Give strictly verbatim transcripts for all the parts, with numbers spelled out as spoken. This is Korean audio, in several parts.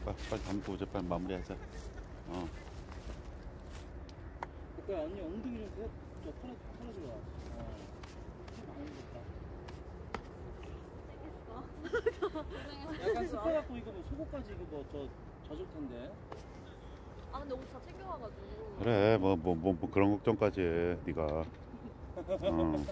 빨리, 빨리 담고 이제 빨리 마무리하자. 어. 그니까 언니 엉덩이 좀 펴, 저 털어, 털어줘라. 어. 많이 약간 습해갖고 이거 뭐 속옷까지 이거 뭐 저 젖을 텐데. 아 근데 옷 다 챙겨와가지고. 그래 뭐 뭐 뭐 뭐 그런 걱정까지 해 네가. 어.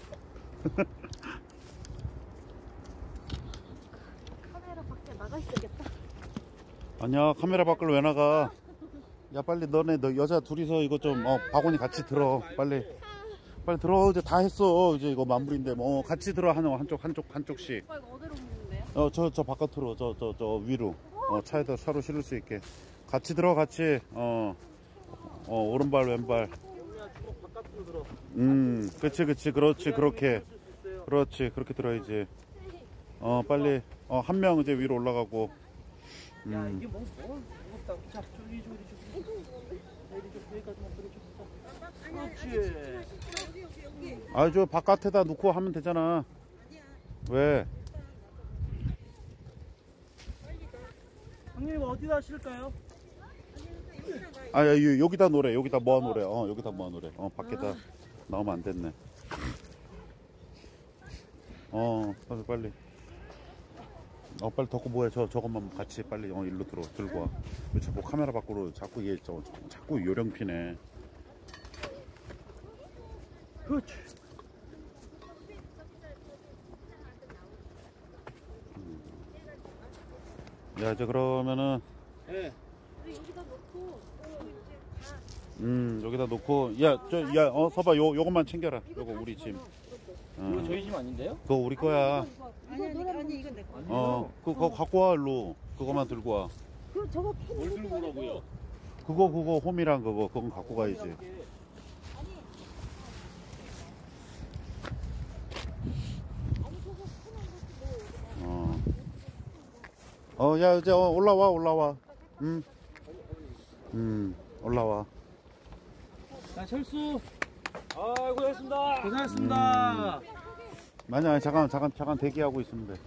카메라 밖에 나가 있어야겠다. 아니야 카메라 밖으로 왜 나가. 야 빨리 너네 너 여자 둘이서 이거 좀 어 바구니 같이 들어 빨리 빨리 들어. 이제 다 했어. 이제 이거 마무리인데 뭐 같이 들어. 한 한쪽 한쪽 한쪽씩. 오빠 이거 어디로 옮기는데요? 어 저 저 바깥으로 저 저 저 위로 어 차에다 차로 실을 수 있게 같이 들어. 같이 어 어 오른발 왼발. 영미야 주먹 바깥으로 들어. 음 그치 그치 그렇지 그렇게 그렇지 그렇게 들어야지. 어 빨리 어 한 명 이제 위로 올라가고. 야 음. 이게 뭐 뭐 무겁다. 자 저기 저기 저기 저기 여기까지만 들어줘. 그렇지. 아 저 바깥에다 놓고 하면 되잖아. 왜? 형님 어디다 실까요? 아 야, 여기다 놓으래. 여기다 모아 놓으래. 어 여기다 모아 놓으래. 어 밖에다 나오면 안 됐네. 어 빨리 빨리. 어 빨리 덮고 뭐해. 저 저것만 같이 빨리 어 일로 들어 들고 와. 왜 자꾸 카메라 밖으로 자꾸 얘 저 자꾸 요령 피네. 그렇지. 야 이제 그러면은 네. 여기다 놓고 음 여기다 놓고 야 저 야 어 서봐 요 요것만 챙겨라. 요거 우리 짐. 이거 어. 저희 집 아닌데요? 그거 우리 거야. 아니 아니 아니 이건 내 거. 어 그거 갖고 와 일로. 그거만 들고 와. 그 저거 캔 뭘 들고 오라고요? 그거 그거 홈이랑 그거 그건 갖고 가야지. 어. 어, 야, 이제 어, 올라와, 올라와. 음. 음, 올라와. 자 철수. 아이고 고생했습니다. 고생했습니다. 아니, 아니, 잠깐, 잠깐, 잠깐 대기하고 있으면 돼.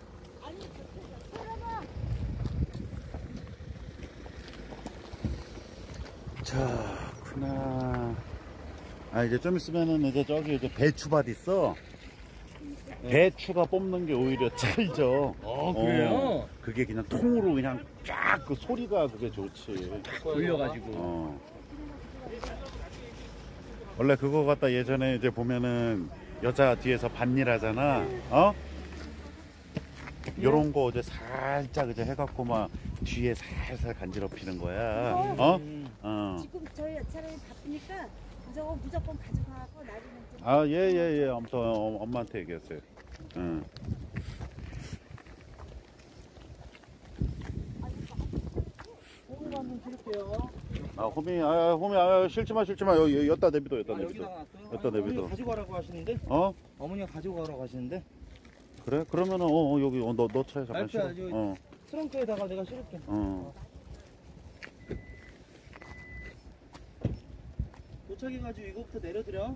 자, 그나. 아, 이제 좀 있으면은 이제 저기 이제 배추밭 있어. 배추가 뽑는 게 오히려 찰져. 어, 그래요? 어, 그게 그냥 통으로 그냥 쫙 그 소리가 그게 좋지. 돌려가지고. 어. 원래 그거 갖다 예전에 이제 보면은 여자 뒤에서 밭일 하잖아. 어? 요런 거 이제 살짝 이제 해갖고 막 뒤에 살살 간지럽히는 거야. 어? 어. 지금 저희 차라리 바쁘니까 저거 무조건 가져가고 나중에 좀. 아, 예, 예, 예. 엄청 어, 엄마한테 얘기했어요. 응. 호흡 한번 드릴게요. 아, 호미, 아, 호미, 아, 싫지 마, 싫지 마. 여기, 여기다 내비둬, 여기다 아, 내비둬. 여기다가 놨어요? 여기다 아니, 내비둬. 어머니가 가지고 가라고 하시는데? 어? 어머니가 가지고 가라고 하시는데? 그래? 그러면은, 어, 어 여기, 어, 너, 너 차에 잠깐 날짜야, 실어. 여기 어, 트렁크에다가 내가 실을게. 어. 도착해가지고 이거부터 내려드려.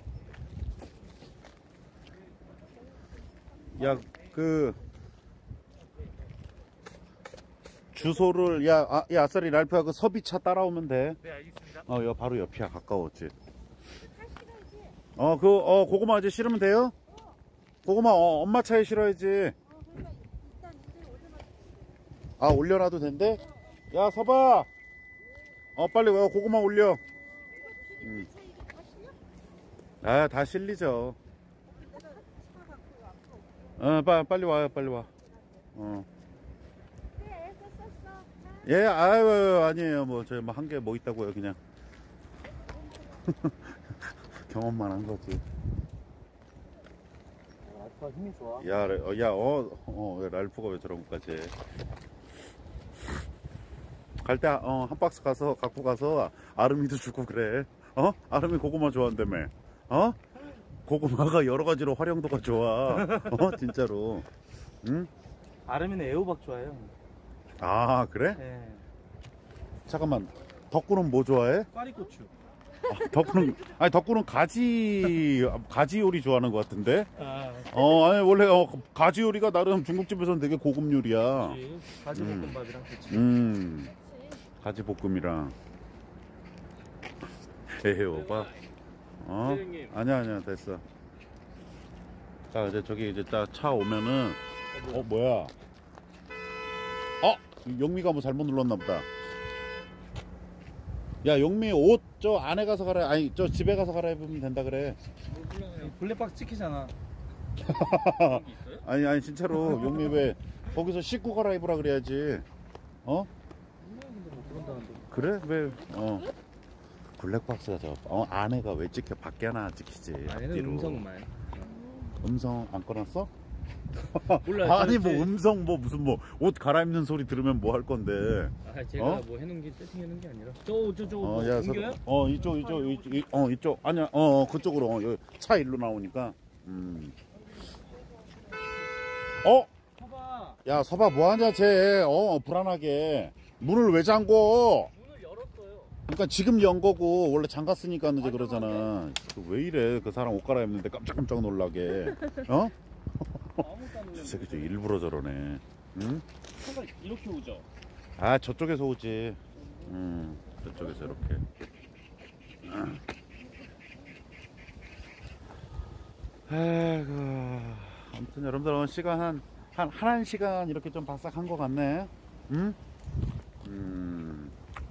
야, 그, 주소를, 야, 아, 야, 아싸리 랄프야, 그 서비차 따라오면 돼. 네, 알겠습니다. 어, 여 바로 옆이야, 가까웠지. 어, 그, 어, 고구마 이제 실으면 돼요? 고구마, 어, 엄마 차에 실어야지. 아, 올려놔도 된대? 야, 서봐! 어, 빨리 와, 고구마 올려. 음. 아, 다 실리죠. 어, 빨리, 빨리 와요, 빨리 와. 어. 예, 아유, 아니에요. 뭐, 저, 뭐, 한 개 뭐 있다고요, 그냥. 경험만 한 거지. 랄프가 힘이 좋아. 야, 어, 야, 어, 어, 야, 랄프가 왜 저런 것까지 해. 갈 때, 어, 한 박스 가서, 갖고 가서, 아름이도 주고 그래. 어? 아름이 고구마 좋아한다며. 어? 고구마가 여러 가지로 활용도가 좋아. 어? 진짜로. 응? 아름이는 애호박 좋아해요. 아, 그래? 네. 잠깐만. 덕구는 뭐 좋아해? 꽈리고추. 아, 덕구는 아니 덕구는 가지 가지 요리 좋아하는 것 같은데. 아, 어 아니 원래 어, 가지 요리가 나름 중국집에서는 되게 고급 요리야. 그렇지. 가지 음. 볶음밥이랑 같이. 음 가지 볶음이랑. 에헤 오빠. 어 선생님. 아니야 아니야 됐어. 자 이제 저기 이제 딱 차 오면은 어 뭐야? 어 용미가 뭐 잘못 눌렀나 보다. 야 용미 옷 저 안에 가서 갈아 아니 저 집에 가서 갈아입으면 된다 그래. 블랙박스 찍히잖아. 아니 아니 진짜로 용미 왜 거기서 씻고 갈아입으라 그래야지. 어? 그래 왜 어 블랙박스가 저 어, 안에가 왜 찍혀 밖에 하나 찍히지. 아니는 앞뒤로. 음성만. 음성 안 꺼놨어? 몰라. 아니 저- 뭐 저- 음성 뭐 무슨 뭐 옷 갈아입는 소리 들으면 뭐 할 건데. 아 제가 어? 뭐 해놓은 게 세팅해놓은 게 아니라. 저저저 뭐 어, 야, 옮겨요? 서, 어, 이쪽, 이쪽, 이쪽, 이- 어, 이쪽, 아니야, 어, 어, 그쪽으로, 어, 여기 차 일로 나오니까, 음. 어, 봐봐. 야, 서봐, 뭐하냐, 쟤, 어, 불안하게, 문을 왜 잠궈? 문을 열었어요. 그러니까 지금 연 거고 원래 잠갔으니까 이제 그러잖아. 그왜 이래, 그 사람 옷 갈아입는데 깜짝깜짝 놀라게, 어? 아무것도 안 저 눌렀는데. 새끼 저 일부러 저러네, 응? 차가 이렇게 오죠. 아, 저쪽에서 오지, 음, 저쪽에서 이렇게. 아이고, 아무튼 여러분들 오늘 시간 한, 한, 한 시간 이렇게 좀 바싹한 것 같네. 응? 음.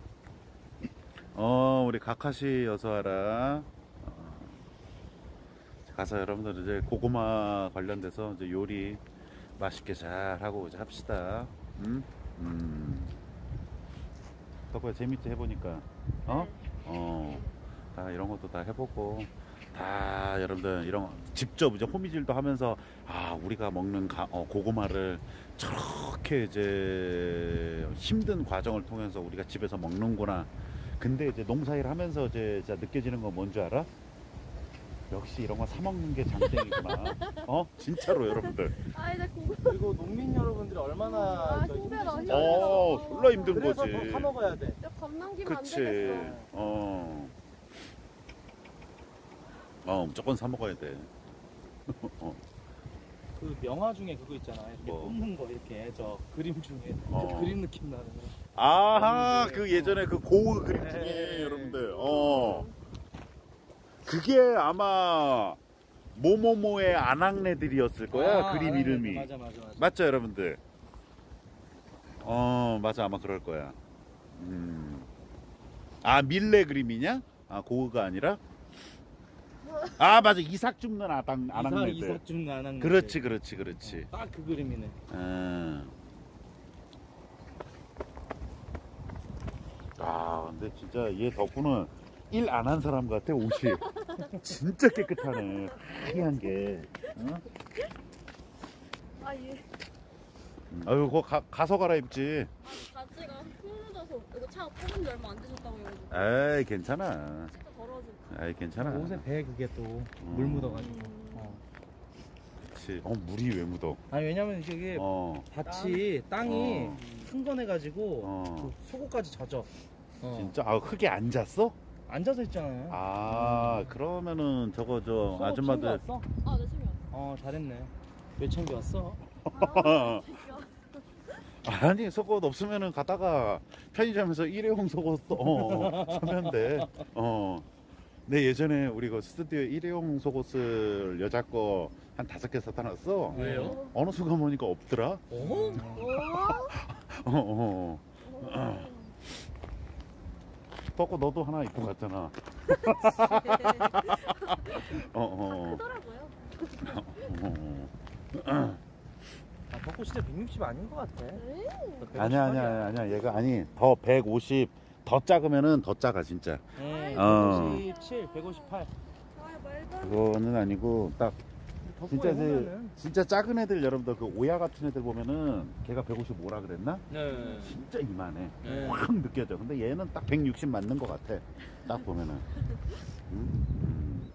어, 우리 가카시 어서와라. 어, 가서 여러분들 이제 고구마 관련돼서 이제 요리 맛있게 잘 하고 이제 합시다. 응? 음. 덕구야 재밌지 해보니까? 어? 어. 다 이런 것도 다 해보고. 다 여러분들 이런 직접 이제 호미질도 하면서 아 우리가 먹는 가, 어, 고구마를 저렇게 이제 힘든 과정을 통해서 우리가 집에서 먹는구나. 근데 이제 농사일 하면서 이제 진짜 느껴지는 건 뭔지 알아? 역시 이런 거 사 먹는 게 장땡이구나. 어? 진짜로 여러분들. 아 이제 고구 그리고 농민 여러분들이 얼마나 아, 저 힘들어, 힘드신지 힘들어. 알죠? 어, 졸라 힘든 그래서 거지. 더 사 먹어야 돼. 겁남기면 안 그치. 되겠어. 어. 어, 무조건 사 먹어야 돼. 어. 그 명화 중에 그거 있잖아. 이렇게 뭐? 뽑는 거 이렇게 저 그림 중에 어. 그 그림 느낌 나는 거. 아하, 네. 그 예전에 그 고흐 그림 네. 중에 여러분들, 어. 그게 아마 모모모의 아낙네들이었을 거야, 아, 그림 알았네. 이름이. 맞아 맞아 맞아. 맞죠, 여러분들? 어, 맞아, 아마 그럴 거야. 음. 아, 밀레 그림이냐? 아, 고흐가 아니라? 아, 맞아, 이삭 줍는 아당, 이삭 아낙네들. 이삭 좀 나는. 그렇지, 그렇지, 그렇지. 딱 그 그림이네. 음. 아, 근데 진짜 얘 덕분은 일 안 한 사람 같아, 옷이. 진짜 깨끗하네. 하얀 게. 응? 아 얘. 음, 아유, 그거 가, 가서 갈아입지. 아 가지가 흐르져서 이거 차 뽑은 지 얼마 안 되셨다고 해가지고 에이, 괜찮아. 진짜 더러워져. 에이, 괜찮아. 옷에 배 그게 또 물 음. 묻어가지고. 어. 그치. 어, 물이 왜 묻어? 아니 왜냐면 이게 어, 밭이 땅이 어. 흥건해가지고 어. 그 속옷까지 젖어. 어. 진짜? 아, 흙에 앉았어? 앉아서 있잖아요. 아, 그러면은 저거 저 속옷 아줌마들. 챙겨왔어? 아내 챙겨. 어 잘했네. 왜 챙겨왔어? 아, 챙겨. 아니 속옷 없으면은 가다가 편의점에서 일회용 속옷 어, 사면 돼. 어. 내 예전에 우리 그 스튜디오 일회용 속옷을 여자 거 한 다섯 개 사다 놨어. 왜요? 어느 순간 보니까 없더라. 어? 오. 어, 어. 어. 덕구 너도 하나 입고 갔잖아. 어, 어. 크더라고요. 어, 어. 아 덕구 진짜 백육십 아닌 것 같아. 에이. 아니야 아니야 아니야 얘가 아니 더 백오십 더 작으면은 더 작아 진짜. 네, 어. 백오십칠, 백오십팔. 아 말도 안 돼. 그거는 아니고 딱 진짜 그 해보면은. 진짜 작은 애들 여러분들 그 오야 같은 애들 보면은 걔가 백오십오라 그랬나? 네. 진짜 이만해. 네. 확 느껴져. 근데 얘는 딱 백육십 맞는 것 같아. 딱 보면은. 음? 음.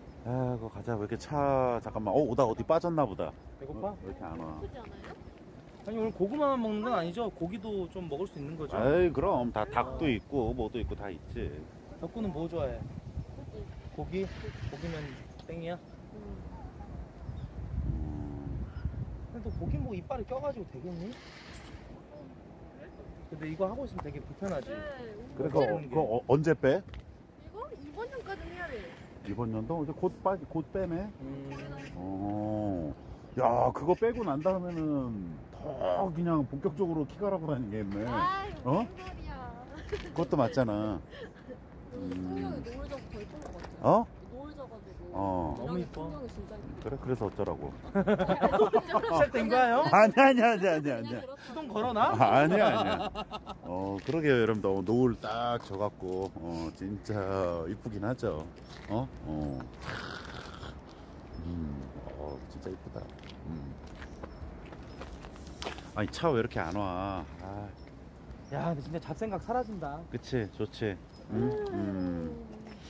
아이고 가자. 왜 이렇게 차 잠깐만. 어 오다 어디 빠졌나 보다. 배고파? 어, 왜 이렇게 안 와? 예쁘지 않아요? 아니 오늘 고구마만 먹는 건 아니죠? 고기도 좀 먹을 수 있는 거죠? 아이 그럼 다 닭도 있고 뭐도 있고 다 있지. 덕구는 뭐 좋아해? 고기? 고기면 땡이야? 음, 근데 또 고기 뭐 이빨에 껴가지고 되겠니? 근데 이거 하고 있으면 되게 불편하지. 네. 그래 그거 그거, 그거 어, 언제 빼? 이거 이번 년까지는 해야 돼. 이번 연도 이제 곧 빠지 곧 빼네. 음, 어. 야 그거 빼고 난 다음에는 더 그냥 본격적으로 키가라고 다니겠네. 아이 어? 무슨 소리야. 그것도 맞잖아. 음. 성형이 노을 져서 더 예쁜 것 같아. 어? 노을 져가지고. 어. 너무 이뻐. 성형이 진짜 예뻐. 그래 그래서 어쩌라고. 시작된 거야 형? 아니 아니 아니 아니 아니. 시동 걸어놔? 아, 아니야 아니야. 어 그러게요 여러분. 너 노을 딱 져갖고 어 진짜 이쁘긴 하죠. 어? 어. 음. 어 진짜 이쁘다. 음. 아니 차 왜 이렇게 안 와? 아, 야 근데 진짜 잡생각 사라진다. 그치 좋지. 음. 음.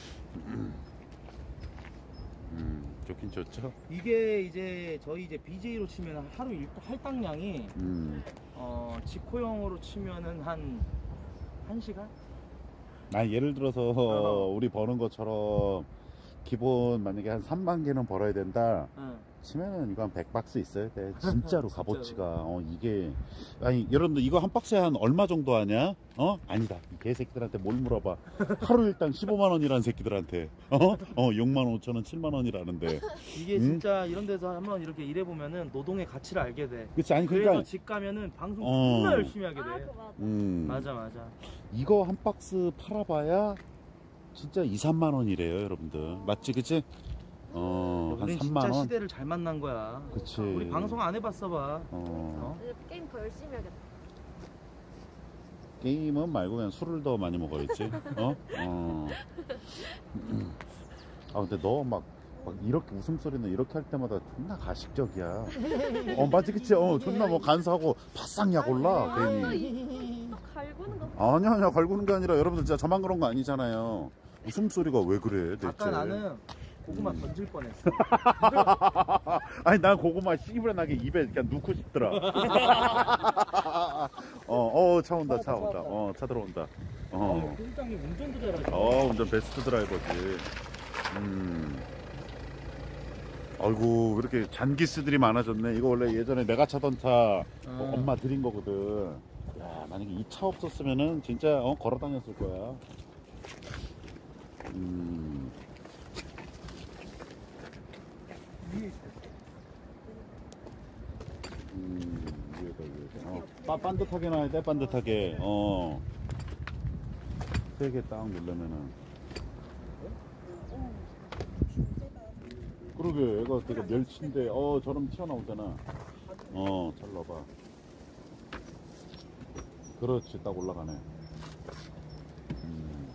음. 좋긴 좋죠. 이게 이제 저희 이제 비제이로 치면 하루 일, 할당량이 음. 어 직코형으로 치면은 한 1시간? 아니 예를 들어서 어. 우리 버는 것처럼 기본 만약에 한 삼만 개는 벌어야 된다 응. 치면은 이거 한 백 박스 있어야 돼. 진짜로 값어치가. 진짜로. 어 이게 아니 여러분들 이거 한 박스에 한 얼마 정도 하냐? 어? 아니다. 이 개새끼들한테 뭘 물어봐. 하루 일당 십오만 원이라는 새끼들한테 어? 어 육만 오천 원 칠만 원이라는데. 이게 음? 진짜 이런 데서 한번 이렇게 일해보면은 노동의 가치를 알게 돼. 그치 아니 그래서 그러니까 집 가면은 방송 어. 정말 열심히 하게 돼. 아, 그 맞아. 음 맞아 맞아. 이거 한 박스 팔아봐야 진짜 이, 삼만 원이래요 여러분들. 맞지 그치? 어 한 우린 삼만 진짜 원. 시대를 잘 만난 거야. 그치. 우리 방송 안 해봤어 봐. 어. 어? 이제 게임 더 열심히 해야겠다. 게임은 말고 그냥 술을 더 많이 먹어야지. 어? 어. 아 근데 너 막 막 이렇게 웃음소리는 이렇게 할 때마다 존나 가식적이야. 어 맞지 그치? 어 존나 뭐 간사하고 바싹 약 올라 괜히. 또 갈구는 거. 아니야 아니야 갈구는 게 아니라 여러분들 진짜 저만 그런 거 아니잖아요. 웃음소리가 왜 그래 대체? 아까 나는 고구마 음. 던질 뻔했어. 아니 난 고구마 씨부려 나게 입에 그냥 넣고 싶더라. 어어차 온다 차 온다. 어 차 들어온다. 어. 회장님 운전도 잘하죠. 어, 운전 베스트 드라이버지. 음. 아이고, 왜 이렇게 잔기스들이 많아졌네. 이거 원래 예전에 내가 차던 차 어, 어. 엄마 드린 거거든. 야, 만약에 이 차 없었으면은 진짜 어, 걸어 다녔을 거야. 음. 음, 위에다, 위에다. 어, 빠, 반듯하게 놔야 돼, 반듯하게. 어. 세게 딱 누르면은. 그러게 얘가 되게 멸치인데 어 저럼 튀어나오잖아. 어 잘 넣어봐. 그렇지 딱 올라가네. 음.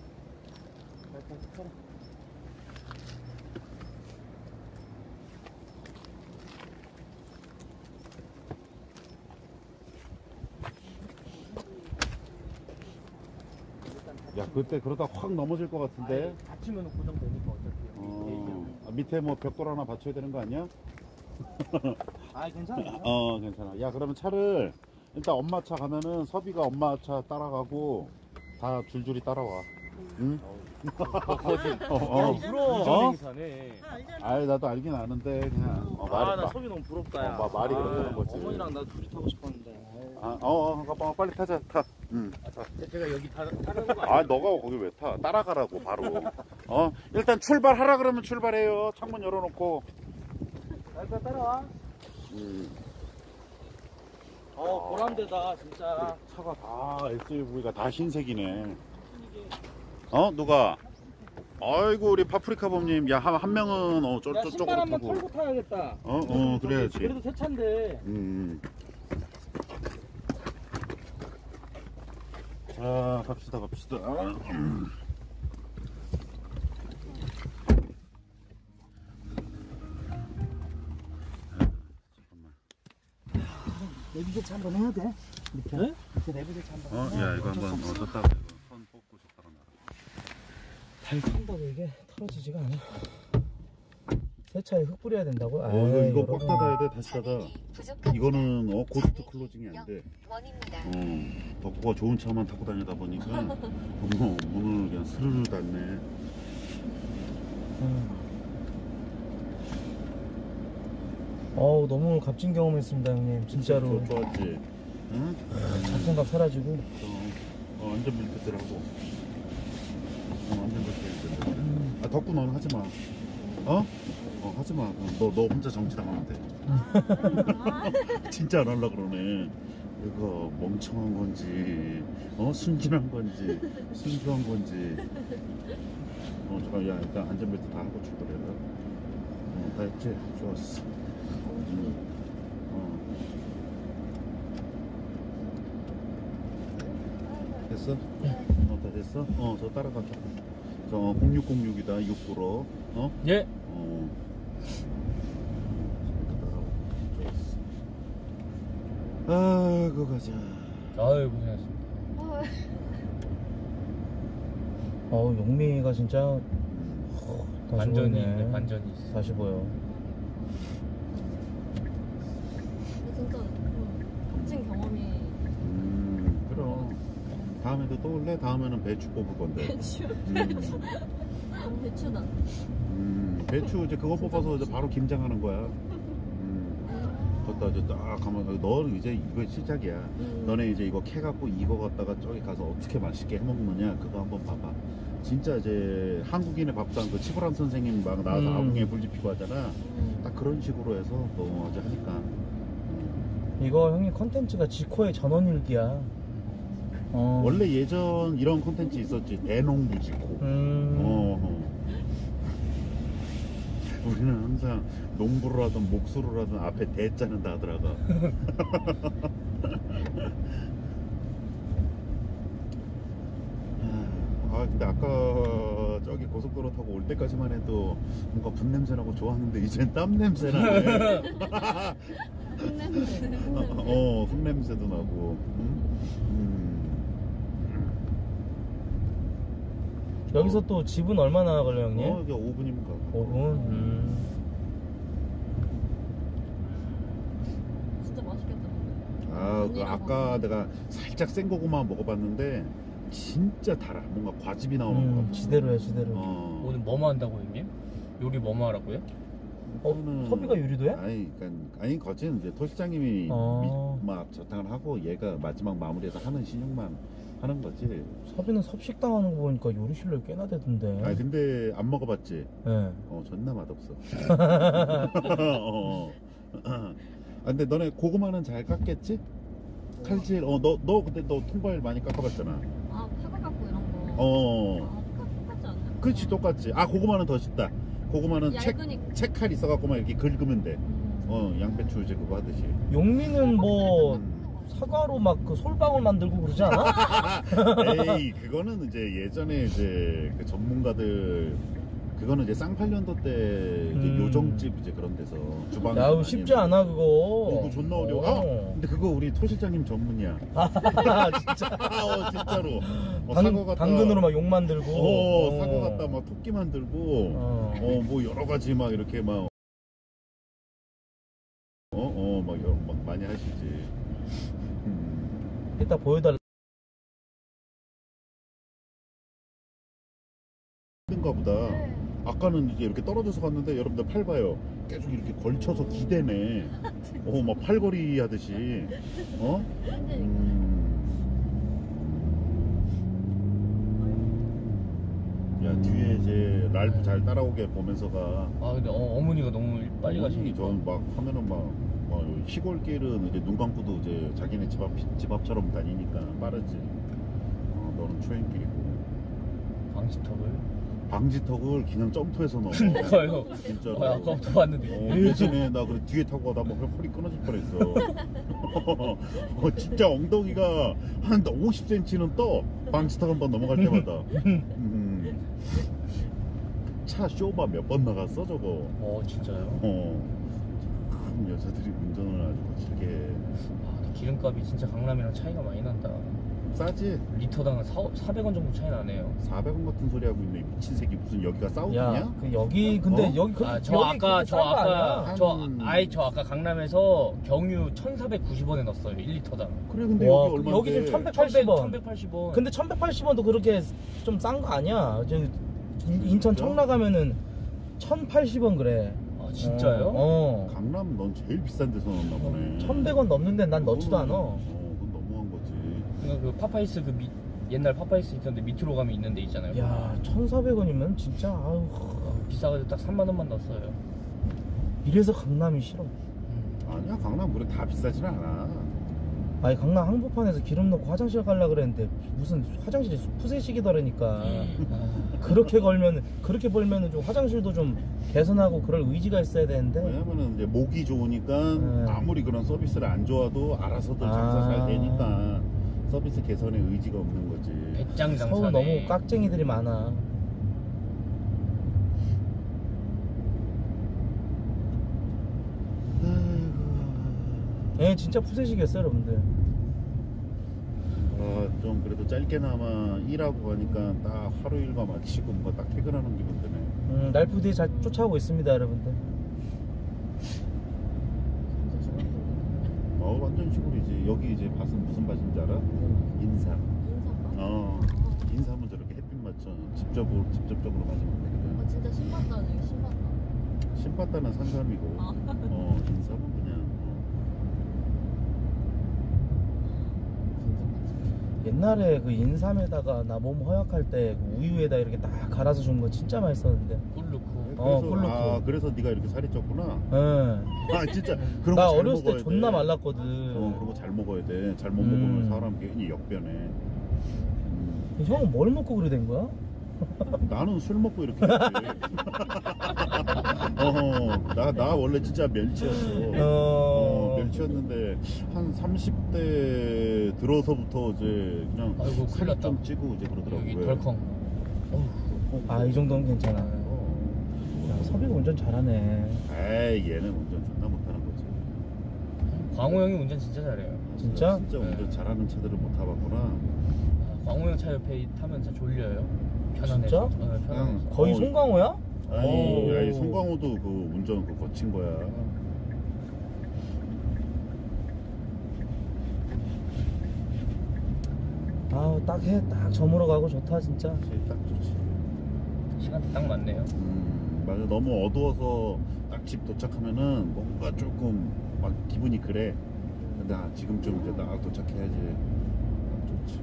야 그때 그러다 확 넘어질 것 같은데. 아이, 다치면 고정되니까 어차피. 어, 아, 밑에 뭐 벽돌 하나 받쳐야 되는 거 아니야? 아 괜찮아. 어 괜찮아. 야 그러면 차를 일단 엄마 차 가면은 섭이가 엄마 차 따라가고 다 줄줄이 따라와. 응? 어, 어. 부러워. 어? 행사네. 아이 나도 알긴 아는데 그냥 어, 말이 아나 마- 섭이 너무 부럽다. 야. 어, 마- 말이 아, 그렇다는 거지. 어머니랑 나도 둘이 타고 싶었는데. 아, 어, 어, 어, 빨리 타자, 타. 응. 제가 여기 타, 타는 거 아, 너가 거기 왜 타? 따라가라고, 바로. 어? 일단 출발하라 그러면 출발해요. 창문 열어놓고. 아니야? 따라와. 음. 어 보람되다 진짜. 차가 다 에스유브이가 다 흰색이네. 어? 누가? 아이고, 우리 파프리카 범님. 야, 한, 한 명은, 어, 저, 야 저, 신발 쪽으로 한번 타고. 털고 타야겠다. 어, 어, 그래야지. 그래도 새 차인데. 음. 자, 갑시다, 갑시다. 음. 잠깐만. 내비 세차 한번 해야 돼. 밑에. 네? 밑에 내비 세차 한번. 어, 야, 이거 한번, 어, 줬다가, 이거. 손 뽑고 줬다가 놔라. 달 탄다고 이게 털어지지가 않아. 세차에 흙 뿌려야 된다고? 어, 아, 이거, 이거 꽉 여러분. 닫아야 돼. 다시 닫아. 이거는 어, 고스트 클로징이 안 돼. 원입니다. 어, 덕구가 좋은 차만 타고 다니다 보니까 어머, 문을 그냥 스르르 닫네. 음. 어우, 너무 값진 경험했습니다, 형님. 진짜로. 좋- 좋았지. 응? 잡생각 사라지고. 어, 어, 안전벨트들 하고. 어, 안전벨트. 음. 아, 덕구 너는 하지 마. 어? 어, 하지 마. 너, 너 혼자 정치 당하면 돼. 진짜 안 하려 그러네. 이거 멍청한 건지, 어, 순진한 건지, 순수한 건지. 어, 잠깐, 야, 일단 안전벨트 다 하고 출발해라. 어, 다 했지? 좋았어. 음. 어. 됐어? 어, 다 됐어? 어, 저 따라갈게. 저 공육공육이다, 육구로. 어? 예. 어. 좋았어. 아이고, 가자. 아유, 고생하셨습니다. 어, 어우, 용미가 진짜. 음. 다시 반전이 보이네. 있네, 반전이 있어. 다시 보여. 진짜 음, 값진 경험이. 음, 그럼. 다음에도 또 올래? 다음에는 배추 뽑을 건데. 배추. 음, 배추다. 음, 배추 이제 그거 뽑아서 이제 바로 김장하는 거야. 음, 걷다 이제 딱 가면, 너는 이제 이거 시작이야. 음. 너네 이제 이거 캐갖고 이거 갖다가 저기 가서 어떻게 맛있게 해먹느냐 그거 한번 봐봐. 진짜 이제 한국인의 밥상 그 치부란 선생님 막 나와서 음. 아궁이에 불 지피고 하잖아. 음. 딱 그런 식으로 해서 너 아주 하니까. 이거 형님 컨텐츠가 지코의 전원일기야. 어. 원래 예전 이런 콘텐츠 있었지. 대농부지코. 음. 어, 어. 우리는 항상 농부를 하든 목수를 하든 앞에 대자는 다 들어가. 아 근데 아까 저기 고속도로 타고 올 때까지만 해도 뭔가 분 냄새 나고 좋았는데 이젠 땀 냄새 나네. 흙냄새. 어, 흙 냄새도 나고. 음? 음. 여기서 또 집은 얼마나 걸려 형님? 어, 이게 오 분이면 가. 오 분? 음. 진짜 맛있겠다. 아, 그 아까 내가 살짝 생고구마 먹어봤는데 진짜 달아. 뭔가 과즙이 나오는 것 음, 같아. 지대로야 지대로. 어. 오늘 뭐뭐 한다고 형님? 요리 뭐뭐 하라고요? 어, 그거는- 소비가 유리도야? 아니, 그러니까 아니 거진 이제 토시장님이 어. 미- 막 저탕을 하고 얘가 마지막 마무리해서 하는 신용만 하는 거지. 서비는 섭식당 하는 거 보니까 요리 실력이 꽤나 되던데. 아 근데 안 먹어봤지. 네. 어, 존나 맛없어. 어. 아 근데 너네 고구마는 잘 깎겠지? 칼질. 어, 너 너 근데 너 통발 많이 깎아봤잖아. 아, 파가 갖고 이런 거. 어. 아, 똑같, 똑같지 않나? 그렇지 똑같지. 아 고구마는 더 쉽다. 고구마는 책 얇으니까. 책칼 있어갖고만 이렇게 긁으면 돼. 음. 어 양배추 이제 그거 하듯이. 용미는 뭐 음. 사과로 막 그 솔방울 만들고 그러지 않아? 에이 그거는 이제 예전에 이제 그 전문가들 그거는 이제 쌍팔년도 때 이제 음. 요정집 이제 그런 데서 주방. 야우 쉽지 않아 그거. 어, 그거 존나 어려워. 아, 어. 근데 그거 우리 토 실장님 전문이야. 아, 진짜. 어, 진짜로. 어, 당, 사과 갖다. 당근으로 막 욕 만들고. 어, 사과 갖다 막 토끼 만들고. 어. 어, 뭐 여러 가지 막 이렇게 막. 어, 어, 막, 여러, 막 많이 하시지. 음. 이따 보여달라. 힘든가 보다. 아까는 이제 이렇게 떨어져서 갔는데 여러분들 팔 봐요. 계속 이렇게 걸쳐서 기대네. 어, 막 팔걸이 하듯이. 어? 음. 야, 뒤에 이제 랄프 잘 따라오게 보면서 가. 아 근데 어, 어머니가 너무 빨리 가시니까. 저막 하면은 막, 막 시골길은 이제 눈 감고도 이제 자기네 집 앞, 집 앞처럼 다니니까 빠르지. 어, 너는 초행길이고. 방지턱을. 방지턱을 그냥 점프해서 넘어. 그러니까요. 진짜로. 어, 아까부터 봤는데. 어, 대신에 나 그래 뒤에 타고 가다 막 허리 끊어질 뻔했어. 어, 진짜 엉덩이가 한 오십 센티미터는 떠. 방지턱 한 번 넘어갈 때마다. 음. 차 쇼바 몇 번 나갔어 저거. 어 진짜요? 어. 큰 여자들이 운전을 아주 거칠게 해. 아, 근데 기름값이 진짜 강남이랑 차이가 많이 난다. 싸지. 리터당 사백 원 정도 차이 나네요. 사백 원 같은 소리 하고 있네. 미친 새끼 무슨 여기가 사우디냐? 야, 그 여기 근데 어? 여기 그 아, 저 여기 아까 그렇게 저 싼거 아까 아니야? 저 한- 아이 저 아까 강남에서 경유 천사백구십 원에 넣었어요. 일 리터당. 그래 근데 와, 여기 그 얼마인데? 여기 지금 천백팔십 원. 천백팔십 원. 근데 천백팔십 원도 그렇게 좀 싼 거 아니야? 저 인- 인천 진짜? 청라 가면은 천팔십 원 그래. 아, 진짜요? 어. 강남 넌 제일 비싼 데서 넣었나 보네. 천백 원 넘는데 난 넣지도 않아. 어, 그건 너무한 거지. 그러니까 그 파파이스 그 미, 옛날 파파이스 있던데 밑으로 가면 있는 데 있잖아요. 야, 천사백 원이면 진짜 아유. 비싸가지고 딱 삼만 원만 넣었어요. 이래서 강남이 싫어. 음. 아니야 강남 그래 다 비싸진 않아. 아니 강남 항복판에서 기름 넣고 화장실 가려고 그랬는데 무슨 화장실이 푸세식이더라니까. 아, 그렇게 걸면 그렇게 벌면은 좀 화장실도 좀 개선하고 그럴 의지가 있어야 되는데. 왜냐면은 이제 목이 좋으니까 네. 아무리 그런 서비스를 안 좋아도 알아서들 장사 아. 잘 되니까 서비스 개선에 의지가 없는 거지. 배짱 장사네. 서울 너무 깍쟁이들이 많아. 예, 진짜 푸세식이었어요, 여러분들. 아, 좀 그래도 짧게나마 일하고 가니까 딱 하루 일과 마치고 뭔가 딱 퇴근하는 기분 드네. 음, 날푸드에 잘 쫓아오고 있습니다, 여러분들. 어 완전 시골이지. 여기 이제 밭은 무슨 밭인지 알아? 인삼. 인삼 어 인삼은 저렇게 햇빛 맞춰 직접 직접적으로 맞으면 되거든. 아 진짜 신봤다네 신봤다. 신봤다는 산삼이고 아. 어 인삼은 그냥 어. 옛날에 그 인삼에다가 나 몸 허약할 때그 우유에다 이렇게 딱 갈아서 준 거 진짜 맛있었는데. 꿀 넣고. 어, 그래서, 꿀 넣고. 아 그래서 네가 이렇게 살이 쪘구나. 예. 아 진짜 그런 나 거 잘 어렸을 때 먹어야 존나 돼. 말랐거든. 어 그런 거 잘 먹어야 돼. 잘못 음. 먹으면 사람 괜히 역변해. 음, 형은 뭘 먹고 그래 된 거야? 나는 술 먹고 이렇게 됐지. 어, 나, 나 원래 진짜 멸치였어. 어, 멸치였는데 한 삼십 대 들어서부터 이제 그냥 아이고, 큰일 살이 났다. 좀 찌고 이제 그러더라고요. 여기 덜컹. 아, 이 정도는 괜찮아. 어. 야, 섭이가 운전 잘하네. 에이 얘는 운전 존나 못하는 거지. 광호 형이 운전 진짜 잘해요. 진짜? 진짜 네. 운전 잘하는 차들을 못 타봤구나. 아, 광호 형 차 옆에 타면 진짜 졸려요. 편안해. 진짜? 어, 편안해. 그냥 거의 어, 송강호야? 아니, 오. 아니 송강호도 그 운전 그 거친 거야. 아우, 딱 해, 딱 저물어 가고 좋다, 진짜. 제일 딱 좋지. 시간대 딱 맞네요. 음, 맞아. 너무 어두워서 딱 집 도착하면은 뭔가 조금 막 기분이 그래. 근데 아, 지금쯤 이제 딱 도착해야지. 딱 좋지.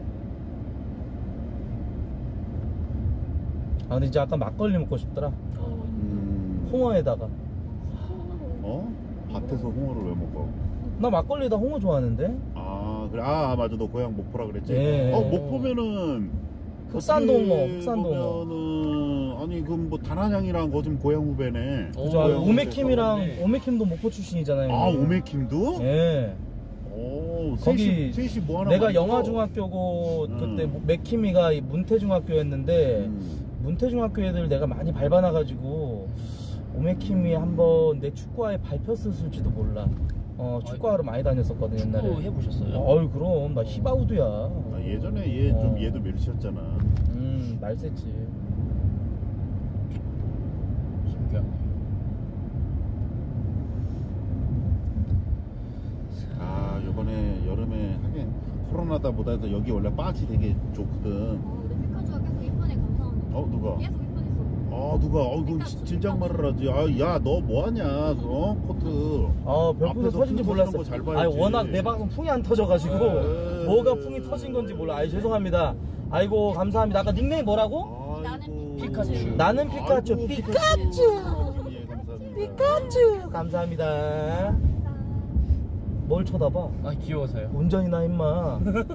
아, 근데 이제 아까 막걸리 먹고 싶더라. 음, 홍어에다가. 어? 밭에서 홍어를 왜 먹어? 나 막걸리에다 홍어 좋아하는데? 아, 그래. 아, 맞아. 너 고향 목포라 그랬지? 예. 어, 목포면은. 흑산도 홍어, 어떻게 흑산도 홍어. 보면은, 아니, 그럼 뭐, 단한양이랑 거좀 고향 후배네. 어, 그죠? 고향 오메킴이랑, 후배. 오메킴도 목포 출신이잖아요. 아, 오메킴도? 예. 오, 거기 셋이, 셋이 뭐 하나 내가 많이 영화중학교고, 음. 그때 맥킴이가 문태중학교였는데, 음. 문태중학교 애들 내가 많이 밟아놔가지고, 오메킴이 한번 내 축구화에 밟혔을지도 몰라. 어, 축구하러 많이 다녔었거든, 옛날에. 축구 해보셨어요? 어이, 그럼. 나 히바우드야. 아, 예전에 얘 좀 어. 얘도 멸치였잖아. 음, 말셌지. 신기하네. 아 요번에 여름에 하긴 코로나다 보다 해서 여기 원래 빠지 되게 좋거든. 어 근데 피카츄가 계속 이쁘네 감사합니다. 어 누가? 계속 이쁘냈어. 아 누가? 어 그럼 진- 진작 말을 하지. 아야 너 뭐하냐? 어 코트. 아, 별풍선 앞에서 터진지 풍 몰랐어. 터지는 거잘 봐야지. 아니, 워낙 내 방송 풍이 안 터져가지고, 에이. 뭐가 풍이 터진 건지 몰라. 아이, 죄송합니다. 아이고, 감사합니다. 아까 닉네임 뭐라고? 나는 피카츄. 나는 피카츄. 아이고, 피카츄. 예 감사합니다. 피카츄! 감사합니다. 뭘 쳐다봐? 아, 귀여워서요. 운전이나, 임마. 계속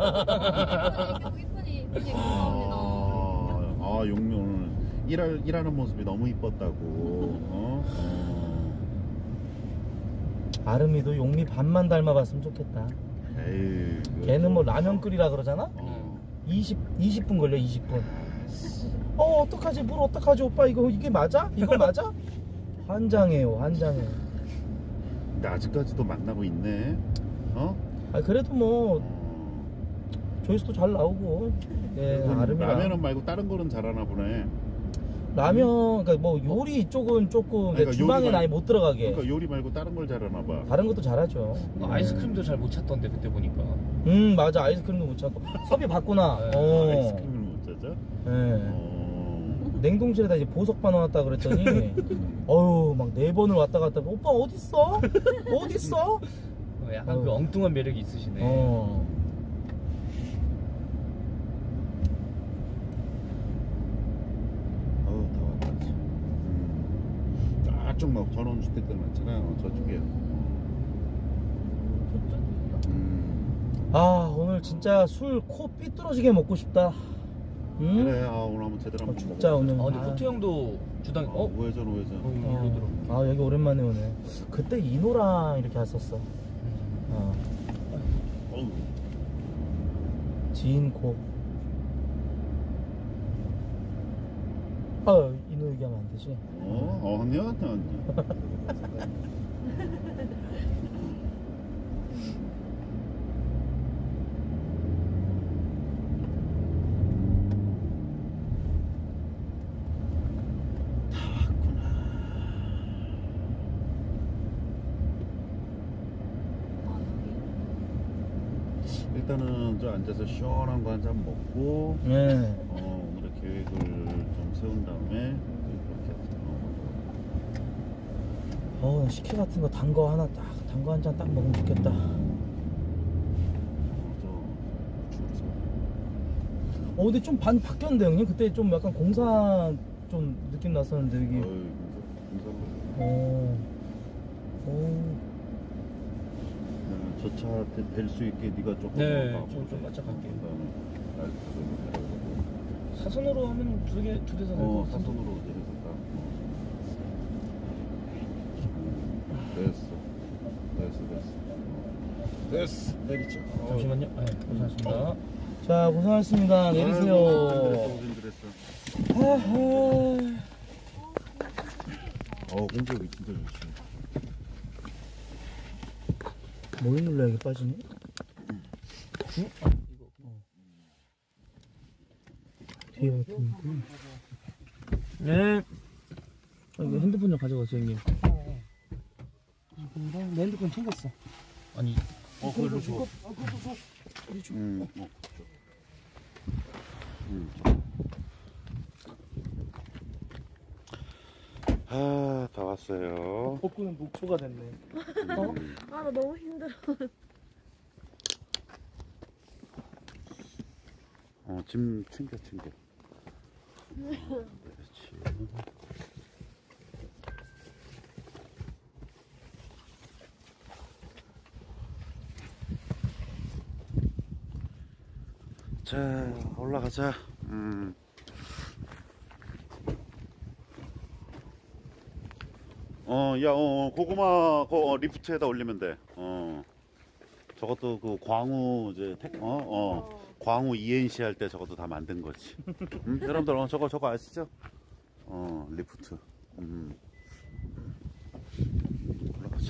이쁘니 이쁘니 감사합니다. 아, 아 용미 오늘 일할, 일하는 모습이 너무 이뻤다고. 어? 아름이도 용미 반만 닮아봤으면 좋겠다. 에이. 걔는 뭐 라면 끓이라 그러잖아? 어. 이십, 이십 분 걸려, 이십 분. 어, 어떡하지? 물 어떡하지, 오빠? 이거, 이게 맞아? 이거 맞아? 환장해요, 환장해. 근데 아직까지도 만나고 있네. 어? 아, 그래도 뭐, 어. 조회수도 잘 나오고. 예, 아름이랑 라면은 말고 다른 거는 잘하나 보네. 라면, 그러니까 뭐 요리 쪽은 조금 그러니까 주방에 요리 말- 아예 못 들어가게. 그러니까 요리 말고 다른 걸 잘하나 봐. 다른 것도 잘하죠. 어, 아이스크림도 잘 못 찾던데 그때 보니까. 음, 맞아. 아이스크림도 못 찾고. 섭이 봤구나. 네, 어. 아이스크림을 못 찾아? 예. 어... 냉동실에다 이제 보석바 넣어놨다 그랬더니, 어휴, 막 네 번을 왔다 갔다. 오빠 어딨어? 어딨어? 어, 약간 어. 그 엉뚱한 매력이 있으시네. 어. 어우 다 왔다 이제. 음. 저쪽 막 전원주택들 많잖아. 어, 저쪽에. 음. 아, 오늘 진짜 술 코 삐뚤어지게 먹고 싶다. 응? 그래. 아 오늘 한번 제대로 어, 한번 진짜 먹어보자. 오늘. 아, 근데 아. 호태 형도 주당, 어, 어? 우회전 우회전. 어, 일로 들어. 아, 여기 오랜만에 오네. 그때 이노랑 이렇게 왔었어. 어. 어우. 지인 코. 아, 이노 얘기하면 안 되지. 어? 어, 아니야, 아니야, 아니야. 일단은 저 앉아서 시원한 거 한 잔 먹고 네. 어, 오늘의 계획을 좀 세운 다음에 이렇게 어, 어, 식혜 같은 거 단 거 하나 딱, 단 거 한 잔 딱 먹으면 좋겠다. 저 줄서 어, 근데 좀 반 바뀌었는데, 형님? 그때 좀 약간 공사 좀 느낌 났었는데, 여기. 어이 인사 어. 어. 저차 될 수 있게 네가 조금 네, 더 좀- 좀 바짝 갈게. 그다음에 날 좀 사선으로 하면 두 개, 두 대 사선. 어, 사선으로 이제 해서 딱. 어. 됐어. 됐어, 됐어. 어. 됐어. 내리자. 어. 잠시만요. 네, 고생하셨습니다. 자, 고생하셨습니다. 내리세요. 아이고, 고생들했어, 고생들했어. 하하. 어, 공격이 진짜 좋지. 뭘 눌러야 이게 빠지니? 응? 아, 이거. 뒤에 같은 거. 네. 아, 이거 핸드폰 좀 가져가세요, 형님. 내 핸드폰 챙겼어. 아니, 어, 그걸로 줘. 음, 어. 음. 아, 다 왔어요. 복구는 목표가 됐네. 어? 아, 나 너무 힘들어. 어, 짐 챙겨, 챙겨. 어, 그렇지. 자, 올라가자. 음. 어, 야, 어, 고구마, 그, 어, 리프트에다 올리면 돼. 어. 저것도 그 광우, 이제, 택, 어, 어. 광우 이엔씨 할 때 저것도 다 만든 거지. 음, 여러분들, 어, 저거, 저거 아시죠? 어, 리프트. 음. 올라가자.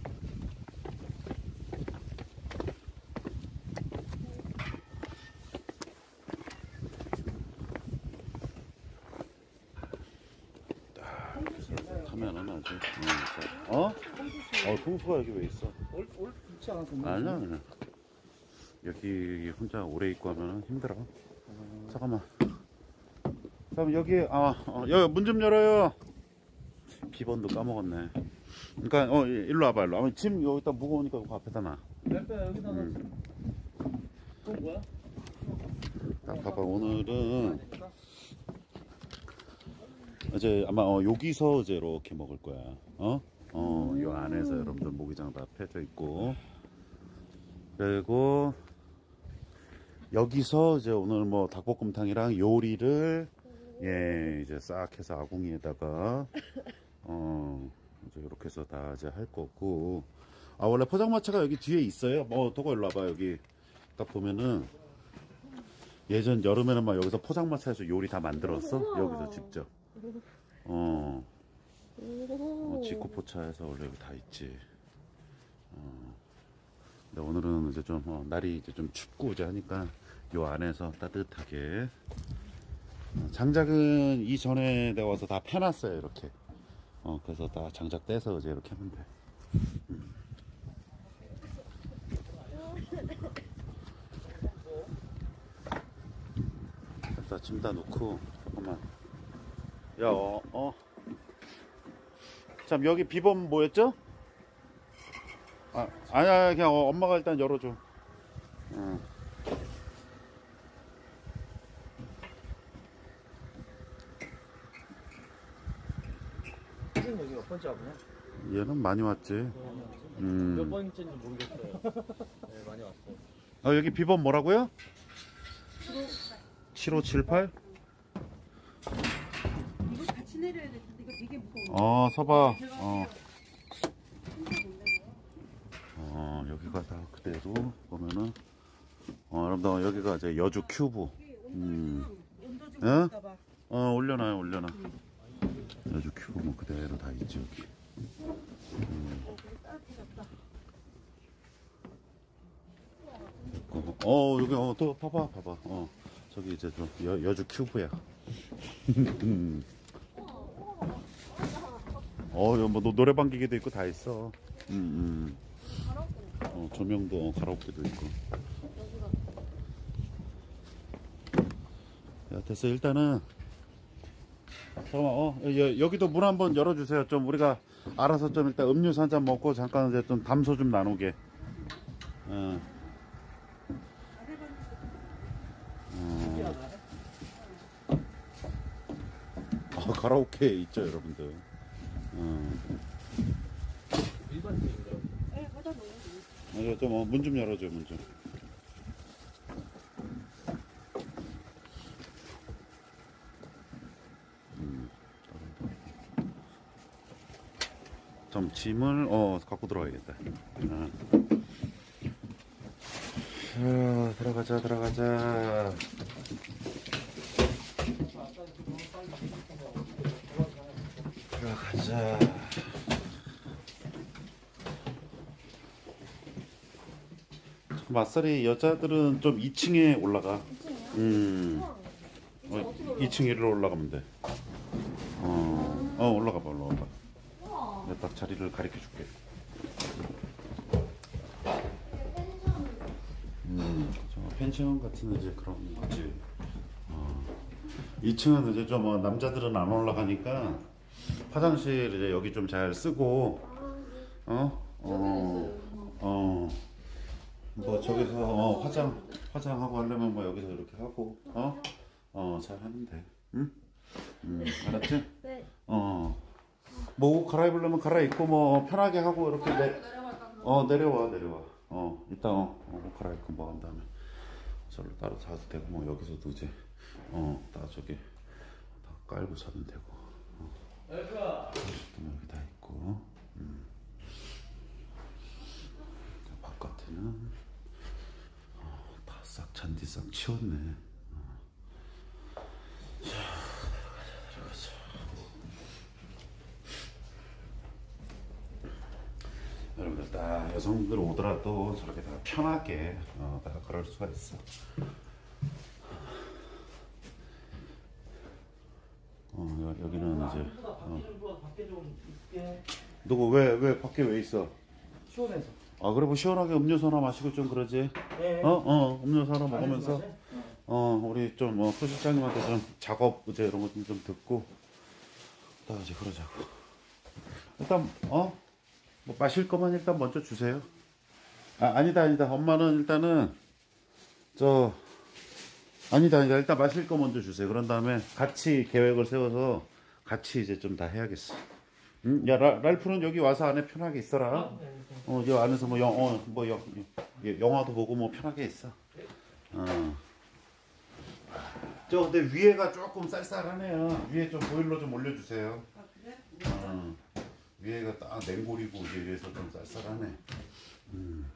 타면은 아주. 어? 어? 어, 풍수가 여기 왜 있어? 올, 올, 있지 않았어? 아니야, 아니야. 여기 혼자 오래 있고 하면 힘들어. 잠깐만. 그럼 여기, 아, 어, 여기 문 좀 열어요. 비번도 까먹었네. 그러니까, 어, 일로 와봐, 일로 와봐. 짐 여기다 무거우니까 그 앞에다 놔. 몇 여기다가. 음. 그건 뭐야? 딱 봐봐, 오늘은 이제 아마 어, 여기서 이제 이렇게 먹을 거야. 어? 어, 요 안에서 여러분들 모기장 다 펴져 있고. 그리고 여기서 이제 오늘 뭐 닭볶음탕이랑 요리를 예, 이제 싹 해서 아궁이에다가 어, 이제 이렇게 해서 다 이제 할 거고. 아, 원래 포장마차가 여기 뒤에 있어요. 뭐, 도거 일로 와봐. 여기 딱 보면은 예전 여름에는 막 여기서 포장마차에서 요리 다 만들었어. 여기서 직접. 어. 어, 지코포차에서 원래 여기 다 있지. 어. 근데 오늘은 이제 좀 어, 날이 이제 좀 춥고 이제 하니까 요 안에서 따뜻하게. 장작은 이전에 내가 와서 다 패놨어요 이렇게. 어 그래서 다 장작 떼서 이제 이렇게 하면 돼. 음. 일단 짐 다 놓고 잠깐만. 야 어, 어. 참 여기 비번 뭐였죠? 아 아니야 그냥 어, 엄마가 일단 열어줘. 응. 선생님 여기 몇 번째 와보냐? 얘는 많이 왔지. 음. 몇 번째인지 모르겠어요. 네, 많이 왔어요. 아 여기 비번 뭐라고요? 칠오칠팔? 이거 같이 내려야 될 텐데 이거 되게 무거워. 어 서봐. 어. 어 여기가 다 그대로 보면은 어 아름다워. 여기가 이제 여주 큐브. 음. 온도 좀 응? 올릴까 봐. 어 올려놔요 올려놔. 여주 큐브 뭐 그대로 다 있지 여기. 음. 어, 어 여기 어 또 봐봐 봐봐. 어 저기 이제 좀 여, 여주 큐브야. 음. 어 여기 뭐 노- 노래방 기계도 있고 다 있어. 음, 음. 어 조명도 어, 가라오케도 있고. 야 됐어 일단은. 잠깐만 어 여, 여기도 문 한번 열어주세요. 좀 우리가 알아서 좀 일단 음료수 한 잔 먹고 잠깐 이제 좀 담소 좀 나누게. 어. 어. 아, 가라오케 있죠 여러분들. 어. 일반적인가요? 네, 걷어 놓으세요. 좀문 좀 열어줘 문 좀. 음. 좀 짐을 어 갖고 들어가야겠다. 어. 자, 들어가자 들어가자. 들어가자. 맞살이 여자들은 좀 이 층에 올라가. 음. 어, 이 층 위로 올라가면 돼. 어, 어 올라가 봐 올라가 봐. 내가 딱 자리를 가르쳐 줄게. 음, 저 펜션 같은 이제 그런 거지. 어. 이 층은 이제 좀 어, 남자들은 안 올라가니까 화장실 이제 여기 좀 잘 쓰고, 어, 어, 어, 뭐 저기서 어, 화장 화장하고 하려면 뭐 여기서 이렇게 하고, 어, 어, 잘 하면 돼. 응? 음, 알았지? 네. 어, 뭐 옷 갈아입으려면 갈아입고 뭐 편하게 하고 이렇게 내, 어 내려와 내려와. 어 이따 어, 어, 옷 갈아입고 뭐 한 다음에 저를 따로 자도 되고 뭐 여기서도 이제 어다 저기 다 깔고 자면 되고. 어. 여기 다 있고. 음. 바깥에는 어, 다 싹 잔디 싹 치웠네. 어. 자, 들어가자 들어가자. 여러분들 다 여성들 오더라도 저렇게 다 편하게 어, 다 걸을 수가 있어. 어 여, 여기는 이제 어. 밖에 좀 있게. 누구 왜 왜 밖에 왜 있어? 시원해서. 아 그래 뭐 시원하게 음료수 하나 마시고 좀 그러지. 네. 어 어 음료수 하나 먹으면서 마셔? 어 우리 좀어 소실장님한테 좀 작업 이제 이런 거 좀 좀 듣고 딱 이제 그러자고. 일단 어 뭐 마실 거만 일단 먼저 주세요. 아 아니다 아니다 엄마는 일단은 저 아니다 아니다 일단 마실 거 먼저 주세요. 그런 다음에 같이 계획을 세워서 같이 이제 좀 다 해야겠어. 응? 야 라, 랄프는 여기 와서 안에 편하게 있어라. 어, 여 안에서 뭐 영, 어, 뭐 영, 영화도 보고 뭐 편하게 있어. 어. 저 근데 위에가 조금 쌀쌀하네요. 위에 좀 보일러 좀 올려주세요. 아, 그래? 어. 위에가 딱 냉골이고 이제 위에서 좀 쌀쌀하네. 음.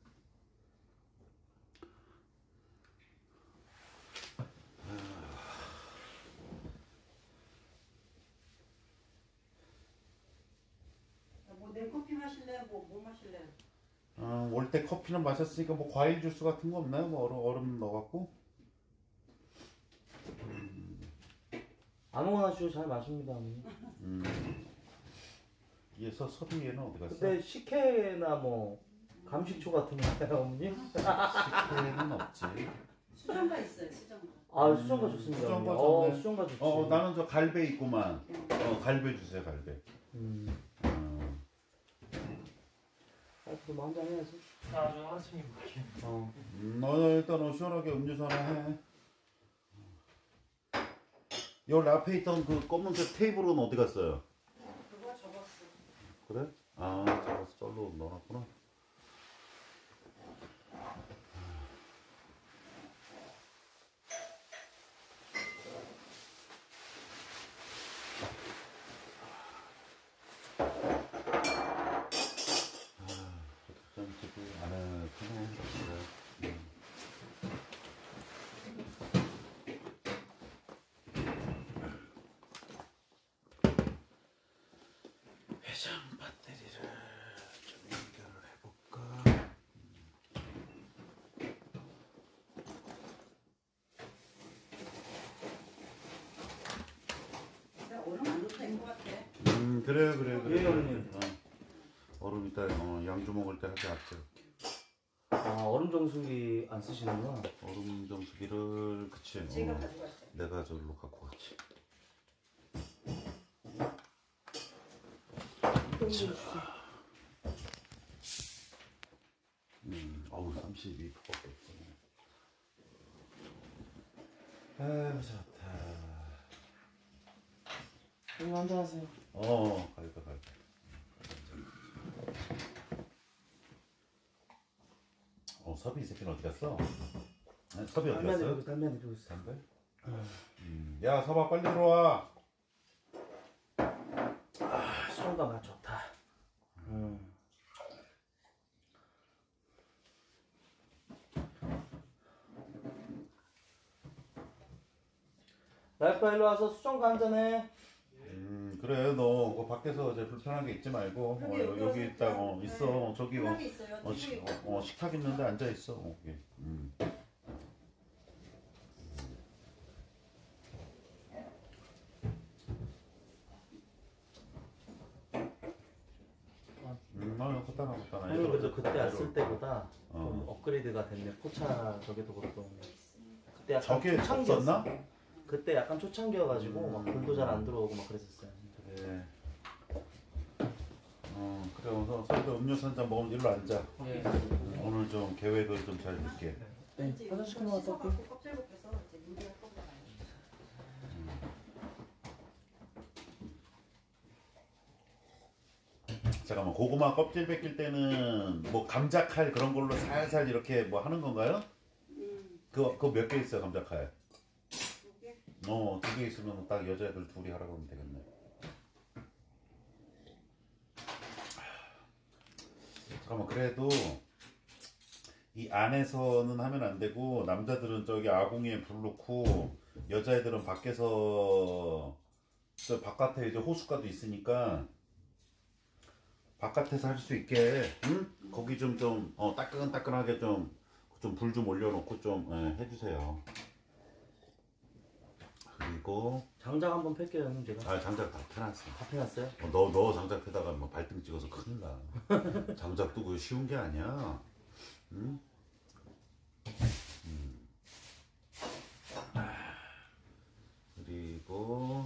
뭐 냉커피 마실래? 뭐, 뭐 마실래? 어, 올 때 커피는 마셨으니까 뭐 과일 주스 같은 거 없나요? 뭐 얼음, 얼음 넣어갖고? 아무거나 주셔 잘 마십니다, 어머니. 음. 얘서 섭이에는 어디 갔어? 근데 식혜나 뭐 감식초 같은 거 있나요, 어머니? 식혜는 없지. 수정가 있어요, 수정가. 아, 수정가 좋습니다. 수정가 어머니. 어, 좋네. 수정가 좋지. 어, 나는 저 갈배 있구만. 어, 갈배 주세요, 갈배. 음. 음. 아, 그럼 한잔 해야지. 나중에 하루치님 볼게요. 어. 음, 너 일단 어, 시원하게 음료수 하나 해. 여기 앞에 있던 그 검은색 테이블은 어디 갔어요? 그거 접었어. 그래? 아, 잡아서 썰로 넣어놨구나. 좀 집이 안에 크네. 그래. 음. 회전 배터리를 좀 연결을 해볼까? 근데 얼음 안 넣어도 될 것 같아. 음, 그래, 그래, 그래. 예, 어머님. 어. 얼음 이따 어, 양주 먹을 때 하지 않게. 아, 얼음 정수기 안 쓰시는구나. 얼음 정수기를, 그치. 제가 어, 가져갔어요. 내가 저기로 갖고 갔지. 음, 어우, 삼십이 퍼센트밖에 없어. 아유, 좋다. 형님 한잔 하세요. 어, 갈까, 갈까. 어, 섭이 이 새끼는 어디 갔어? 아니, 섭이 어디 담배 갔어? 내리고 담배 내리고 있어. 담배? 음. 야, 서봐, 빨리 들어와. 아, 수정가 맛 좋다. 음. 라이프 일로 와서 수정가 한잔 해. 음, 그래, 너, 그 밖에서 이제 불편한 게 있지 말고, 어, 여기, 여기, 여기 여기 있다, 어, 네. 있어. 어, 저기, 어, 편하게 있어요. 어, 티비 식, 있고. 어, 어, 식탁 있는데 앉아있어. 어, 여기. 음. 음, 아, 걷다나, 걷다나. 형님 그래도 그때 왔을 때보다 어. 좀 업그레이드가 됐네. 포차 저기도 그렇고. 그때 약간 저게 초창기였어. 없었나? 그때 약간 초창기여가지고 음. 막 불도 잘 안 들어오고 막 그랬었어요. 그래. 어, 그래, 그래서 서희도 음료수 한 잔 먹으면 일로 앉아. 예. 음, 오늘 좀 계획을 좀 잘 볼게. 네, 이제 화장실 이거 갔다 올게요. 씻어갖고 껍질 벗겨서 이제 요리할 거가 아니에요. 잠깐만, 고구마 껍질 벗길 때는 뭐 감자칼 그런 걸로 살살 이렇게 뭐 하는 건가요? 음, 그거, 그거 몇 개 있어요, 감자칼? 요게 어, 두 개 있으면 딱 여자애들 둘이 하라고 하면 되겠네. 잠깐만, 그래도 이 안에서는 하면 안 되고 남자들은 저기 아궁이에 불 놓고 여자애들은 밖에서 저 바깥에 이제 호숫가도 있으니까 바깥에서 할 수 있게, 응? 거기 좀 좀 어, 따끈따끈하게 좀 좀 불 좀 올려놓고 좀 예, 해주세요. 그리고 장작 한번 팰게요, 형님 제가. 아, 장작 다 펴놨어. 다 펴놨어요? 어, 너, 너 장작 펴다가 뭐 발등 찍어서 큰일 나. 장작도 그 쉬운 게 아니야. 응? 음. 그리고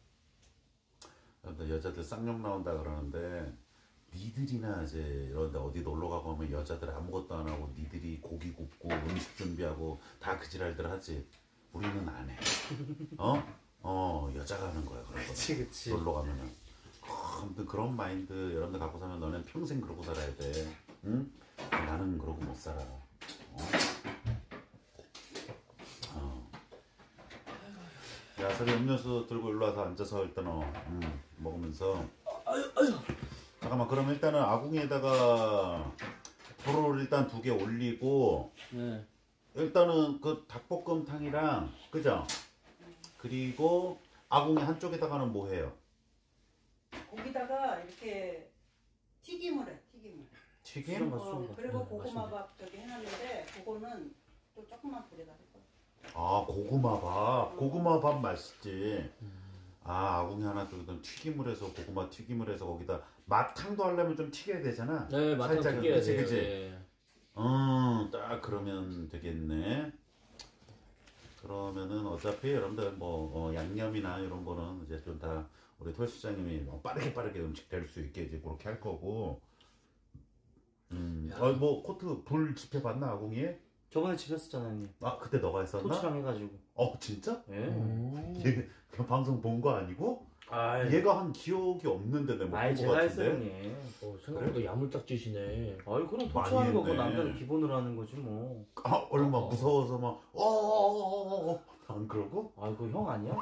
여자들 쌍욕 나온다 그러는데 니들이나 이제 이런데 어디 놀러 가고 하면 여자들 아무것도 안 하고 니들이 고기 굽고 음식 준비하고 다 그 지랄들 하지. 우리는 안 해. 어? 어, 여자가 하는 거야, 그런 거. 그치, 그치. 놀러 가면은. 어, 아무튼 그런 마인드 여러분들 갖고 살면 너는 평생 그러고 살아야 돼. 응? 나는 그러고 못 살아. 어? 어. 야, 서리 음료수 들고 일로 와서 앉아서 일단 어, 음, 먹으면서. 잠깐만, 그럼 일단은 아궁이에다가 불을 일단 두 개 올리고, 네. 일단은 그 닭볶음탕이랑, 그죠? 그리고 아궁이 한쪽에다가는 뭐 해요? 거기다가 이렇게 튀김을 해, 튀김을. 튀김? 수정과 어, 수정과. 그리고 네, 고구마밥 저기 해놨는데 그거는 또 조금만 불에다 할 거야. 아, 고구마밥. 고구마밥 맛있지. 아, 아궁이 하나 좀 튀김을 해서 고구마 튀김을 해서 거기다 마탕도 하려면 좀 튀겨야 되잖아. 네, 마탕 살짝은. 튀겨야 그치, 돼요. 그치? 네. 음, 딱 그러면 되겠네. 그러면은 어차피 여러분들 뭐 어, 양념이나 이런 거는 이제 좀 다 우리 토시장님이 뭐 빠르게 빠르게 음식 될 수 있게 이제 그렇게 할 거고. 음, 어, 뭐 코트 불 집회 봤나 아궁이에? 저번에 집혔었잖아요, 형님. 아, 그때 너가 했었나? 토치랑 해가지고. 어, 진짜? 예. 얘, 그 방송 본 거 아니고? 아, 얘가 한 기억이 없는데 내가 아이, 못본 제가 거 했어요, 같은데. 형님. 어, 생각보다 야물딱지시네. 아이, 그럼 많이 토치하는 거 그거 했네. 남자는 기본으로 하는 거지, 뭐. 아, 얼마 어. 무서워서 막 어어어어어 안 그러고? 아이고, 형 아니야?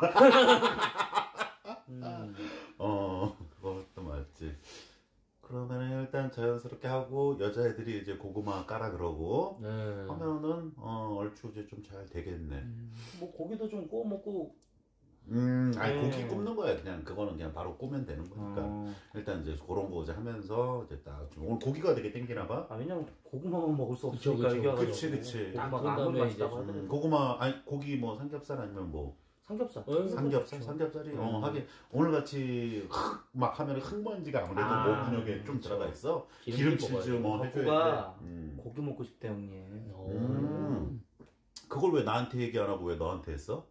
음. 어, 그것도 맞지. 그러면 일단 자연스럽게 하고 여자애들이 이제 고구마 까라 그러고 네. 하면은 어 얼추 이제 좀 잘 되겠네. 뭐, 고기도 좀 구워 먹고. 음, 아니 네. 고기 굽는 거야. 그냥 그거는 그냥 바로 꾸면 되는 거니까. 어. 일단 이제 그런 거 이제 하면서 이제 딱 좀 오늘 고기가 되게 땡기나 봐. 아, 왜냐면 고구마만 먹을 수 그쵸, 없으니까 그쵸. 이게 와가지고. 그치, 그치. 딱 고구마가 그런 아무리 다음에 맛있다고 이제 음, 하더라도. 고구마 아니 고기 뭐 삼겹살 아니면 뭐 삼겹살. 어, 삼겹살 그렇죠. 삼겹살이 음. 어 하긴 오늘 같이 막 하면 흙먼지가 아무래도 아, 목 근육에 좀 그쵸. 들어가 있어. 기름기 기름칠 좀 먹어야 뭐 해줘야 덕구가 돼. 음. 고기 먹고 싶대, 형님. 오. 음. 그걸 왜 나한테 얘기 안 하고 왜 너한테 했어?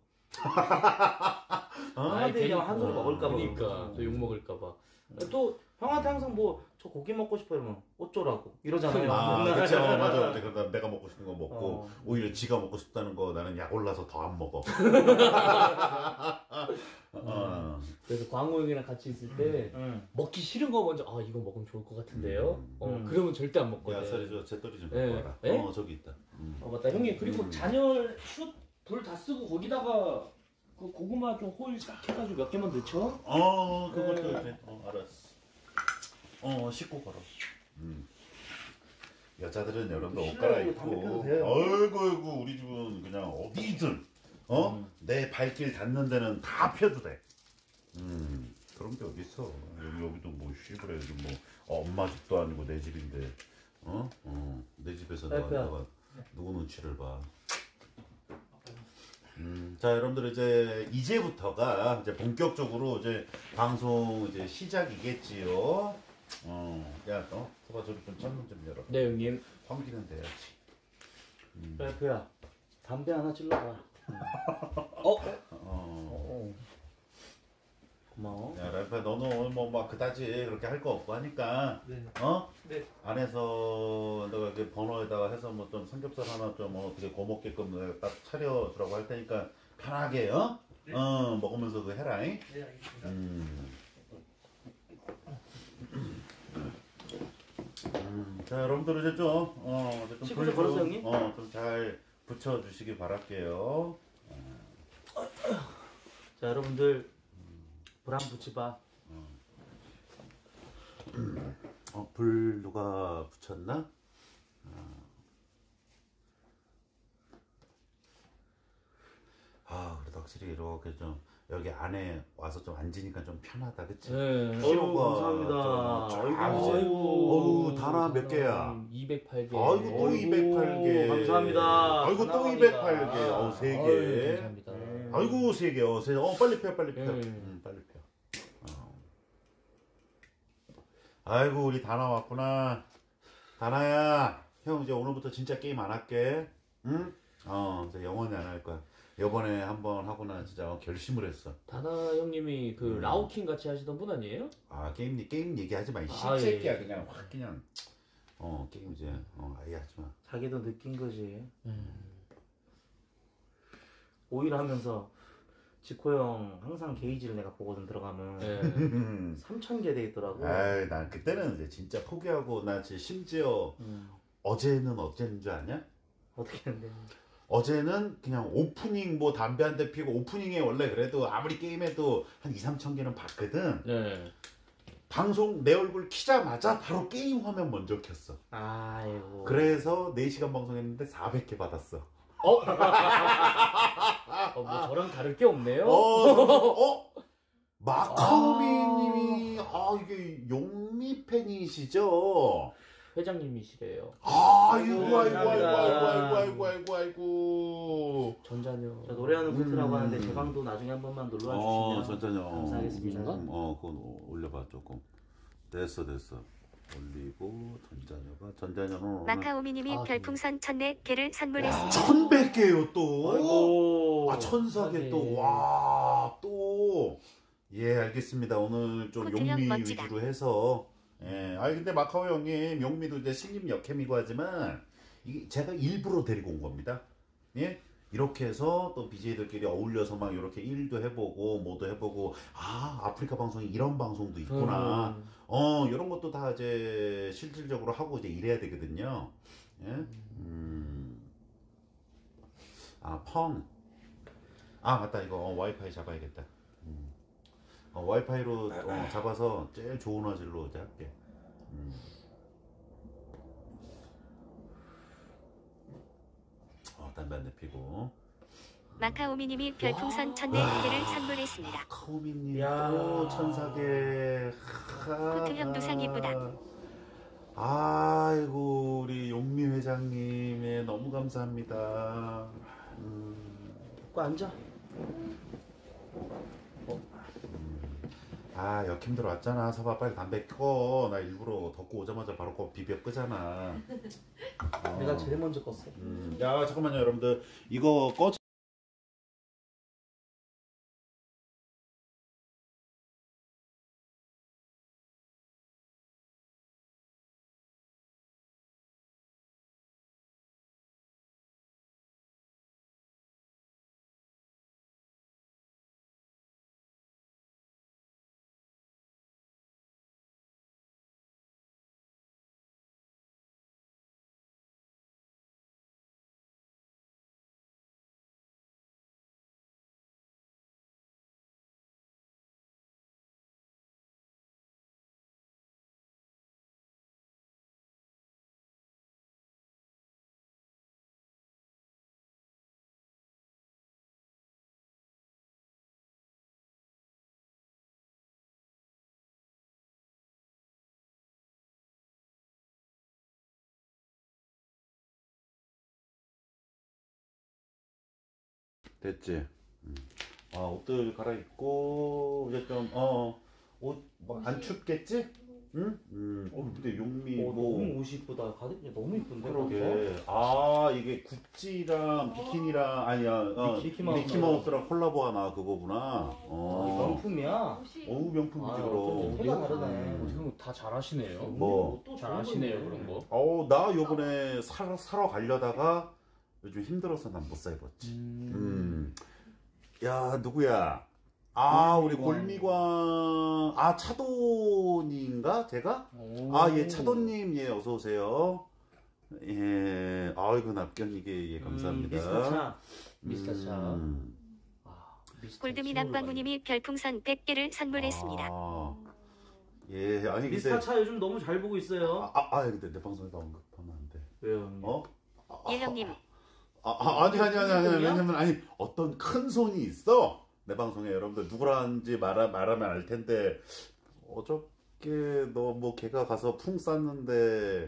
어? 형한테 얘기하면 한 소리 어, 먹을까봐. 그러니까 또 욕 먹을까봐. 또 형한테 항상 뭐 저 고기 먹고 싶어 이러면 어쩌라고 이러잖아요. 아, 맨날. 그치, 어, 맞아, 맞아. 그러다 내가 먹고 싶은 거 먹고, 어. 오히려 지가 먹고 싶다는 거 나는 약 올라서 더 안 먹어. 어. 그래서 광호 형이랑 같이 있을 때 응. 먹기 싫은 거 먼저 아 이거 먹으면 좋을 것 같은데요. 음. 어 음. 그러면 절대 안 먹거든. 야, 쌀이 저 잿더리 좀 네. 갖고 와라. 네? 어, 저기 있다. 음. 어 맞다 형님 그리고 음. 잔열 숯불 다 쓰고 거기다가 그 고구마 좀 호일 딱 해가지고 몇 개만 넣죠. 어, 그것도 네. 이제, 어, 알았어. 어, 씻고 걸어. 음. 여자들은 여러분들 옷 싫어요. 담배 갈아입고, 펴도 돼요. 어이구, 어이구, 우리 집은 그냥 어디든, 어? 음. 내 발길 닿는 데는 다 펴도 돼. 음, 그런 게 어딨어. 여기, 여기도 뭐, 쉬그래. 여기 뭐, 어, 엄마 집도 아니고 내 집인데, 어? 어, 내 집에서 네, 너가, 너가 누구 눈치를 봐. 음, 자, 여러분들 이제 이제부터가 이제 본격적으로 이제 방송 이제 시작이겠지요. 어, 야, 너, 서봐 저기 좀 창문 좀 열어. 네 형님. 환기는 돼야지. 음. 래프야 담배 하나 찔러봐. 어? 어. 어. 고마워. 야, 래퍼 너는 오늘 뭐막 그다지 그렇게 할 거 없고 하니까, 네. 어? 네. 안에서 내가 이렇게 번호에다가 해서 뭐 좀 삼겹살 하나 좀 어, 어떻게 고먹게끔 내가 딱 차려주라고 할 테니까 편하게, 어? 어, 먹으면서 그 해라잉. 네, 알겠습니다. 음. 음, 자, 여러분들 이제 좀, 어, 이제 좀 씻고 불 좀 걸었어요, 좀, 형님? 어, 좀 잘 붙여주시기 바랄게요. 자 여러분들 불 한 붙이봐. 어, 불 누가 붙였나? 아, 그래도 확실히 이렇게 좀 여기 안에 와서 좀 앉으니까 좀 편하다, 그치? 네. 어유 감사합니다. 좀 아이고, 쫙 이제. 어우, 단아 몇 개야? 이백팔 개. 아이고, 또 어이구, 이백팔 개. 감사합니다. 아이고, 또 사랑합니다. 이백팔 개. 어우, 세 아유, 개. 감사합니다. 네. 아이고, 세 개. 어, 세 개. 어, 빨리 펴, 빨리 펴. 음. 음, 빨리 펴. 어. 아이고, 우리 다나 왔구나. 다나야, 형 이제 오늘부터 진짜 게임 안 할게. 응? 어, 이제 영원히 안 할 거야. 요번에 한번 하고 난 진짜 결심을 했어. 다나 형님이 그 음. 라오킹 같이 하시던 분 아니에요? 아, 게임, 게임 얘기하지 마. 이 아, 씹새끼야. 예, 예. 그냥 확, 그냥. 어, 게임 이제, 어, 아예 하지 마. 자기도 느낀 거지. 음. 오일 하면서 지코 형 항상 게이지를 내가 보거든 들어가면 네. 삼천 개 돼 있더라고. 아이, 난 그때는 이제 진짜 포기하고, 나 지금 심지어 음. 어제는 어제인 줄 아냐? 어떻게 했는데? 어제는 그냥 오프닝 뭐 담배 한 대 피고 오프닝에 원래 그래도 아무리 게임해도 한 이, 삼천 개는 봤거든. 네. 방송 내 얼굴 키자마자 바로 게임 화면 먼저 켰어. 아이고. 그래서 네 시간 방송했는데 사백 개 받았어. 어? 어, 뭐 저랑 다를 게 없네요. 어? 어? 마카오미님이 아 이게 용미 팬이시죠? 회장님이시래요. 아이고 아이고 아이고 감사합니다. 아이고 아이고 아이고 아이고. 전자녀. 저 노래하는 코트라고 음. 하는데 제 방도 나중에 한 번만 놀러와 어, 주시면 전자녀. 감사하겠습니다. 음, 어, 그건 올려봐 조금. 됐어, 됐어. 올리고 전자녀가 전자녀는 오늘 마카오미님이 아, 별풍선 천네 개를 선물했습니다. 천백 개요 또. 아이고. 아 천사개 하긴. 또. 와 또. 예 알겠습니다. 오늘 좀 코트형 용미 멋지다. 위주로 해서. 예. 아 근데 마카오 형님 용미도 이제 신임 역캠이고 하지만 이게 제가 일부러 데리고 온 겁니다. 예. 이렇게 해서 또 비제이들끼리 어울려서 막 이렇게 일도 해보고 뭐도 해보고 아 아프리카 방송이 이런 방송도 있구나. 음. 어 이런 것도 다 이제 실질적으로 하고 이제 이래야 되거든요. 예? 음. 아 펑. 아 맞다 이거 어, 와이파이 잡아야겠다. 음. 어, 와이파이로 어, 잡아서 제일 좋은 화질로 이제 할게. 음. 어 담배 안 내피고. 마카오미님이 별풍선 천네 개를 선물했습니다. 카오미님 야. 또 천사계. 코트형 두상 이쁘다. 아이고 우리 용미 회장님의 너무 감사합니다. 음, 갖고 앉아. 아 역힘 들어왔잖아. 서봐 빨리 담배 꺼. 나 일부러 덮고 오자마자 바로 꺼 비벼 끄잖아. 어. 내가 제일 먼저 껐어. 음, 야 잠깐만요 여러분들 이거 꺼. 됐지. 음. 아 옷들 갈아입고 이제 좀어옷 안 춥겠지? 응? 음. 어 근데 용미 어, 뭐 너무 옷이 이쁘다. 가득 너무 이쁜데. 그러게. 아 이게 구찌랑 비키니랑 아니야. 어, 미키- 미키마우스. 미키마우스랑 콜라보 하나 그거구나. 아, 어. 명품이야. 옷이 어우 명품이지 아, 그럼. 좀 해가 다르네. 음. 형 다 잘하시네요. 뭐? 또 잘하시네요 그런 거. 어우 나 요번에 사러, 사러 가려다가 요즘 힘들어서 난 못 사 입었지. 음. 야 누구야? 아 우리 골미광 아 차돈인가 제가? 아 예 차돈님 예 어서 오세요. 예 아이고 납견이게 예 감사합니다. 음, 미스터 차. 미스터 차. 음. 아, 미스터 골드미 치오를 남광우님이 별풍선 백 개를 선물했습니다. 아, 예 아니 미스터 근데 차 요즘 너무 잘 보고 있어요. 아, 아, 아 근데 내 방송에다 언급하면 안 돼. 왜요, 형님? 어? 예 형님. 아, 아 아니 아니 아니 아니 손이야? 왜냐면 아니 어떤 큰 손이 있어 내 방송에 여러분들 누구라는지 말하, 말하면 알 텐데 어저께 너 뭐 걔가 가서 풍 쌌는데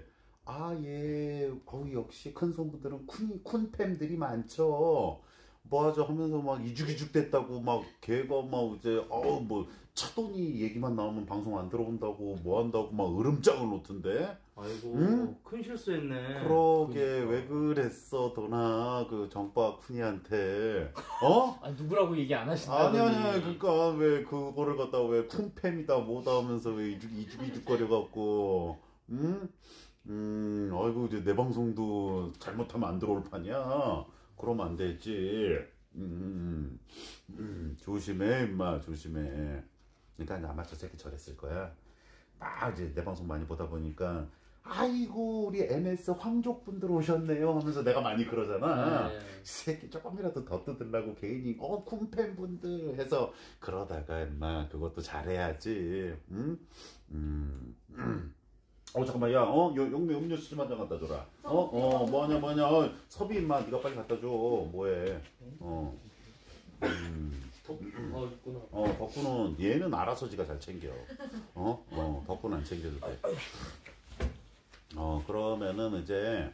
아예 어우 역시 큰 손분들은 쿤 쿤팸들이 많죠 뭐하죠 하면서 막 이죽이죽 됐다고 막 걔가 막 이제 어우 뭐 차돈이 얘기만 나오면 방송 안 들어온다고 뭐 한다고 막 으름장을 놓던데 아이고, 응? 큰 실수했네. 그러게 그러니까. 왜 그랬어 도나 그 정박 쿤이한테 어? 아 누구라고 얘기 안 아니 하신다더니. 아니 아니 그러니까 왜 그거를 갖다 왜 쿤팸이다 뭐다 하면서 왜 이죽 이죽이죽거려 갖고 음? 음 아이고 이제 내 방송도 잘못하면 안 들어올 판이야 그러면 안 되지 음, 음, 음 조심해 임마 조심해 그러니까 이제 아마 저 새끼 저랬을 거야 막 이제 내 방송 많이 보다 보니까 아이고 우리 엠에스 황족분들 오셨네요 하면서 내가 많이 그러잖아 네. 이 새끼 조금이라도 더 뜯으려고 괜히 어 쿤팬분들 해서 그러다가 임마 그것도 잘해야지 응? 음, 음. 어 잠깐만 야어 용미 음료수 좀 한 잔 갖다 줘라 어어 뭐하냐 뭐하냐 어, 섭이 임마 네가 빨리 갖다 줘 뭐해 어 음. 어 있구나. 어 덕구는 얘는 알아서 지가 잘 챙겨 어? 어 덕구는 안 챙겨도 돼 어 그러면은 이제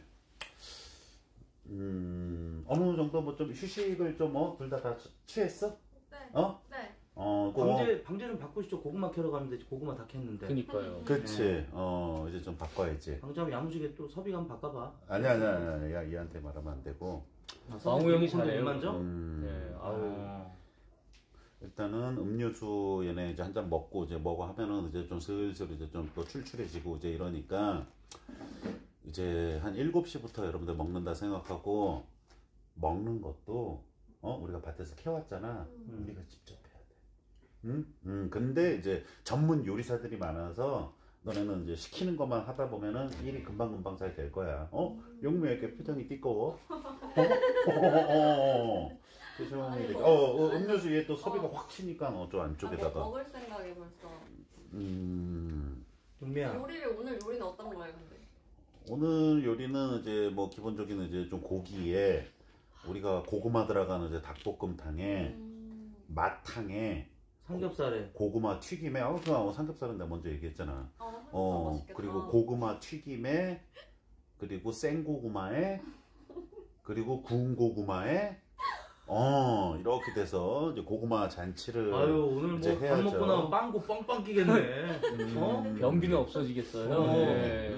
음 어느 정도 뭐 좀 휴식을 좀 어 둘 다 다 취했어? 네. 어? 네. 어, 그 방제 방제 좀 바꾸시죠. 고구마 캐러 가는데 고구마 다 캤는데. 그니까요. 그치. 어 이제 좀 바꿔야지. 방제하면 야무지게 또 섭이가 한번 바꿔봐. 아니야 아니야 아니야. 야 얘한테 말하면 안 되고. 왕우 형이 잘해요. 만져? 음, 네, 아우. 아. 일단은 음료수 얘네 이제 한 잔 먹고 이제 먹어 하면은 이제 좀 슬슬 이제 좀 또 출출해지고 이제 이러니까 이제 한 일곱 시부터 여러분들 먹는다 생각하고 먹는 것도 어 우리가 밭에서 캐왔잖아. 음. 우리가 직접 해야 돼. 응? 음 근데 이제 전문 요리사들이 많아서 너네는 이제 시키는 것만 하다 보면은 일이 금방금방 잘 될 거야. 어? 용미 왜 이렇게 표정이 띠꺼워? 어? 어? 어? 어? 표정이 되게 어, 어 음료수 위에 또 섭이가 확 치니까 어, 저 안쪽에다가 먹을 생각에 벌써. 음 용미야. 요리를 오늘 요리는 어떤 거예요, 근데? 오늘 요리는 이제 뭐 기본적인 이제 좀 고기에 우리가 고구마 들어가는 이제 닭볶음탕에 음. 마탕에 삼겹살에. 고구마 튀김에 어, 그 어, 삼겹살은 내가 먼저 얘기했잖아. 아, 삼겹살 어 맛있겠다. 그리고 고구마 튀김에 그리고 생고구마에 그리고 구운 고구마에 어 이렇게 돼서 이제 고구마 잔치를 아유 오늘 이제 뭐 밥 해야죠. 먹고 나면 빵고 뻥빵 끼겠네. 어? 변비는 없어지겠어요. 어. 네.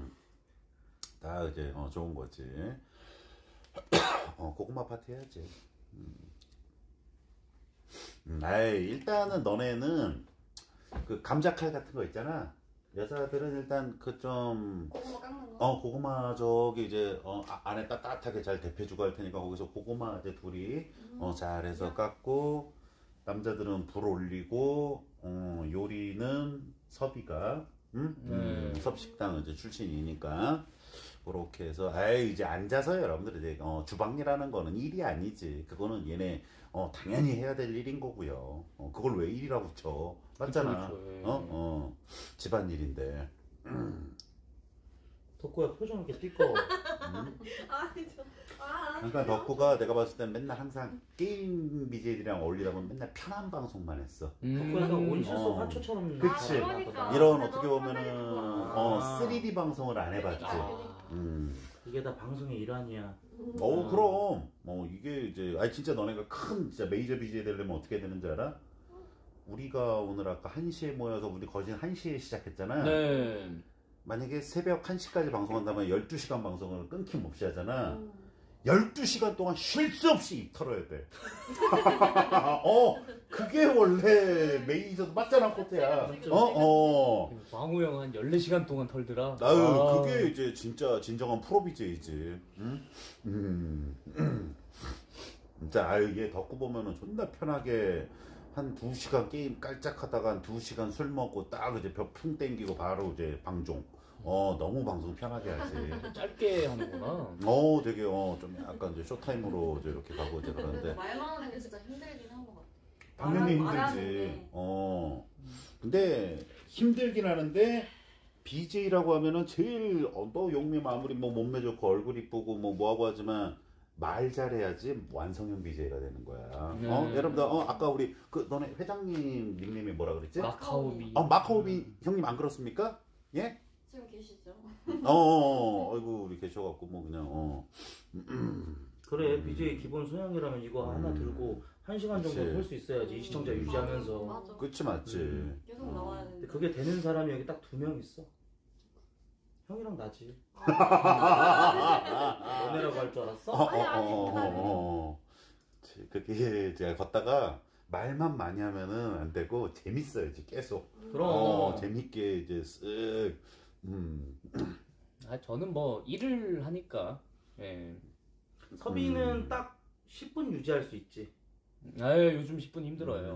다 이제 어, 좋은 거지. 어 고구마 파티 해야지. 음. 음, 아이 일단은 너네는 그 감자칼 같은 거 있잖아. 여자들은 일단 그 좀 고구마 깎는 거? 어 고구마 저기 이제 어 아- 안에 따뜻하게 잘 데펴주고 할 테니까 거기서 고구마 이제 둘이 어 잘해서 깎고 남자들은 불 올리고 어 요리는 섭이가 음? 음, 네. 섭식당 이제 출신이니까 그렇게 해서 아이 이제 앉아서 여러분들 이제 어 주방일하는 거는 일이 아니지. 그거는 얘네 어 당연히 해야 될 일인 거고요. 어 그걸 왜 일이라고 쳐? 맞잖아. 그쵸, 그쵸, 예. 어? 어 집안일인데. 덕구야 표정 이렇게 띠꺼워. 음? 아니, 저. 아, 그러니까 덕구가 내가 봤을 땐 맨날 항상 게임 비제이들이랑 어울리다 보면 맨날 편한 방송만 했어. 덕구야 약간 온실속 어. 화초처럼. 그치. 아, 그러니까. 이런 아, 어떻게 너무 보면은 편하게 어 좋아. 쓰리디 방송을 안 해봤지. 아. 음. 이게 다 방송의 일환이야. 어 그럼 어 이게 이제 아니 진짜 너네가 큰 진짜 메이저 비제이 되려면 어떻게 되는지 알아? 우리가 오늘 아까 한 시에 모여서 우리 거진 한 시에 시작했잖아. 네. 만약에 새벽 한 시까지 방송한다면 열두 시간 방송을 끊김없이 하잖아. 음. 열두 시간 동안 쉴 수 없이 입 털어야 돼. 어, 그게 원래 메이저 맞잖아, 코트야. 어, 어. 왕우 형 한 열네 시간 동안 털더라. 아유, 아. 그게 이제 진짜 진정한 프로 비제이지. 응? 음. 진짜, 아유, 얘 덕구 보면은 존나 편하게 한 두 시간 게임 깔짝 하다가 한 두 시간 술 먹고 딱 이제 벽풍 땡기고 바로 이제 방종. 어, 너무 방송 편하게 하지. 짧게 하는구나. 어, 되게, 어, 좀 약간 이제 쇼타임으로 이제 이렇게 가고 이제 그래도 그러는데. 말만 하는 게 진짜 힘들긴 한 것 같아. 당연히 말하- 말하는 힘들지. 게. 어. 근데 힘들긴 하는데 비제이라고 하면은 제일 어, 너 용미 아무리 뭐 몸매 좋고 얼굴 이쁘고 뭐 뭐하고 하지만 말 잘해야지 완성형 비제이가 되는 거야. 어? 네. 여러분들 어 아까 우리 그 너네 회장님 닉네임이 뭐라 그랬지? 마카오미. 어 마카오비 형님 안 그렇습니까? 예? 지금 계시죠? 어, 어, 어, 아이고 우리 계셔갖고 뭐 그냥 어. 그래 비제이 기본 소양이라면 이거 하나 음. 들고 한 시간 정도 그치. 할 수 있어야지 이 시청자 유지하면서. 맞아. 그치 맞지. 음. 계속 어. 나와야 근데 되는데. 그게 되는 사람이 여기 딱 두 명 있어. 형이랑 나지. 아, 너네라고 할 줄 알았어? 어, 어, 아니, 아니, 어, 어, 아니. 어. 그게 제가 걷다가 말만 많이 하면은 안 되고 재밌어야지 계속. 그럼. 어, 재밌게 이제 쓱. 음. 아, 저는 뭐 일을 하니까. 예. 섭이는 음. 딱 십 분 유지할 수 있지. 아, 요즘 십 분 힘들어요.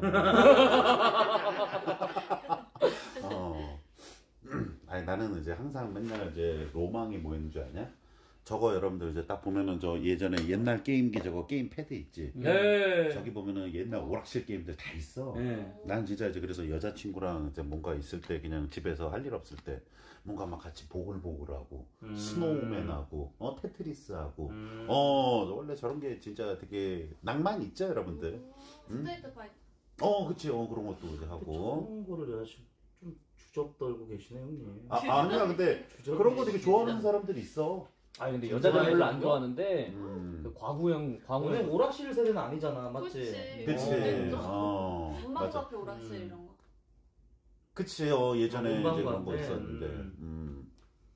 어. 아니 나는 이제 항상 맨날 이제 로망이 뭐였는 줄 아냐? 저거 여러분들 이제 딱 보면은 저 예전에 옛날 게임기 저거 게임 패드 있지. 네. 저기 보면은 옛날 오락실 게임들 다 있어. 네. 난 진짜 이제 그래서 여자친구랑 이제 뭔가 있을 때 그냥 집에서 할 일 없을 때 뭔가 막 같이 보글보글하고 음. 스노우맨하고 어 테트리스하고 음. 어 원래 저런 게 진짜 되게 낭만 있죠 여러분들. 스트레이트 파이터. 어 그치 어 그런 것도 이제 하고 저런 거를 내가 좀, 좀 주접 떨고 계시네 형님. 아, 아니야 근데 주접 그런 거 되게 좋아하는 사람들이 있어. 아 근데 여자들은 별로 안 좋아해서 좋아하는데 음. 그 과구형 너네 광우형 오락실 세대는 아니잖아, 맞지? 그치. 그치. 어. 어. 엄마 맞아. 카페 오락실 음. 이런 거. 그치. 어 예전에 아, 이제 문방구 그런 거 앞에? 있었는데. 음. 음.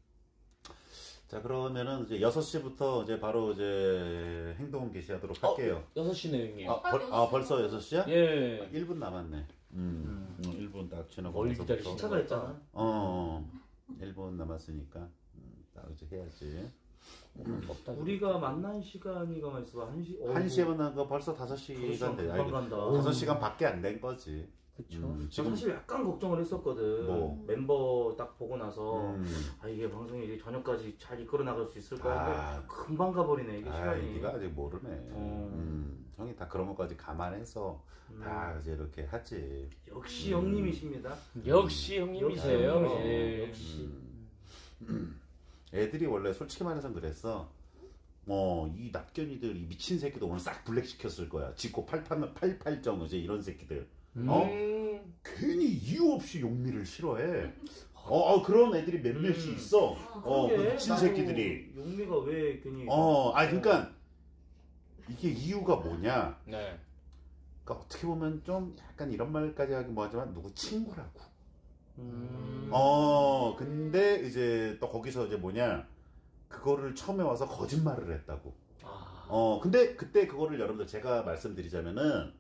자 그러면은 이제 여섯 시부터 이제 바로 이제 행동 개시하도록 할게요. 여섯 시네 형님. 아, 벌, 아 벌써 여섯 시야? 예. 일 분 남았네. 음. 음. 일 분 딱 지나고 멀리 나서부터. 기다리시네. 시차가 있잖아. 어. 일 분 남았으니까 음, 딱 이제 해야지. 없다. 우리가 만난 시간이 가만 있어봐. 한 시. 한 시에 만난 거 벌써 다섯 시간 돼. 금방 간다. 다섯 시간 밖에 안 된 거지. 그쵸. 음, 저 지금 사실 약간 걱정을 했었거든. 뭐? 멤버 딱 보고 나서 음. 아 이게 방송이 이제 저녁까지 잘 이끌어 나갈 수 있을까 아. 했는데 금방 가버리네 이게 아, 시간이. 네가 아직 모르네. 어. 음, 형이 다 그런 것까지 감안해서 음. 다 이제 이렇게 하지. 역시 음. 형님이십니다. 역시 형님이세요. 역시. 예. 역시. 음. 애들이 원래 솔직히 말해서 그랬어. 뭐 이 납견이들 이 미친 새끼들 오늘 싹 블랙 시켰을 거야. 지코 팔팔 팔팔정 이제 이런 새끼들. 어? 음. 괜히 이유 없이 용미를 싫어해. 어, 어, 그런 애들이 몇몇이 음. 있어. 어, 그 그러게, 미친 나도 새끼들이. 용미가 왜 괜히. 어, 아니 그러니까 이게 이유가 뭐냐? 네. 그러니까 어떻게 보면 좀 약간 이런 말까지 하기 뭐하지만 누구 친구라고. 음. 어, 근데 이제 또 거기서 이제 뭐냐? 그거를 처음에 와서 거짓말을 했다고. 아. 어, 근데 그때 그거를 여러분들 제가 말씀드리자면은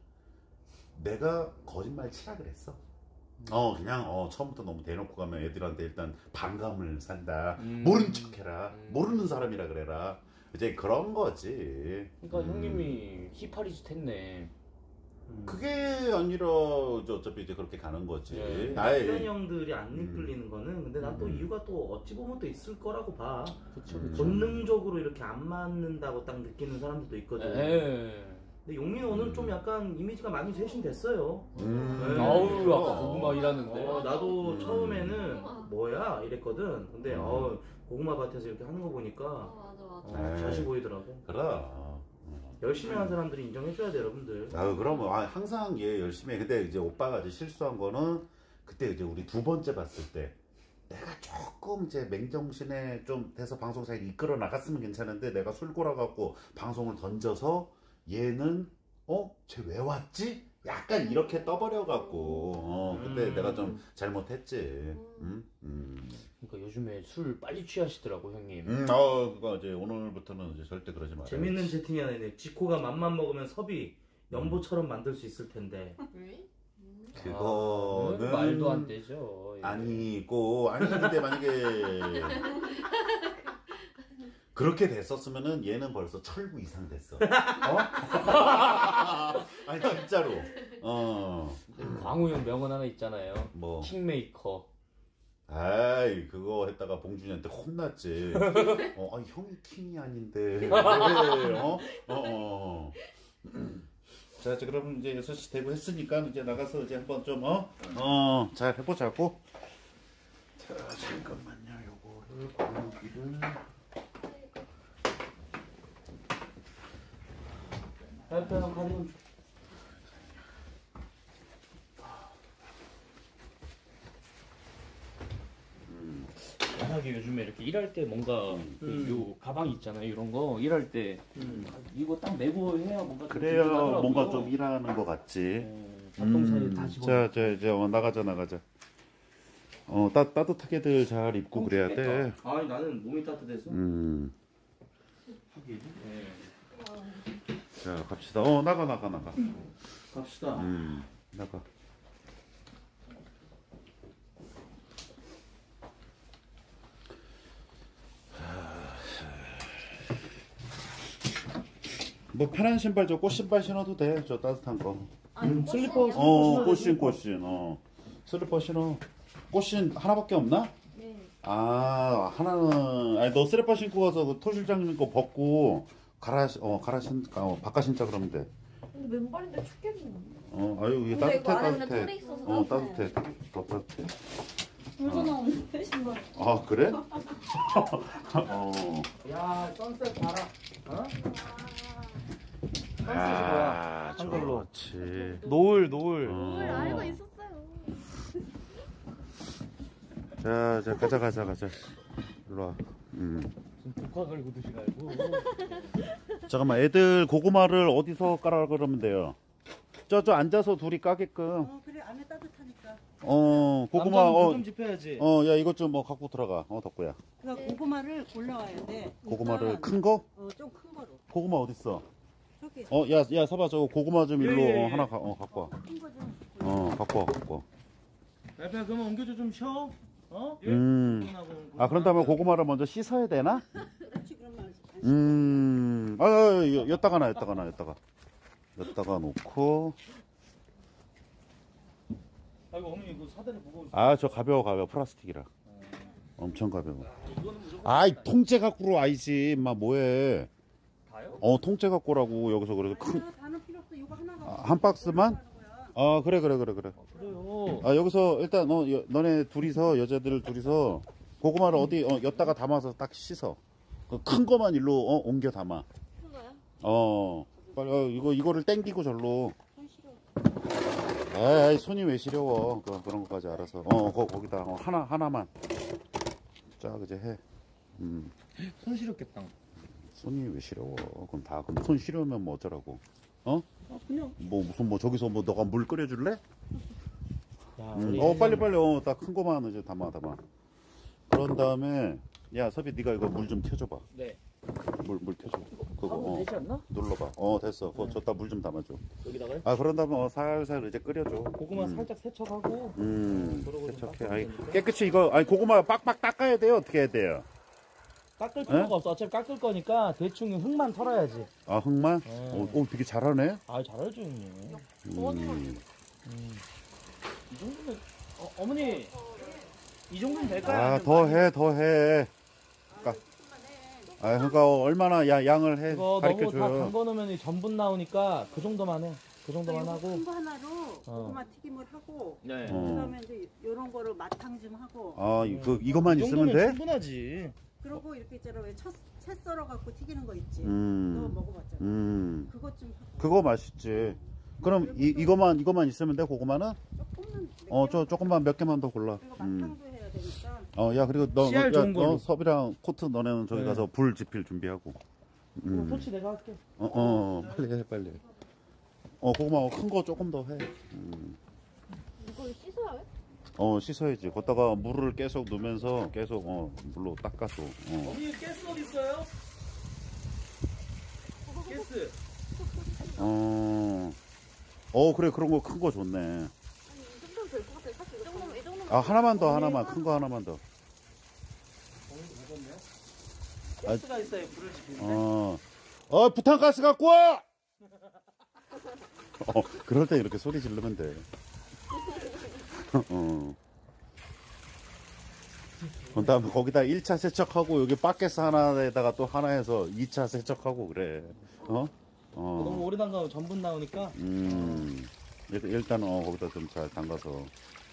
내가 거짓말 치라 그랬어. 어, 그냥 어 처음부터 너무 대놓고 가면 애들한테 일단 반감을 산다. 음. 모른 척해라. 음. 모르는 사람이라 그래라. 이제 그런 거지. 그러니까 음. 형님이 히파리짓 했네. 음. 그게 아니라 이제 어차피 이제 그렇게 가는 거지. 예. 아예 현 형들이 안 이끌리는 거는 근데 난 또 음. 이유가 또 어찌 보면 또 있을 거라고 봐. 그쵸 음. 그쵸. 본능적으로 이렇게 안 맞는다고 딱 느끼는 사람들도 있거든. 예. 근데 용민은 오늘 음. 좀 약간 이미지가 많이 쇄신됐어요. 음. 네. 아우 그럼. 아까 고구마 일하는데. 어, 나도 음. 처음에는 뭐야 이랬거든. 근데 음. 어, 고구마 밭에서 이렇게 하는 거 보니까 어, 맞아 맞아. 어, 네. 자시 보이더라고. 그럼. 열심히 하는 사람들이 인정해줘야 돼 여러분들. 아, 그럼 아, 항상 얘 열심히 해. 근데 이제 오빠가 이제 실수한 거는 그때 이제 우리 두 번째 봤을 때 내가 조금 이제 맹정신에 좀 돼서 방송 잘 이끌어 나갔으면 괜찮은데 내가 술고라 갖고 방송을 던져서 얘는 어? 쟤 왜 왔지? 약간 이렇게 떠버려 갖고 어, 그때 음. 내가 좀 잘못했지. 음? 음. 그러니까 요즘에 술 빨리 취하시더라고 형님. 음, 어, 그거 이제 오늘부터는 이제 절대 그러지 마. 재밌는 채팅이 하나 있네. 지코가 맘만 먹으면 섭이 연보처럼 만들 수 있을 텐데. 왜? 그거는 아, 말도 안 되죠. 예. 아니고 아니 근데 만약에 그렇게 됐었으면은 얘는 벌써 철구 이상 됐어. 어? 아니 진짜로. 어. 광우형 명언 하나 있잖아요. 뭐. 킹메이커. 아이 그거 했다가 봉준이한테 혼났지. 어, 아니 형이 킹이 아닌데. 왜? 어? 어, 어. 자, 이제 그러면 이제 여섯 시 되고 했으니까 이제 나가서 이제 한번 좀 어? 어, 잘 해보자고. 자, 잠깐만요. 요거를 고기를 빨리빨리 가리 좀 줘. 만약에 요즘에 이렇게 일할 때 뭔가 그 음. 요 가방 있잖아요. 이런 거 일할 때 음. 이거 딱 메고 해야 뭔가 좀 그래야 든든하더라고요. 뭔가 좀 일하는 것 같지. 어, 잡동사니 다 집어. 자, 자, 이제 어, 나가자, 나가자. 어, 따, 따뜻하게들 잘 입고 그래야 돼. 아니 나는 몸이 따뜻해서. 음. 하긴. 예. 자, 갑시다. 어, 나가, 나가, 나가. 갑시다. 음, 나가. 뭐 편한 신발 저 꽃신발 신어도 돼. 저 따뜻한 거. 음, 슬리퍼 슬리퍼 어, 신어야지, 꽃신 슬리퍼. 꽃신. 어. 슬리퍼 신어. 꽃신 하나밖에 없나? 네. 아, 하나는 아니 너 슬리퍼 신고 가서 그 토실장님 거 벗고 갈아 어 갈아 신 어, 바꿔 신자 그러면 돼. 근데 맨발인데 춥겠네. 어, 아유 이게 근데 따뜻해 이거 안에 그냥 따뜻해. 털이 있어서 어, 따뜻해. 따뜻해. 더 따뜻해. 불도 나오는데 신발. 아, 그래? 어. 야 선셋 봐라. 어? 아, 한글로. 좋지. 노을 노을. 어. 뭘 알고 있었어요. 가자 가자 가자 가자. 일로 와. 음. 지금 독화 걸고 드시가지고. 잠깐만 애들 고구마를 어디서 까라 그러면 돼요? 저 저 앉아서 둘이 까게끔. 어 그래 안에 따뜻하니까. 어 고구마 남자는 어. 좀 짚어야지. 어, 야, 이것 좀 뭐 갖고 들어가. 어, 덕구야. 그러니까 고구마를 골라와야 돼. 고구마를 일단, 큰 거? 어, 좀 큰 거로. 고구마 어딨어? 저기 어, 야, 야, 서봐. 저거 고구마 좀 일로 예, 예, 어, 예. 하나 가, 어, 갖고 와. 큰 거 좀. 어, 갖고 와, 갖고 와. 야야 그러면 옮겨줘 좀 쉬어. 어? 음. 아, 그런 다음에 고구마를 먼저 씻어야 되나? 그렇지 그러면 안 씻- 음. 아, 아, 여- 여기다가 놔, 여기다가 놔, 여기다가. 여기다가 놓고. 아이고 어머니 그 사다리 무거워. 아, 저 가벼워, 가벼워. 플라스틱이라. 엄청 가벼워. 아이, 통째 갖고로 아이지. 인마, 뭐해. 다요? 어, 통째 갖고라고, 여기서. 그래서 큰, 아니야, 다는 필요 없어. 이거 하나가. 아, 한 박스만? 아, 그래, 그래, 그래, 그래. 그래요. 아 여기서 일단 어 여- 너네 둘이서 여자들 둘이서 고구마를 어디 어 엿다가 담아서 딱 씻어. 그 큰 거만 일로 어 옮겨 담아. 큰 거야? 어 빨리 어, 이거 이거를 땡기고 절로. 손 시려. 에이 손이 왜 시려워. 그, 그런 거까지 알아서. 어 거, 거기다 어, 하나 하나만. 자 이제 해. 음 손 시렵겠다. 손이 왜 시려워. 그럼 다 그럼 손 시려우면 뭐 어쩌라고. 어? 아 그냥. 뭐 무슨 뭐 저기서 뭐 너가 물 끓여줄래? 야, 음, 우리 어 빨리 빨리 어 딱 큰 거만 이제 담아 담아. 그런 다음에 야 섭이 네가 이거 물 좀 켜줘봐. 네. 물 물 켜줘. 그거 하면 어, 되지 않나? 눌러봐. 어 됐어. 그거 줬다 물 좀 담아줘. 여기다가요? 아 그런 다음에 어, 살살 이제 끓여줘. 고구마 음. 살짝 세척하고. 음 그러고 좀 세척해. 닦아야 아이, 되니까. 깨끗이 이거 아니 고구마 빡빡 닦아야 돼요. 어떻게 해야 돼요? 깎을 필요가 없어. 어차피 깎을 거니까 대충 흙만 털어야지. 아 흙만? 네. 어, 오 되게 잘하네. 아 잘하죠 형님. 음. 이 정도면 어, 어머니 이 정도면 될까요? 아 아니면 더 많이- 해 더 해. 그러니까 아 그러니까 얼마나 야 양을 해 이거 가르쳐 너무 다 줘요. 담궈 놓으면 전분 나오니까 그 정도만 해. 그 정도만 이거 하고. 큰거 하나로 어. 고구마 튀김을 하고. 네. 어. 그다음에 이제 요런 거로 마탕 좀 하고. 아 이거 이것만 이 있으면 정도면 돼? 충분하지. 그러고 이렇게 있잖아. 왜 채, 채 썰어 갖고 튀기는 거 있지. 음. 너 먹어봤잖아. 음. 그것 좀 하고. 그거 맛있지. 그럼 이 이거만 이거만 있으면 돼 고구마는? 조금만. 몇 어, 개만 저 조금만 몇 개만 더 골라. 그리고 음. 마탕도 해야 되니까. 어, 야 그리고 너, 씨알 야, 좋은 걸로. 너 섭이랑 코트 너네는 저기 네. 가서 불 지필 준비하고. 이거 음. 토치 내가 할게. 어, 어, 어, 빨리 해, 빨리. 어, 고구마 큰 거 조금 더 해. 음. 이걸 씻어야 해? 어, 씻어야지. 걷다가 물을 계속 넣으면서 계속 어 물로 닦아줘. 어. 어머니 가스 어디 있어요? 가스. 어. 어, 그래 그런 거 큰 거 좋네. 아니 이 정도면 될 것 같아. 사실 이 정도면 이 정도면. 아 하나만 더 하나만 큰 거 하나만 더. 가스가 있어야 불을 지피는데. 어. 어, 부탄가스 갖고 와! 어, 그럴 때 이렇게 소리 지르면 돼. 어. 그 다음에 거기다 일 차 세척하고 여기 바켓스 하나에다가 또 하나 해서 이 차 세척하고 그래. 어? 너무 어. 오래 담가면 전분 나오니까. 음. 일- 일단 어, 거기다 좀 잘 담가서.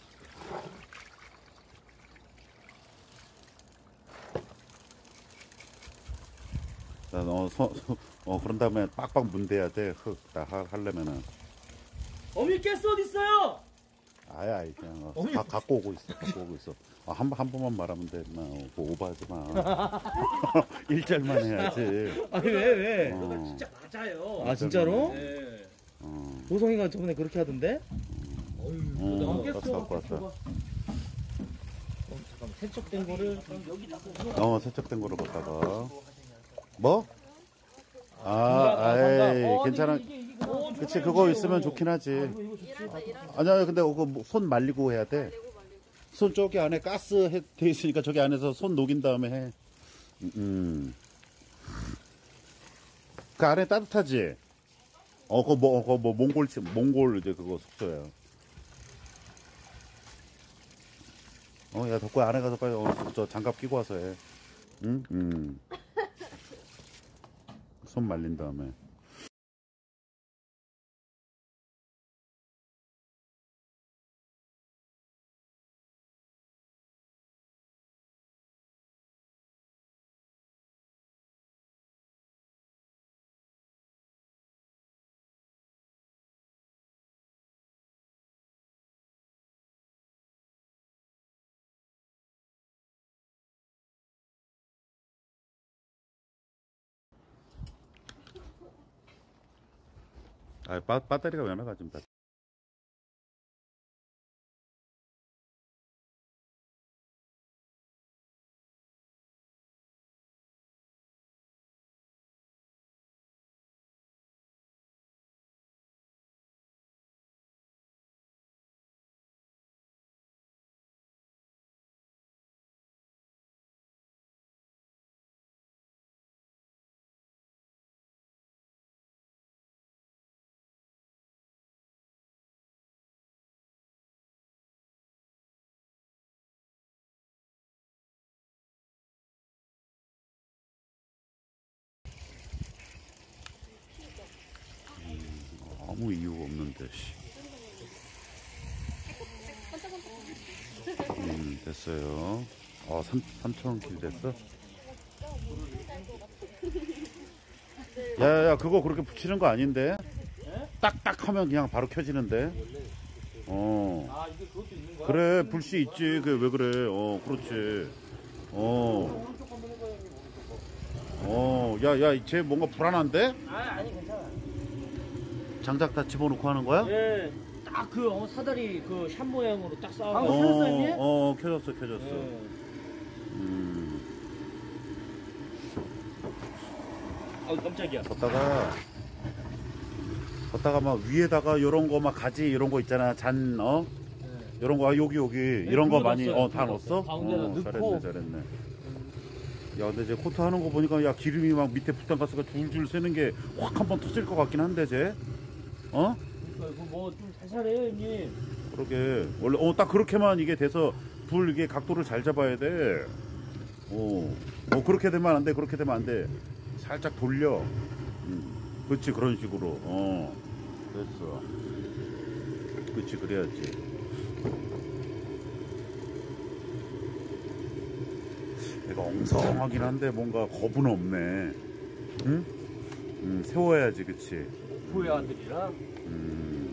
자, 어, 서, 어, 그런 다음에 빡빡 문대야 돼. 흙, 다 하- 하려면은. 어머니 가스 어디 있어요? 아예, 아예, 그냥, 어, 가, 갖고 오고 있어, 갖고 오고 있어. 어, 한, 번- 한 번만 말하면 돼. 나, 어, 뭐 오버하지 마. 일절만 해야지. 아니 왜 왜? 어, 진짜 맞아요. 아 진짜로? 네. 어, 보성이가 저번에 그렇게 하던데? 어, 어, 가스 갖고 왔어. 어, 잠깐만 세척된 거를 여기다. 어, 세척된 거로 갖다가. 뭐? 아, 장갑, 아, 장갑. 아이, 어, 괜찮아. 이게, 이게, 이게 그나마 그치, 좀 그거 편해요. 있으면 좋긴 하지. 아, 이거, 이거 좋지. 일할 때 일할 때 아니야, 근데 그거 뭐손 말리고 해야 돼. 말리고 말리고. 손 저기 안에 가스 해, 돼 있으니까 저기 안에서 손 녹인 다음에 해. 음. 그 안에 따뜻하지? 어, 그거 뭐, 그거 뭐, 몽골, 치- 몽골 이제 그거 숙소야. 어, 야, 덕구야, 안에 가서 빨리, 어, 저 장갑 끼고 와서 해. 응? 음. 손 말린 다음에. 아, 바, 배터리가 왜 나가 지금. 아무 이유가 없는데. 씨. 음, 됐어요. 어, 삼천 원 길 됐어? 야야야, 그거 그렇게 붙이는 거 아닌데? 딱딱 하면 그냥 바로 켜지는데? 어. 아 이게 그것도 있는 거야? 그래, 불씨 있지. 그게 왜 그래? 어, 그렇지. 어. 어, 야, 야, 쟤 뭔가 불안한데? 아 아니 괜찮아. 장작 다 집어넣고 하는 거야? 예. 딱 그 어, 사다리 그 샷 모양으로 딱 쌓아. 어, 켜졌어, 이미? 어, 켜졌어, 켜졌어. 예. 음. 아 깜짝이야. 걷다가, 걷다가 막 위에다가 요런 거 막 가지 이런 거 있잖아. 잔, 어? 예. 요런 거, 아, 여기, 여기. 이런 거 그거 많이, 넣었어요. 어, 다 그거. 넣었어? 가운데다 어, 넣고. 잘했네, 잘했네. 야, 근데 이제 코트 하는 거 보니까, 야, 기름이 막 밑에 부탄가스가 줄줄 새는 게 확 한번 터질 것 같긴 한데, 쟤? 어? 그러니까 뭐좀 살살해요 형님. 그러게. 원래, 어, 딱 그렇게만 이게 돼서 불 이게 각도를 잘 잡아야 돼. 어, 어, 그렇게 되면 안 돼, 그렇게 되면 안 돼. 살짝 돌려. 음, 그렇지, 그런 식으로. 어, 됐어. 그렇지, 그래야지. 얘가 엉성하긴 한데 뭔가 겁은 없네. 응? 음, 세워야지, 그치? 부의 아들이라. 음.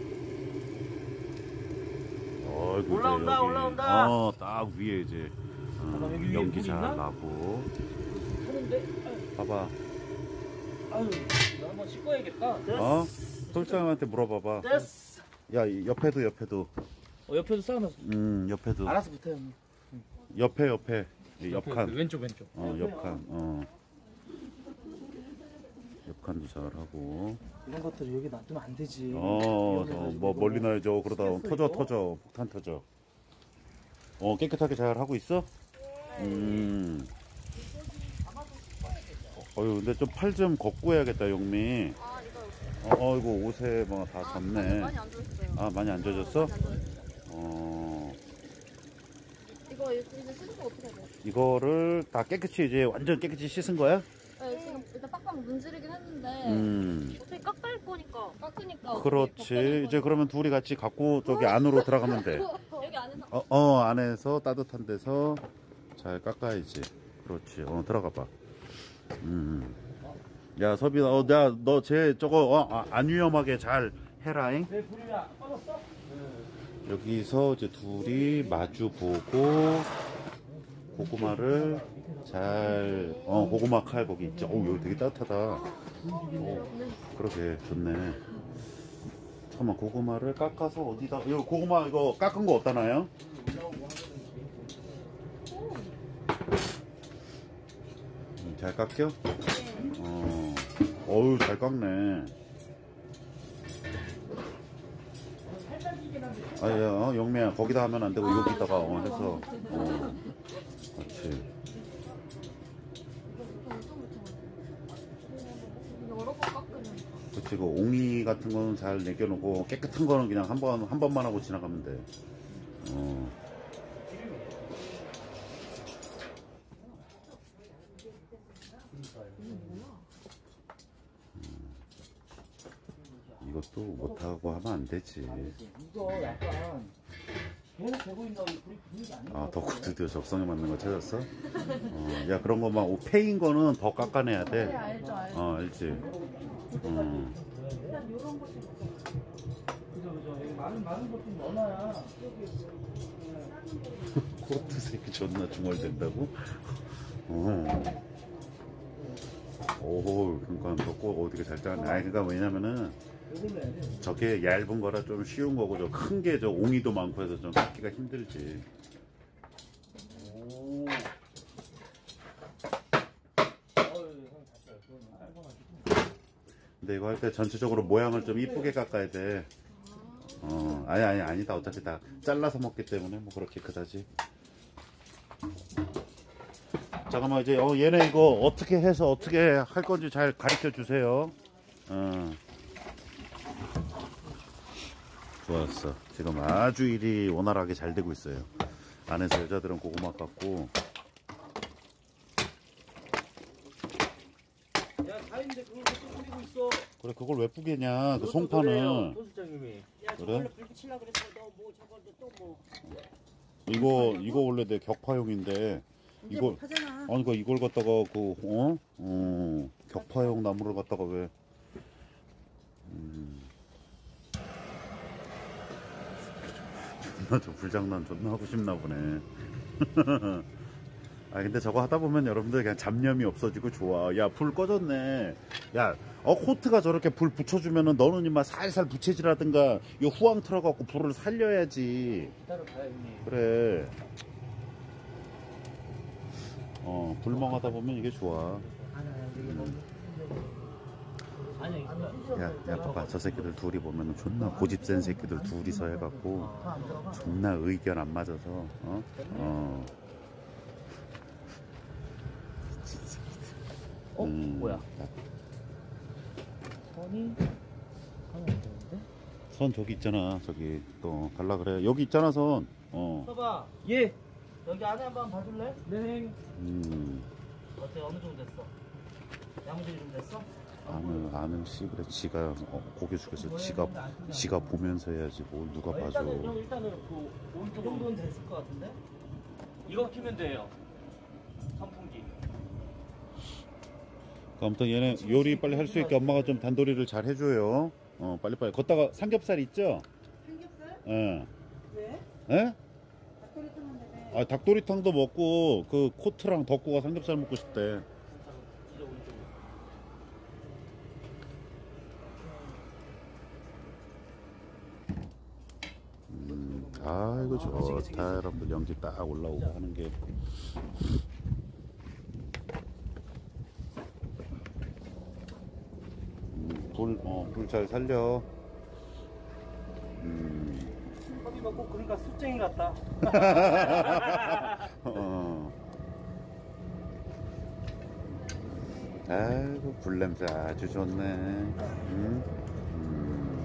어이구, 올라온다, 이제 여기, 올라온다. 어, 딱 위에 이제 어, 잠깐만, 여기 위에 연기 물 잘 있나? 나고. 하는데. 봐봐. 아유, 나 한번 씻어야겠다. 됐어. 어? 솔장한테 물어봐봐. 됐어. 야, 이 옆에도 옆에도. 어, 옆에도 쌓아놨어. 음, 옆에도. 알아서 붙어요 형님. 옆에 옆에. 이 옆에, 옆칸. 왼쪽 왼쪽. 어, 옆칸. 어. 옆칸도 잘 하고. 이런 것들을 여기 놔두면 안 되지. 어, 어, 뭐 멀리 놔야죠. 그러다 스트레스 터져 이거? 터져. 폭탄 터져. 어, 깨끗하게 잘 하고 있어? 음. 어휴, 근데 좀 팔 좀 걷고 해야겠다, 용미. 아 이거 어, 어이구, 옷에 뭐 다 아, 젖네. 많이 안 젖었어요. 아, 많이 안 젖었어? 많이 안 젖었어요. 어, 이거 이제 쓰는 거 어떻게 해야 돼? 이거를 다 깨끗이 이제 완전 깨끗이 씻은 거야? 네, 지금 일단 빡빡 문지르긴 했는데 음. 어떻게 깎을 거니까 깎으니까 어떻게 그렇지. 벗겨낼 이제 그러면 둘이 같이 갖고 저기 안으로 들어가면 돼. 거니까. 여기 안에서 어, 어, 안에서 따뜻한 데서 잘 깎아야지. 그렇지. 어, 들어가 봐. 음. 야, 서빈아, 어, 야, 너 쟤 저거 어, 아, 안 위험하게 잘 해라잉. 내 불이야. 빠졌어? 여기서 이제 둘이 마주 보고 고구마를 잘, 어, 고구마 칼 거기 있죠. 어, 여기 되게 따뜻하다. 어, 그러게, 좋네. 잠깐만, 고구마를 깎아서 어디다, 이거 고구마 이거 깎은 거 어디다 놔요? 음, 잘 깎여? 어, 어우, 잘 깎네. 아야, 어, 영미야, 거기다 하면 안 되고 여기다가 어, 해서, 어, 그렇지. 여러 번 깎으면 그치, 그 옹이 같은 거는 잘 내겨놓고 깨끗한 거는 그냥 한 번, 한 번만 하고 지나가면 돼. 어. 이것도 못하고 하면 안 되지. 이거 약간 계속 되고 있나 불이 붙는 게 아니야. 아, 덕후 드디어 적성에 맞는 거 찾았어? 어, 야, 그런 거 막, 페인 거는 더 깎아내야 돼. 네, 알죠 알죠. 어, 알지? 음. 그죠 그죠. 여기 많은 많은 것좀 넣어놔야. 코트색이 존나 중얼댄다고? 어. 오, 그러니까 너 꼭 어디가 잘 짜네. 아니, 그러니까 왜냐면은 저게 얇은 거라 좀 쉬운 거고 저 큰 게 저 옹이도 많고 해서 좀 깎기가 힘들지. 오. 근데 이거 할 때 전체적으로 모양을 좀 이쁘게 깎아야 돼. 어, 아니 아니 아니다. 어차피 다 잘라서 먹기 때문에 뭐 그렇게 그다지. 잠깐만 이제 어 얘네 이거 어떻게 해서 어떻게 할 건지 잘 가르쳐 주세요. 어. 좋았어. 지금 아주 일이 원활하게 잘 되고 있어요. 안에서 여자들은 고구마 깎고. 야, 다인데 그걸 왜 뿌리고 있어? 그래 그걸 왜 뿌개냐 그 그것도 송파는. 그래요, 소실장님이. 야, 그래? 저걸로 불 붙이려고 그랬어. 너 뭐 저걸로 또 뭐. 이거 이거 원래 내 격파용인데 이제 이걸 못하잖아. 아니 그 이걸 갖다가 그 어? 어 격파용 나무를 갖다가 왜 음. 존나 저 불장난 존나 하고 싶나 보네. 아 근데 저거 하다 보면 여러분들 그냥 잡념이 없어지고 좋아. 야 불 꺼졌네. 야 어 코트가 저렇게 불 붙여주면은 너는 이마 살살 부채질하든가 이 후황 틀어갖고 불을 살려야지. 기다려봐요, 형님. 그래. 어 불멍하다 보면 이게 좋아. 음. 아니, 야, 야 봐봐 저 새끼들 둘이 보면은 존나 고집센 새끼들 둘이서 해갖고 존나 의견 안 맞아서 어? 어. 어? 음. 뭐야? 선이? 선이 안 되는데? 선 저기 있잖아. 저기 또 갈라 그래. 여기 있잖아 선. 어. 서봐. 예. 여기 안에 한번 봐줄래? 네. 음. 어때? 어느 정도 됐어? 양들이 좀 됐어? 아는 아는 씨 그래. 지가 어, 고개 숙여서 지가 지가 보면서 해야지 뭘 누가 어, 봐줘. 일단은 형 일단은 그 이 오른쪽 정도는 됐을 것 같은데? 이거 키면 돼요. 선풍기. 아무튼 얘네 요리 빨리 할 수 있게 엄마가 좀 단도리를 잘 해줘요. 어 빨리 빨리. 걷다가 삼겹살 있죠? 삼겹살? 예. 왜? 예? 닭도리탕 한다며. 아 닭도리탕도 먹고 그 코트랑 덕구가 삼겹살 먹고 싶대. 이제 오른쪽. 음, 아이고 좋다. 여러분들 연기 딱 올라오고 하는 게. 음, 불, 어, 불 잘 살려. 음. 섭이가 꼭 그러니까 숫쟁이 같다. 어. 아이고 불 냄새 아주 좋네. 음? 음.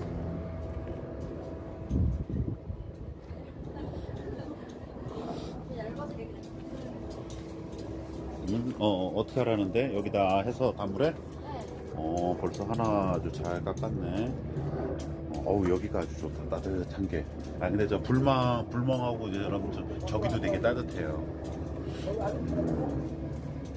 음? 어, 어 어떻게 하라는데? 여기다 해서 단물에? 어 벌써 하나 아주 잘 깎았네. 어, 어우 여기가 아주 좋다. 따뜻한 게. 아 근데 저 불망 불멍하고 이제 여러분 저, 저기도 되게 따뜻해요. 음.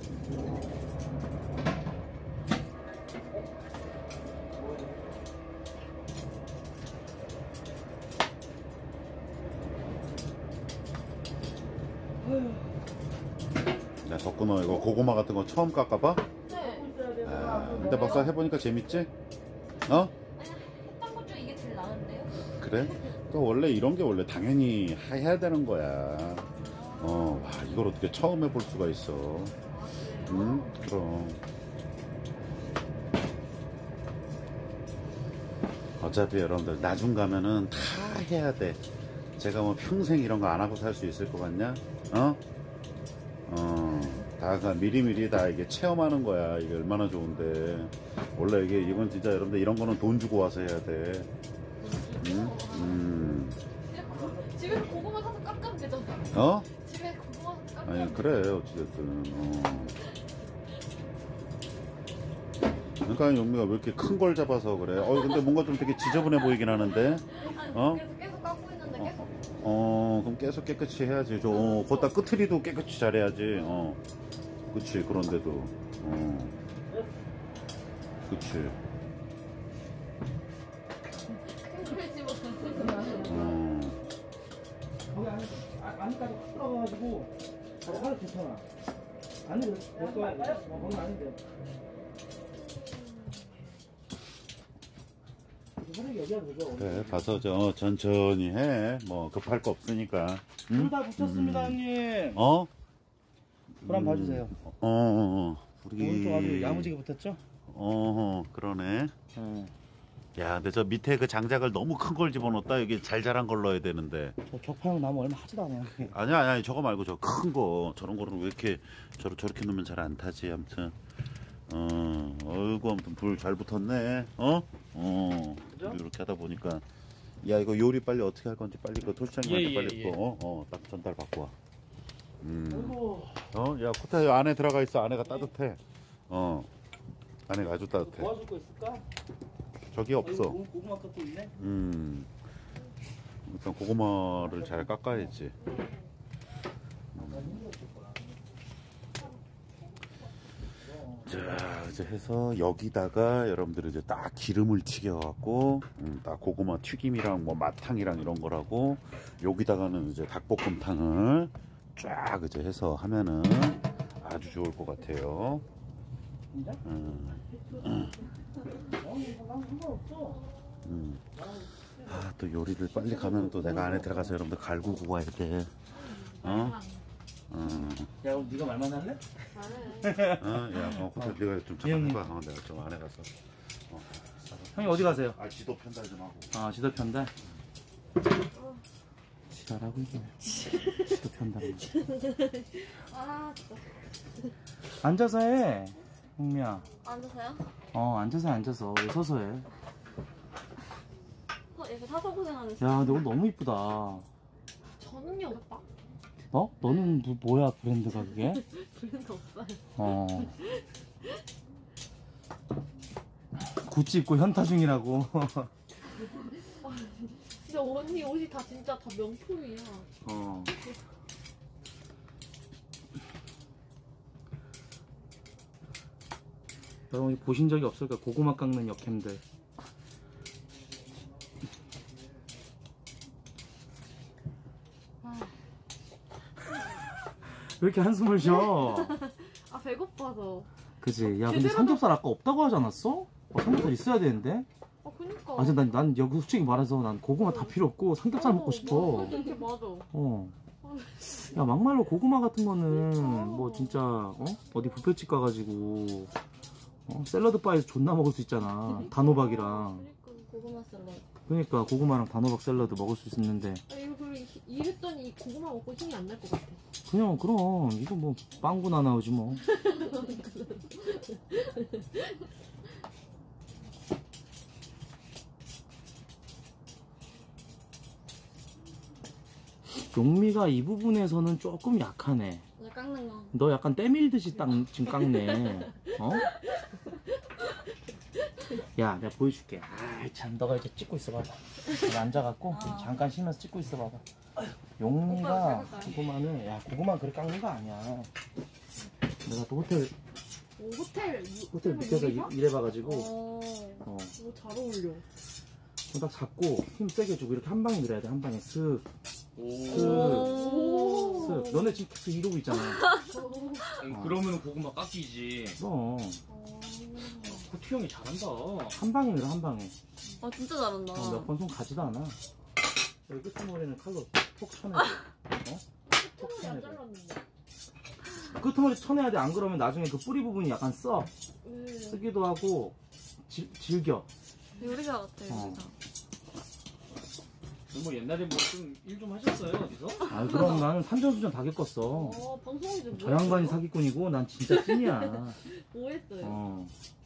야 덕구너 이거 고구마 같은 거 처음 깎아봐? 네. 아, 근데 막상 해보니까 재밌지? 어? 했던 것 중에 이게 제일 나은데요? 그래? 또 원래 이런 게 원래 당연히 해야 되는 거야. 어, 와, 이걸 어떻게 처음 해볼 수가 있어. 응? 그럼. 어차피 여러분들 나중 가면은 다 해야 돼. 제가 뭐 평생 이런 거 안 하고 살 수 있을 것 같냐? 어? 어, 다가 미리미리 다 이게 체험하는 거야. 이게 얼마나 좋은데. 원래 이게 이건 진짜 여러분들 이런 거는 돈 주고 와서 해야 돼. 응? 음. 집에서 고구마 사서 깎으면 되잖아. 어? 집에 고구마 사서 깎으면 아니 그래 어찌됐든. 어. 그러니까 용미가 왜 이렇게 큰 걸 잡아서 그래? 어 근데 뭔가 좀 되게 지저분해 보이긴 하는데. 아니, 어? 계속 계속 깎고 있는데 계속. 어 그럼 계속 깨끗이 해야지. 저 어, 거기다 끝트리도 깨끗이 잘해야지. 어, 그치 그런데도. 어, 그치. 큰걸 집어서. 어, 거기 안에 아- 안에까지 확 들어가가지고 바로 하루 괜찮아. 안에 몇 거야? 어, 거기 아닌데. 여기야 그죠? 그래 가서 저 천천히 해. 뭐 급할 거 없으니까. 응? 불 다 붙였습니다 형님. 어? 불 한번 봐주세요. 어, 어, 어. 우리 오른쪽 아주 야무지게 붙었죠? 어, 그러네. 네. 야, 근데 저 밑에 그 장작을 너무 큰 걸 집어넣었다. 여기 잘 자란 걸 넣어야 되는데. 저 격파형 나무 얼마 하지도 않아요. 아니야, 아니야, 저거 말고 저 큰 거. 저런 거는 왜 이렇게 저러, 저렇게 넣으면 잘 안 타지. 아무튼. 어, 어이구, 아무튼 불 잘 붙었네. 어? 어. 그죠? 이렇게 하다 보니까. 야, 이거 요리 빨리 어떻게 할 건지 빨리 그 토시장님한테 예, 빨리 예, 예. 또, 어, 어, 딱 전달 받고 와. 음. 아이고. 어, 야, 코타 안에 들어가 있어. 안에가 따뜻해. 어. 안에가 아주 따뜻해. 도와줄 거 있을까? 저기 없어. 아이고, 고구마 깎고 있네. 음. 일단 고구마를 잘 깎아야지. 자, 이제 해서 여기다가 여러분들 이제 딱 기름을 튀겨갖고, 음, 딱 고구마 튀김이랑 뭐 마탕이랑 이런 거라고, 여기다가는 이제 닭볶음탕을 쫙 이제 해서 하면은 아주 좋을 것 같아요. 음. 음. 음. 아, 또 요리를 빨리 가면 또 내가 안에 들어가서 여러분들 갈구고 가야 돼. 어? 어. 야 그럼 네가 말만 할래? 어, 야, 어, 그때 네가 좀 잠깐 형님. 해봐. 어, 내가 좀 안에 가서. 어, 형님 어디 가세요? 아, 지도 편달 좀 하고. 아 지도 편달. 지랄하고 이게. 지도 편달. 아 진짜. 앉아서 해. 형미야. 앉아서요? 어 앉아서 해, 앉아서. 왜 서서 해? 어, 얘가 사서 고생하는 야 근데 옷 너무 이쁘다. 저는요 오빠? 어? 너는 뭐, 뭐야 브랜드가 그게? 브랜드 없어요. 어. 구찌 입고 현타 중이라고. 근데 언니 옷이 다 진짜 다 명품이야. 어. 여러분 보신 적이 없을까? 고구마 깎는 역캠들. 왜 이렇게 한숨을 쉬어? 아 배고파서. 그지? 야 근데 제대로 삼겹살 아까 없다고 하지 않았어? 어, 삼겹살 있어야 되는데? 아 그니까. 아, 난, 난 여기 솔직히 말해서 난 고구마 다 필요 없고 삼겹살 먹고 싶어. 맞아, 이렇게 맞아. 어. 야 막말로 고구마 같은 거는 뭐 진짜 어? 어디 뷔페집 가가지고 어? 샐러드 바에서 존나 먹을 수 있잖아. 단호박이랑. 그러니까 고구마 샐러드. 그러니까 고구마랑 단호박 샐러드 먹을 수 있는데 아 이거 그리고 이- 이랬더니 고구마 먹고 힘이 안 날 것 같아. 그냥 그럼 이거 뭐 빵구나 나오지 뭐. 용미가 이 부분에서는 조금 약하네. 이제 깎는 거. 너 약간 때밀듯이 딱 지금 깎네. 어? 야, 내가 보여줄게. 아, 참, 너가 이제 찍고 있어 봐봐. 여기 앉아갖고 잠깐 쉬면서 찍고 있어 봐봐. 용미가 고구마는 야, 고구마 그렇게 깎는 거 아니야. 내가 또 호텔 오, 호텔. 유- 호텔 밑에서 일- 요리사? 일해봐가지고 어. 어, 이거 잘 어울려. 딱 잡고 힘 세게 주고 이렇게 한 방에 밀어야 돼. 한 방에 슥, 슥, 오. 슥. 너네 지금 계속 이러고 있잖아. 그러면 고구마 깎이지. 그럼 코트 형이 잘한다. 한 방에 밀어 한 방에. 아 진짜 잘한다. 어, 몇 번 손 가지도 않아. 여기 끝머리는 칼로 톡 쳐내야 돼. 어? 톡 안 쳐내야 돼. 잘랐는데. 끝머리 쳐내야 돼. 안 그러면 나중에 그 뿌리 부분이 약간 써. 왜? 쓰기도 하고 질, 질겨. 요리사 같아 어. 요리사. 뭐 옛날에 뭐 좀 일 좀 하셨어요 어디서? 아 그럼 나는 산전수전 다 겪었어. 어 방송이 좀. 저 양반이 사기꾼이고 난 진짜 찐이야. 뭐 했어요? 어.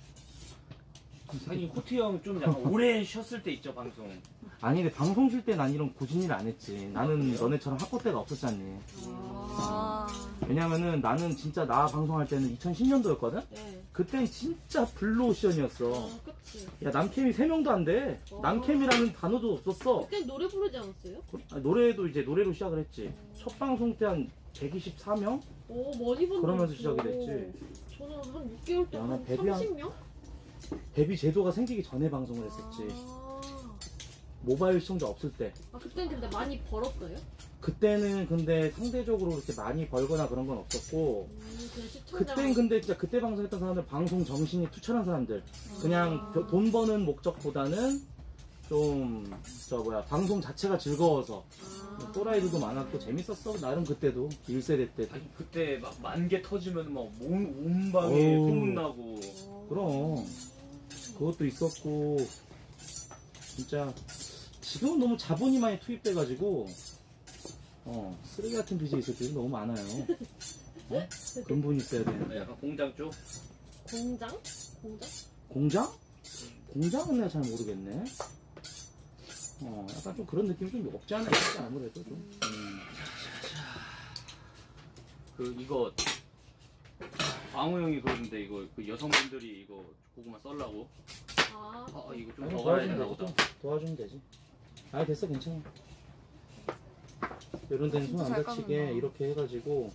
아니 코트 형 좀 약간 오래 쉬었을 때 있죠 방송. 아니 근데 방송 쉴 때 난 이런 고진 일 안 했지. 나는 너네처럼 학고 때가 없었잖니. 아. 왜냐면은 나는 진짜 나 방송할 때는 이천십 년도였거든? 네. 그땐 진짜 블루오션이었어. 아 그치. 야 남캠이 세 명도 안 돼. 어. 남캠이라는 단어도 없었어. 그때 노래 부르지 않았어요? 아, 노래도 이제 노래로 시작을 했지. 첫 방송 때 한 백이십사 명? 오 많이 부르. 그러면서 시작이 됐지. 저는 한 육 개월 야, 나 동안 데뷔한- 삼십 명? 데뷔 제도가 생기기 전에 방송을 했었지. 아, 모바일 시청자 없을 때. 아 그땐 근데 많이 벌었어요? 그때는 근데 상대적으로 그렇게 많이 벌거나 그런 건 없었고, 음, 그냥 시청자. 그땐 근데 진짜 그때 방송했던 사람들 방송 정신이 투철한 사람들. 그냥 아. 벼- 돈 버는 목적보다는 좀 저 뭐야 방송 자체가 즐거워서 또라이들도 많았고 재밌었어. 나름 그때도 일 세대 때도. 아니, 그때 막 만개 터지면 막 온 방에 어우. 소문나고. 그럼 그것도 있었고 진짜 지금은 너무 자본이 많이 투입돼가지고 어 쓰레기 같은 비즈니스들이 너무 많아요. 어? 근본이 있어야 되는데. 약간 공장 쪽. 공장? 공장? 공장? 공장은 내가 잘 모르겠네. 어 약간 좀 그런 느낌이 좀 없지 않아 있지 아무래도 좀. 음. 그 이거 광호 형이 그러는데 이거 그 여성분들이 이거 고구마 썰라고. 아, 아 이거 좀 아니, 더 가야 도와주면 되나 되지. 보다. 좀 도와주면 되지. 아 됐어 괜찮아. 이런 데는 손 진짜 안 잘 다치게 깎는다. 이렇게 해가지고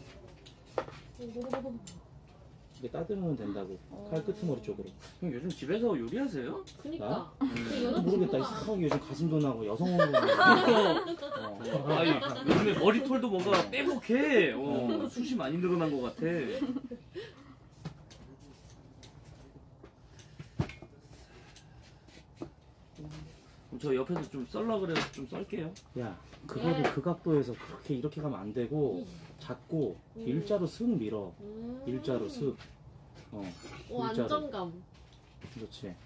이게 따드면 된다고. 칼 끄트머리 쪽으로. 형 요즘 집에서 요리하세요? 그니까. 나? 그 여자 모르겠다. 친구가 이상하게 요즘 가슴도 나고 여성호르몬 나고. 어. 아니 요즘에 머리털도 뭔가 빼곡해. 어, 숱이 많이 늘어난 것 같아. 그럼 저 옆에서 좀 썰라 그래서 좀 썰게요. 야, 그거를 네. 그 각도에서 그렇게 이렇게 가면 안 되고 잡고 음. 일자로 슥 밀어. 음. 일자로 슥. 어, 오, 일자로. 안정감. 그렇지.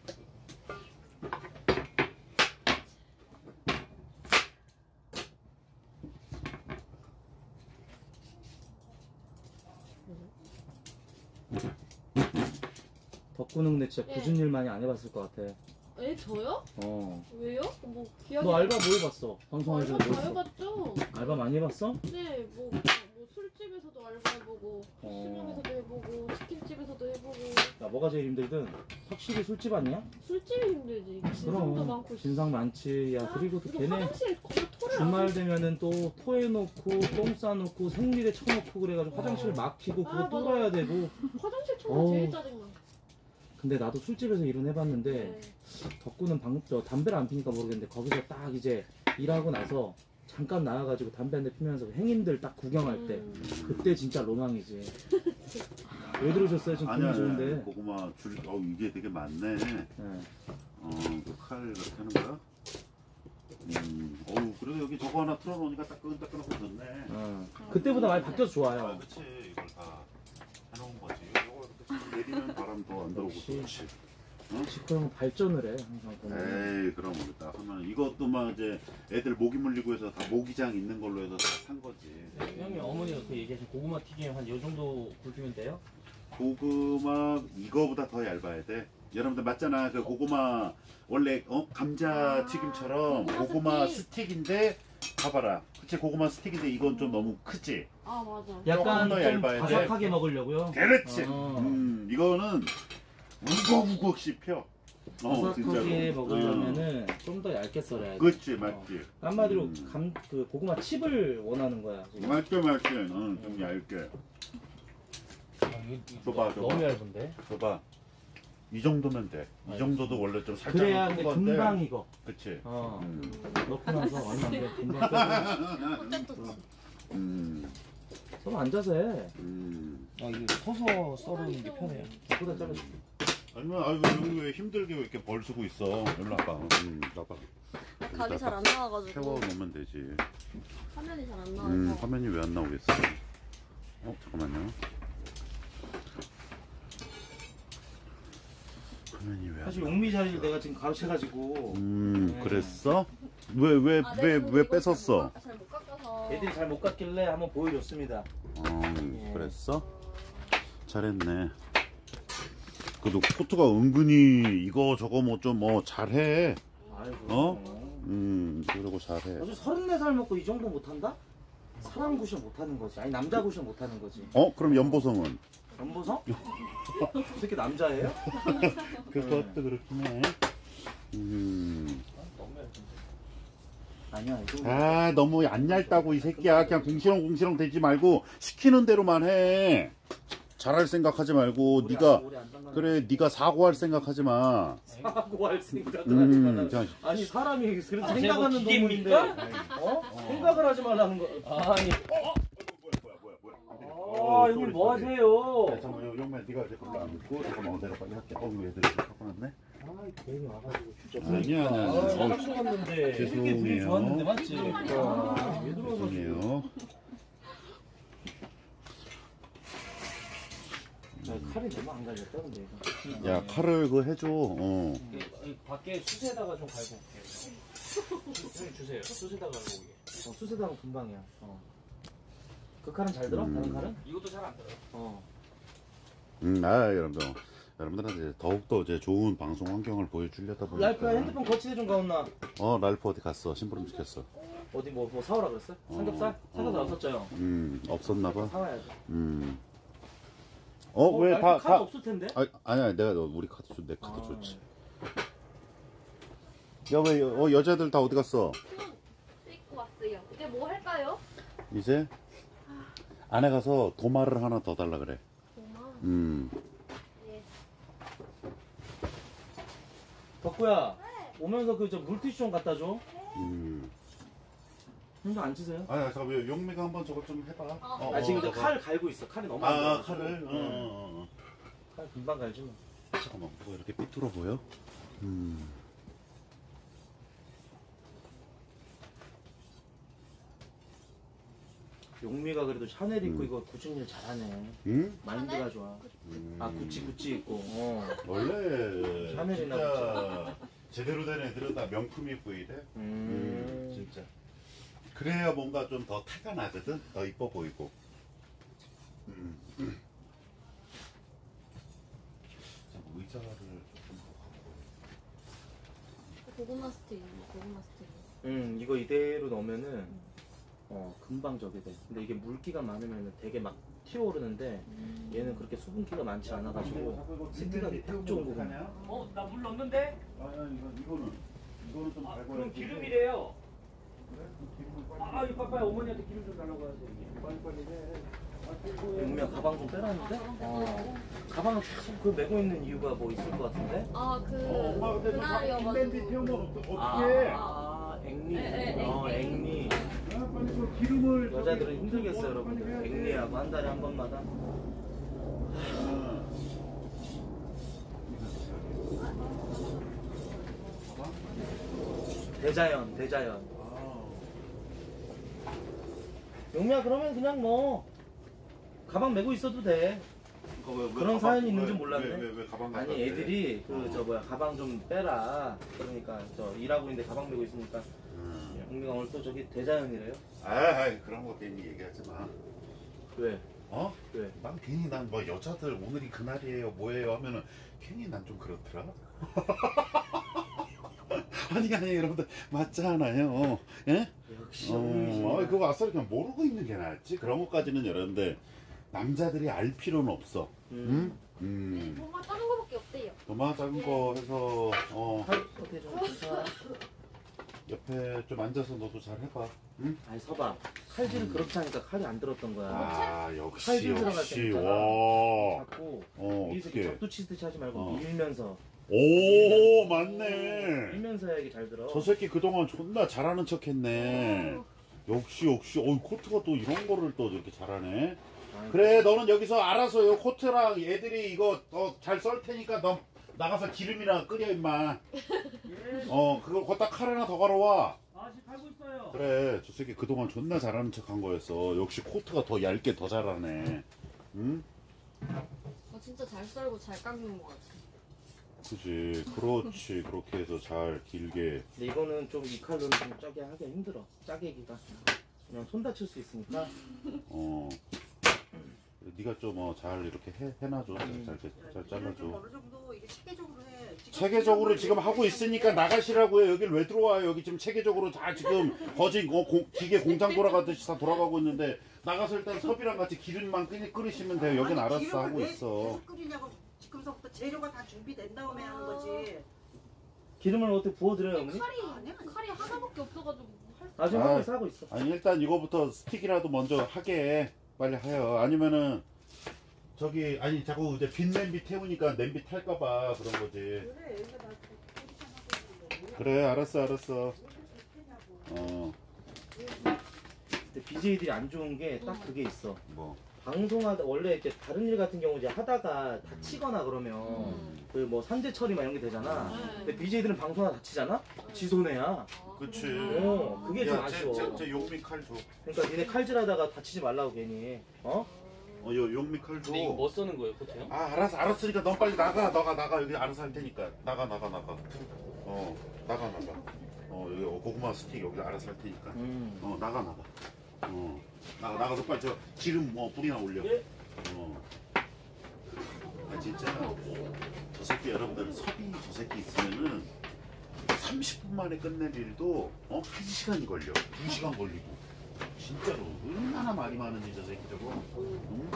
덕구는 내 진짜 네. 굳은 일 많이 안 해봤을 것 같아. 에, 저요? 어. 왜요? 뭐 기억이 너 알바 뭐 해봤어? 방송하면서 알바 뭐 다 했어? 해봤죠? 알바 많이 해봤어? 네, 뭐, 뭐 술집에서도 알바해보고, 어. 피시방에서도 해보고, 치킨집에서도 해보고. 야, 뭐가 제일 힘들든 확실히 술집 아니야? 술집이 힘들지. 진상도 많고. 진상 많지. 야, 그리고 또 이거 걔네 화장실에 거기서 토를 안 주말 되면은 또 토해놓고 똥 싸놓고 생리대 쳐놓고 그래가지고 화장실 막히고 그거 아, 뚫어야 되고. 화장실 청소 어우. 제일 짜증나. 근데 나도 술집에서 일은 해봤는데 네. 덕구는 방, 저 담배를 안 피니까 모르겠는데 거기서 딱 이제 일하고 나서 잠깐 나와가지고 담배 한 대 피면서 행인들 딱 구경할 때 음. 그때 진짜 로망이지. 왜 들으셨어요? 지금 아니야, 기분 아니야. 좋은데. 고구마 줄, 어 이게 되게 많네. 네. 어, 그 칼 그렇게 하는 거야? 음, 어우, 그래도 여기 저거 하나 틀어놓으니까 따끈따끈하고 좋네. 어. 그때보다 많이 바뀌어서 아, 좋아요. 그치. 이걸 다 해놓은 거지. 이거 이렇게 내리면 바람 더 안 들어오고 역시. 좋지. 지금 발전을 해 항상 보면. 에이, 그럼 우리 딱 하면 이것도 막 이제 애들 모기 물리고 해서 다 모기장 있는 걸로 해서 다 산 거지. 형님 어머니가 그 얘기하신 고구마 튀김 한 요 정도 굵히면 돼요? 고구마 이거보다 더 얇아야 돼. 여러분들 맞잖아. 그 고구마 원래 어 감자 튀김처럼 고구마 스틱인데 봐봐라. 그치 고구마 스틱인데 이건 좀 너무 크지. 아, 맞아. 약간 조금 더 좀 얇아야 돼. 바삭하게 먹으려고요. 그렇지. 어. 음, 이거는 우걱우걱 씹혀. 어, 진짜로. 바삭하게 먹으려면은 좀 더 얇게 썰어야 돼. 그렇지, 맞지. 한마디로 음. 감, 그 고구마 칩을 원하는 거야. 지금. 맞지, 맞지. 응, 좀 얇게. 아, 이거, 줘봐, 줘봐. 너무 얇은데? 줘봐. 이 정도면 돼. 이 정도도 원래 좀 살짝 그래야 큰 근데 건데. 금방 익어. 그치. 어. 음. 넣고 나서 얼마 안 돼. 금방 빼고. 포테토치. 음. 서로 앉아서 해. 음. 아 이게 서서 썰는 게 편해요. 보다 잘라줄게. 아니면 아유 여기 왜 힘들게 왜 이렇게 벌 쓰고 있어? 일로 와봐. 음, 와봐. 각이 잘 안 나와가지고. 세워 놓으면 되지. 화면이 잘 안 나와서. 음, 화면이 왜 안 나오겠어? 어, 잠깐만요. 화면이 왜 안 사실 나와? 용미 자리를 내가 지금 가로채가지고 음, 네. 그랬어? 왜 왜 아, 왜 네, 왜 이거 뺐었어? 잘 못 깎아서. 애들이 잘 못 갔길래 한번 보여줬습니다. 어, 그랬어? 잘했네. 그래도 코트가 은근히 이거 저거 뭐 좀 뭐 잘해. 아이고. 어? 음, 그러고 잘해. 아주 서른네 살 먹고 이 정도 못한다? 사람 구실 못하는 거지. 아니 남자 구실 못하는 거지. 어? 그럼 연보성은? 연보성? 이 새끼 남자예요? 그것도 그렇긴 해. 음. 아니야. 이 정도. 아, 너무 안 얇다고 이 새끼야. 그냥 궁시렁궁시렁 대지 말고 시키는 대로만 해. 잘할 생각하지 말고 오래 네가 안- 오래 안 담가는 그래 네가 사고할 생각하지 마. 사고할 생각을 하지 음, 말라. 자, 아니 사람이 그렇게 아, 생각하는 제가 뭐 놈인데 어? 생각을 하지 말라는 거. 아니 뭐야 뭐야 뭐야 뭐야. 아 형님 뭐 하세요? 야, 잠깐만 용매 네가 이제 그걸로 안 입고 잠깐만 내가 빨리 할게. 어우 애들이 갖고 왔네. 아 괜히 와가지고 진짜. 아니야 아니야 아니야. 처음 어, 들어왔는데 이렇게 죄송해요. 분위기 좋았는데 맞지? 아, 왜 들어와서 죄송해요. 칼이 너무 안 갈렸다 근데 이거. 야 칼을 그거 해줘. 어. 이게, 이 밖에 숯에다가 좀 갈고 올게요. 형님 주세요. 숯에다가 갈고 오게. 어, 숯에다 하면 금방이야. 어. 그 칼은 잘 들어? 음. 다른 칼은? 이것도 잘 안 들어. 어. 음, 아 여러분들 여러분들한테 더욱더 이제 좋은 방송 환경을 보여주려다 보니까. 랄프야 핸드폰 거치대 좀 가온나? 어 랄프 어디 갔어? 심부름 시켰어. 어디 뭐, 뭐 사오라 그랬어? 삼겹살? 어, 삼겹살 어. 없었죠 형? 음 없었나봐. 사와야지. 음. 어 왜 랄프 다 카드 다. 없을 텐데? 아 아니야 내가 너 우리 카드 줘 내 카드 아. 줬지. 야 왜 어 여자들 다 어디 갔어? 입고 왔어요. 이제 뭐 할까요? 이제 안에 가서 도마를 하나 더 달라 그래. 도마. 음. 덕구야 오면서 그 저 물티슈 좀 갖다 줘. 음. 형도 안 치세요? 아니 잠깐 용미가 한번 저걸 좀 해봐. 어, 아 지금 어, 저 저거. 칼 갈고 있어. 칼이 너무 안 들어. 아 칼을. 어, 어, 어. 칼 금방 갈지 뭐. 잠깐만 뭐 이렇게 삐뚤어 보여? 음. 용미가 그래도 샤넬 입고 음. 이거 구직일 잘하네. 응? 마인드가 좋아. 음. 아 구찌 구찌 입고. 어. 원래 샤넬이나 진짜 제대로 된 애들은 다 명품 입고 이래. 음. 음, 진짜. 그래야 뭔가 좀 더 태가 나거든. 더 이뻐 보이고. 음. 자, 뭐 의자를 조금 고구마 스틱. 고구마 스틱. 음 이거 이대로 넣으면은 어 금방 저게 돼. 근데 이게 물기가 많으면은 되게 막 튀어오르는데 얘는 그렇게 수분기가 많지 않아가지고 스틱하기 딱 좋은 거거든요. 어 나 물 넣었는데? 아니 이거 이거는 이거는 좀 아, 밟아야 그럼 돼. 기름이래요. 그래? 그럼 기름을 빨리. 아, 이 빠빠야 어머니한테 기름 좀 달라고 하지. 빨리 빨리 해. 용미야 가방 좀 빼라는데? 어. 가방을 계속 그 메고 있는 이유가 뭐 있을 것 같은데? 아, 그 어, 엄마 근데 너 자꾸 그날이어가지고. 빈벤디 태우면 어떡- 아, 어떡해? 아 앵니. 네, 네, 어, 앵니. 앵니. 아, 빨리 그 기름을 여자들은 저기 힘들겠어요, 빨리 여러분들. 해야 돼. 앵니하고 한 달에 한 번마다. 아. 대자연, 대자연. 아. 용미야 그러면 그냥 뭐 가방 메고 있어도 돼. 그거 왜- 왜 그런 가방- 사연이 있는 왜- 줄 몰랐네. 왜, 왜, 왜 가방 아니 갖다 대? 애들이 그 어. 저 뭐야 가방 좀 빼라. 그러니까 저 일하고 있는데 가방 메고 있으니까 음. 용미가 오늘 또 저기 대자연이래요. 아이 그런 거 괜히 얘기하지 마. 왜? 어? 왜? 난 괜히 난 뭐 여자들 오늘이 그날이에요 뭐예요 하면은 괜히 난 좀 그렇더라. 아니 아니 여러분들 맞잖아요. 예? 역시 어, 용미. 어, 그거 아싸리 그냥 모르고 있는 게 낫지. 그런 것까지는 여러분들 남자들이 알 필요는 없어. 응? 음. 도마 다른 거밖에 없대요. 도마 작은 거 해서 어 칼 어떻게 좀 괜찮아? 옆에 좀 앉아서 너도 잘 해봐. 응? 아니 서봐. 칼질을 그렇게 하니까 칼이 안 들었던 거야. 아 역시 칼질 들어갈 역시 때 있잖아. 와. 자꾸 어 위에서 어떻게? 격도 치듯이 하지 말고 어. 밀면서 오 맞네. 밀면서 해야지 잘 들어. 저 새끼 그동안 존나 잘하는 척했네. 역시 역시 어이 코트가 또 이런 거를 또 이렇게 잘하네. 아이고. 그래 너는 여기서 알아서 요 코트랑 애들이 이거 어, 잘 썰 테니까 너 나가서 기름이나 끓여 임마. 어 그걸 거기다 칼 하나 더 갈아와. 아직 팔고 있어요. 그래 저 새끼 그동안 존나 잘하는 척 한 거였어. 역시 코트가 더 얇게 더 잘하네. 응? 어, 진짜 잘 썰고 잘 깎는 것 같아. 그지 그렇지 그렇게 해서 잘 길게. 근데 이거는 좀 이 칼로는 좀 짜게 하기 힘들어. 짜게기가 그냥 손 다칠 수 있으니까. 어 네가 좀 어 잘 이렇게 해, 해놔줘. 잘, 잘, 잘 잘라줘. 어느 정도 이게 체계적으로 해. 지금 체계적으로 지금 하고 있으니까 나가시라고요. 여길 왜 들어와요? 여기 지금 체계적으로 다 지금 거진 어, 공, 기계 공장 돌아가듯이 다 돌아가고 있는데 나가서 일단 섭이랑 같이 기름만 끓이, 끓이시면 돼요. 여긴 아니, 알아서 기름을 하고 왜 있어. 계속 끓이냐고 지금서부터 재료가 다 준비된 다음에 하는 거지. 기름을 어떻게 부어드려요 어머니? 칼이 아니야. 칼이 하나밖에 없어가지고 할 수. 아 지금 아. 하고 있어 하고 있어. 아니 일단 이거부터 스틱이라도 먼저 하게 빨리 하여. 아니면은 저기 아니 자꾸 이제 빈 냄비 태우니까 냄비 탈까봐 그런 거지. 그래 얘가 나 그렇게 하고 있는데 그래 알았어 알았어. 왜 어 근데 비제이들이 안 좋은 게 딱 그게 있어. 뭐. 방송하다 원래 이제 다른 일 같은 경우 이제 하다가 다치거나 그러면 음. 그 뭐 산재 처리만 이런 게 되잖아. 네. 근데 비제이들은 방송하다 다치잖아? 지 손해야. 그치. 어, 그게 좀 야, 쟤, 아쉬워. 쟤, 쟤 용미 칼 줘. 그러니까 니네 칼질하다가 다치지 말라고 괜히. 어? 어, 요 용미 칼 줘. 근데 이거 뭐 써는 거예요, 코트 형? 아, 알았어, 알았으니까 넌 빨리 나가, 너가 나가. 여기 알아서 할 테니까. 나가, 나가, 나가. 어, 나가, 나가. 어, 여기 고구마 스틱 여기 알아서 할 테니까. 음. 어, 나가, 나가. 어, 나가, 나가서 빨리 저 기름 뭐 뿌리나 올려. 예? 어. 아, 진짜. 저 새끼 여러분들 섭이 저 새끼 있으면은 삼십 분 만에 끝낼 일도 어? 한 시간이 걸려. 두 시간 걸리고. 진짜로. 얼마나 말이 많은지 저 새끼 저거. 응?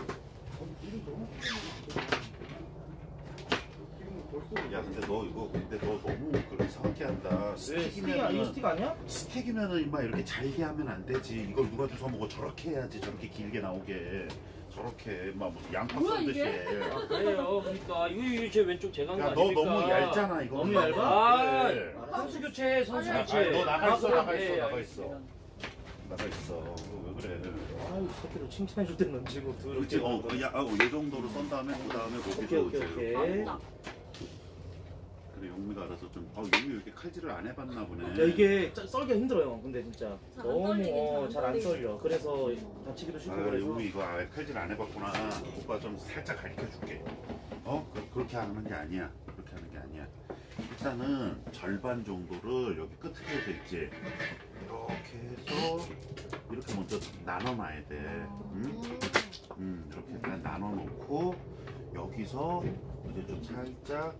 야 근데 너 이거 근데 너 너무 그렇게 이상하게 한다. 왜 스틱이야? 이거 스틱이면은 스틱 아니야? 스틱이면은 임마 이렇게 잘게 하면 안 되지. 이걸 누가 주워 먹어. 저렇게 해야지. 저렇게 길게 나오게. 저렇게 임마 무슨 양파 뭐야, 썰듯이 이게? 해. 아, 그래요. 그러니까 이거, 이거 제 왼쪽 제가 한 거 야 너 아닙니까? 너무 얇잖아 이거. 너무 얇아? 아, 그래. 선수 교체, 선수 아, 교체. 아니, 너 나가 있어, 아, 나가 그래. 있어, 예, 나가 알겠습니다. 있어. 나가 있어. 왜 그래? 아이 새끼를 칭찬해줄 때는 얹히고 그렇지. 어, 그 야, 어, 이 정도로 썬 다음에 그 다음에 거기서 오케이 오케이 이제 오케이. 맞다. 그래 용미가 알아서 좀. 아 용미 왜 이렇게 칼질을 안 해봤나 보네. 야 이게 짜- 썰기가 힘들어요. 근데 진짜 잘안 너무 썰리긴 어, 잘 안 썰리긴. 썰려. 그래서 다치기도 쉽고 아 그래서. 용미 이거 아, 칼질 안 해봤구나. 오빠 좀 살짝 가르쳐줄게. 어? 그, 그렇게 하는 게 아니야. 그렇게 하는 게 아니야. 일단은 절반 정도를 여기 끝에 해서 있지. 이렇게 해서 이렇게 먼저 나눠놔야 돼. 응? 음, 이렇게 그냥 나눠놓고 여기서 이제 좀 살짝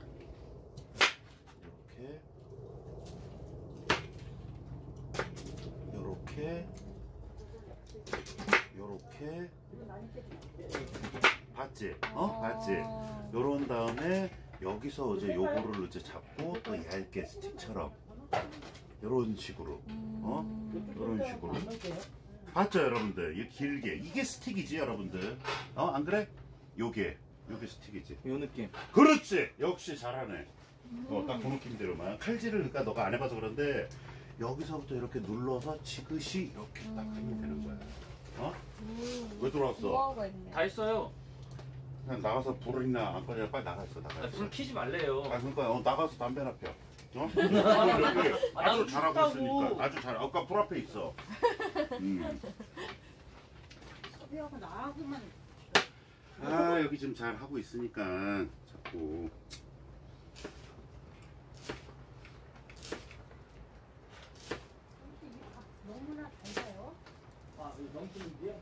이렇게 요렇게 요렇게 봤지? 어? 봤지? 요런 다음에 여기서 이제 요거를 이제 잡고 또 얇게 스틱처럼 요런 식으로 어? 요런 식으로 봤죠 여러분들? 이 길게 이게 스틱이지 여러분들 어? 안 그래? 요게 요게 스틱이지 요 느낌. 그렇지 역시 잘하네 어, 딱 그 느낌대로만 칼질을 그러니까 너가 안 해봐서 그런데 여기서부터 이렇게 눌러서 지그시 이렇게 딱 하면 되는 거야 어? 왜 돌아왔어? 노하우가 있네. 다 했어요. 그냥 나가서 불이나 안 꺼냐 빨리 나가 있어 나가 아, 있어 불 켜지 말래요. 아 그러니까 어, 나가서 담배나 펴 어? 아, 아주 나도 잘하고 춥다고. 있으니까 아주 잘 아까 불 앞에 있어 음. 섭외하고 나하고만 아 여기 지금 잘 하고 있으니까 자꾸 너무나 달아요. 아, 이거 명품인데요?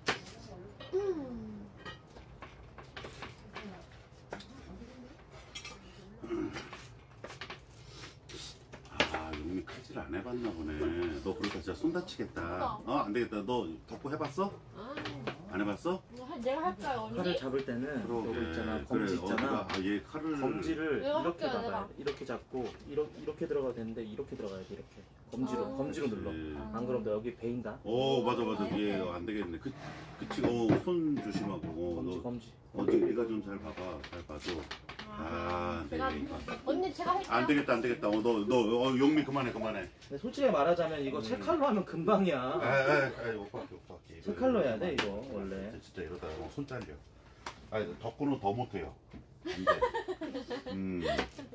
아 용미 칼질 안 해봤나 보네 너 그러다 진짜 손 다치겠다 어 안되겠다 너 덕구 해봤어? 안 해봤어? 내가 할까요, 언니? 칼을 잡을 때는 그러게. 요거 있잖아. 그래, 검지 있잖아. 어, 아, 얘 칼을 검지를 내가 이렇게 할게요, 박아야 내가. 돼. 이렇게 잡고 이렇게, 이렇게 들어가야 되는데 이렇게 들어가야 돼. 이렇게 검지로 아. 검지로 눌러. 그치. 안 그러면 너 여기 베인다. 어 맞아 맞아 얘 안 되겠네 그, 그치 어손 조심하고 어, 검지 너 검지. 어, 네, 네가 좀 잘 봐봐 잘 봐줘 아 제가 네, 이거 언니 제가 할게요. 안 되겠다 안 되겠다 어, 너, 너 어, 용미 그만해 그만해 근데 솔직히 말하자면 이거 세 칼로 하면 금방이야. 아아아 오빠 할게 오빠 할게 세 칼로 해야 돼 이거 원래. 진짜, 진짜 이러다 어, 손 잘려 아 덕구는 더 못해요 안돼 음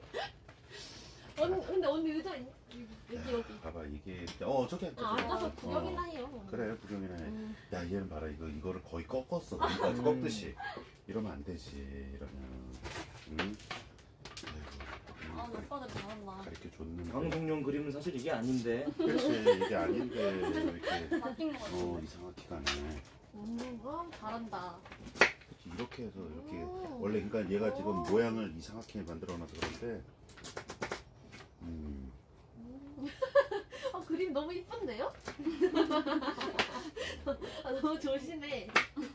언니 근데 언니 의자 있- 여기 여기. 봐봐 이게 어 저기 앉아 아, 저기. 앉아서 어. 구경이나 해요. 그래 구경이나 해. 음. 야 얘는 봐라 이거 이거를 거의 꺾었어 그러니까 음. 꺾듯이 이러면 안 되지 이러면 응? 아, 아이고 오빠들 잘한다. 가르쳐 줬는데 방송용 그림은 사실 이게 아닌데. 그렇지 이게 아닌데 왜 이렇게 바뀐 거 어 같아. 이상하게 가네 음, 그럼 잘한다. 그치, 이렇게 해서 이렇게 원래 그러니까 얘가 지금 모양을 이상하게 만들어놔서 그런데 음 아, 그림 너무 이쁜데요? 아, 너무 조심해.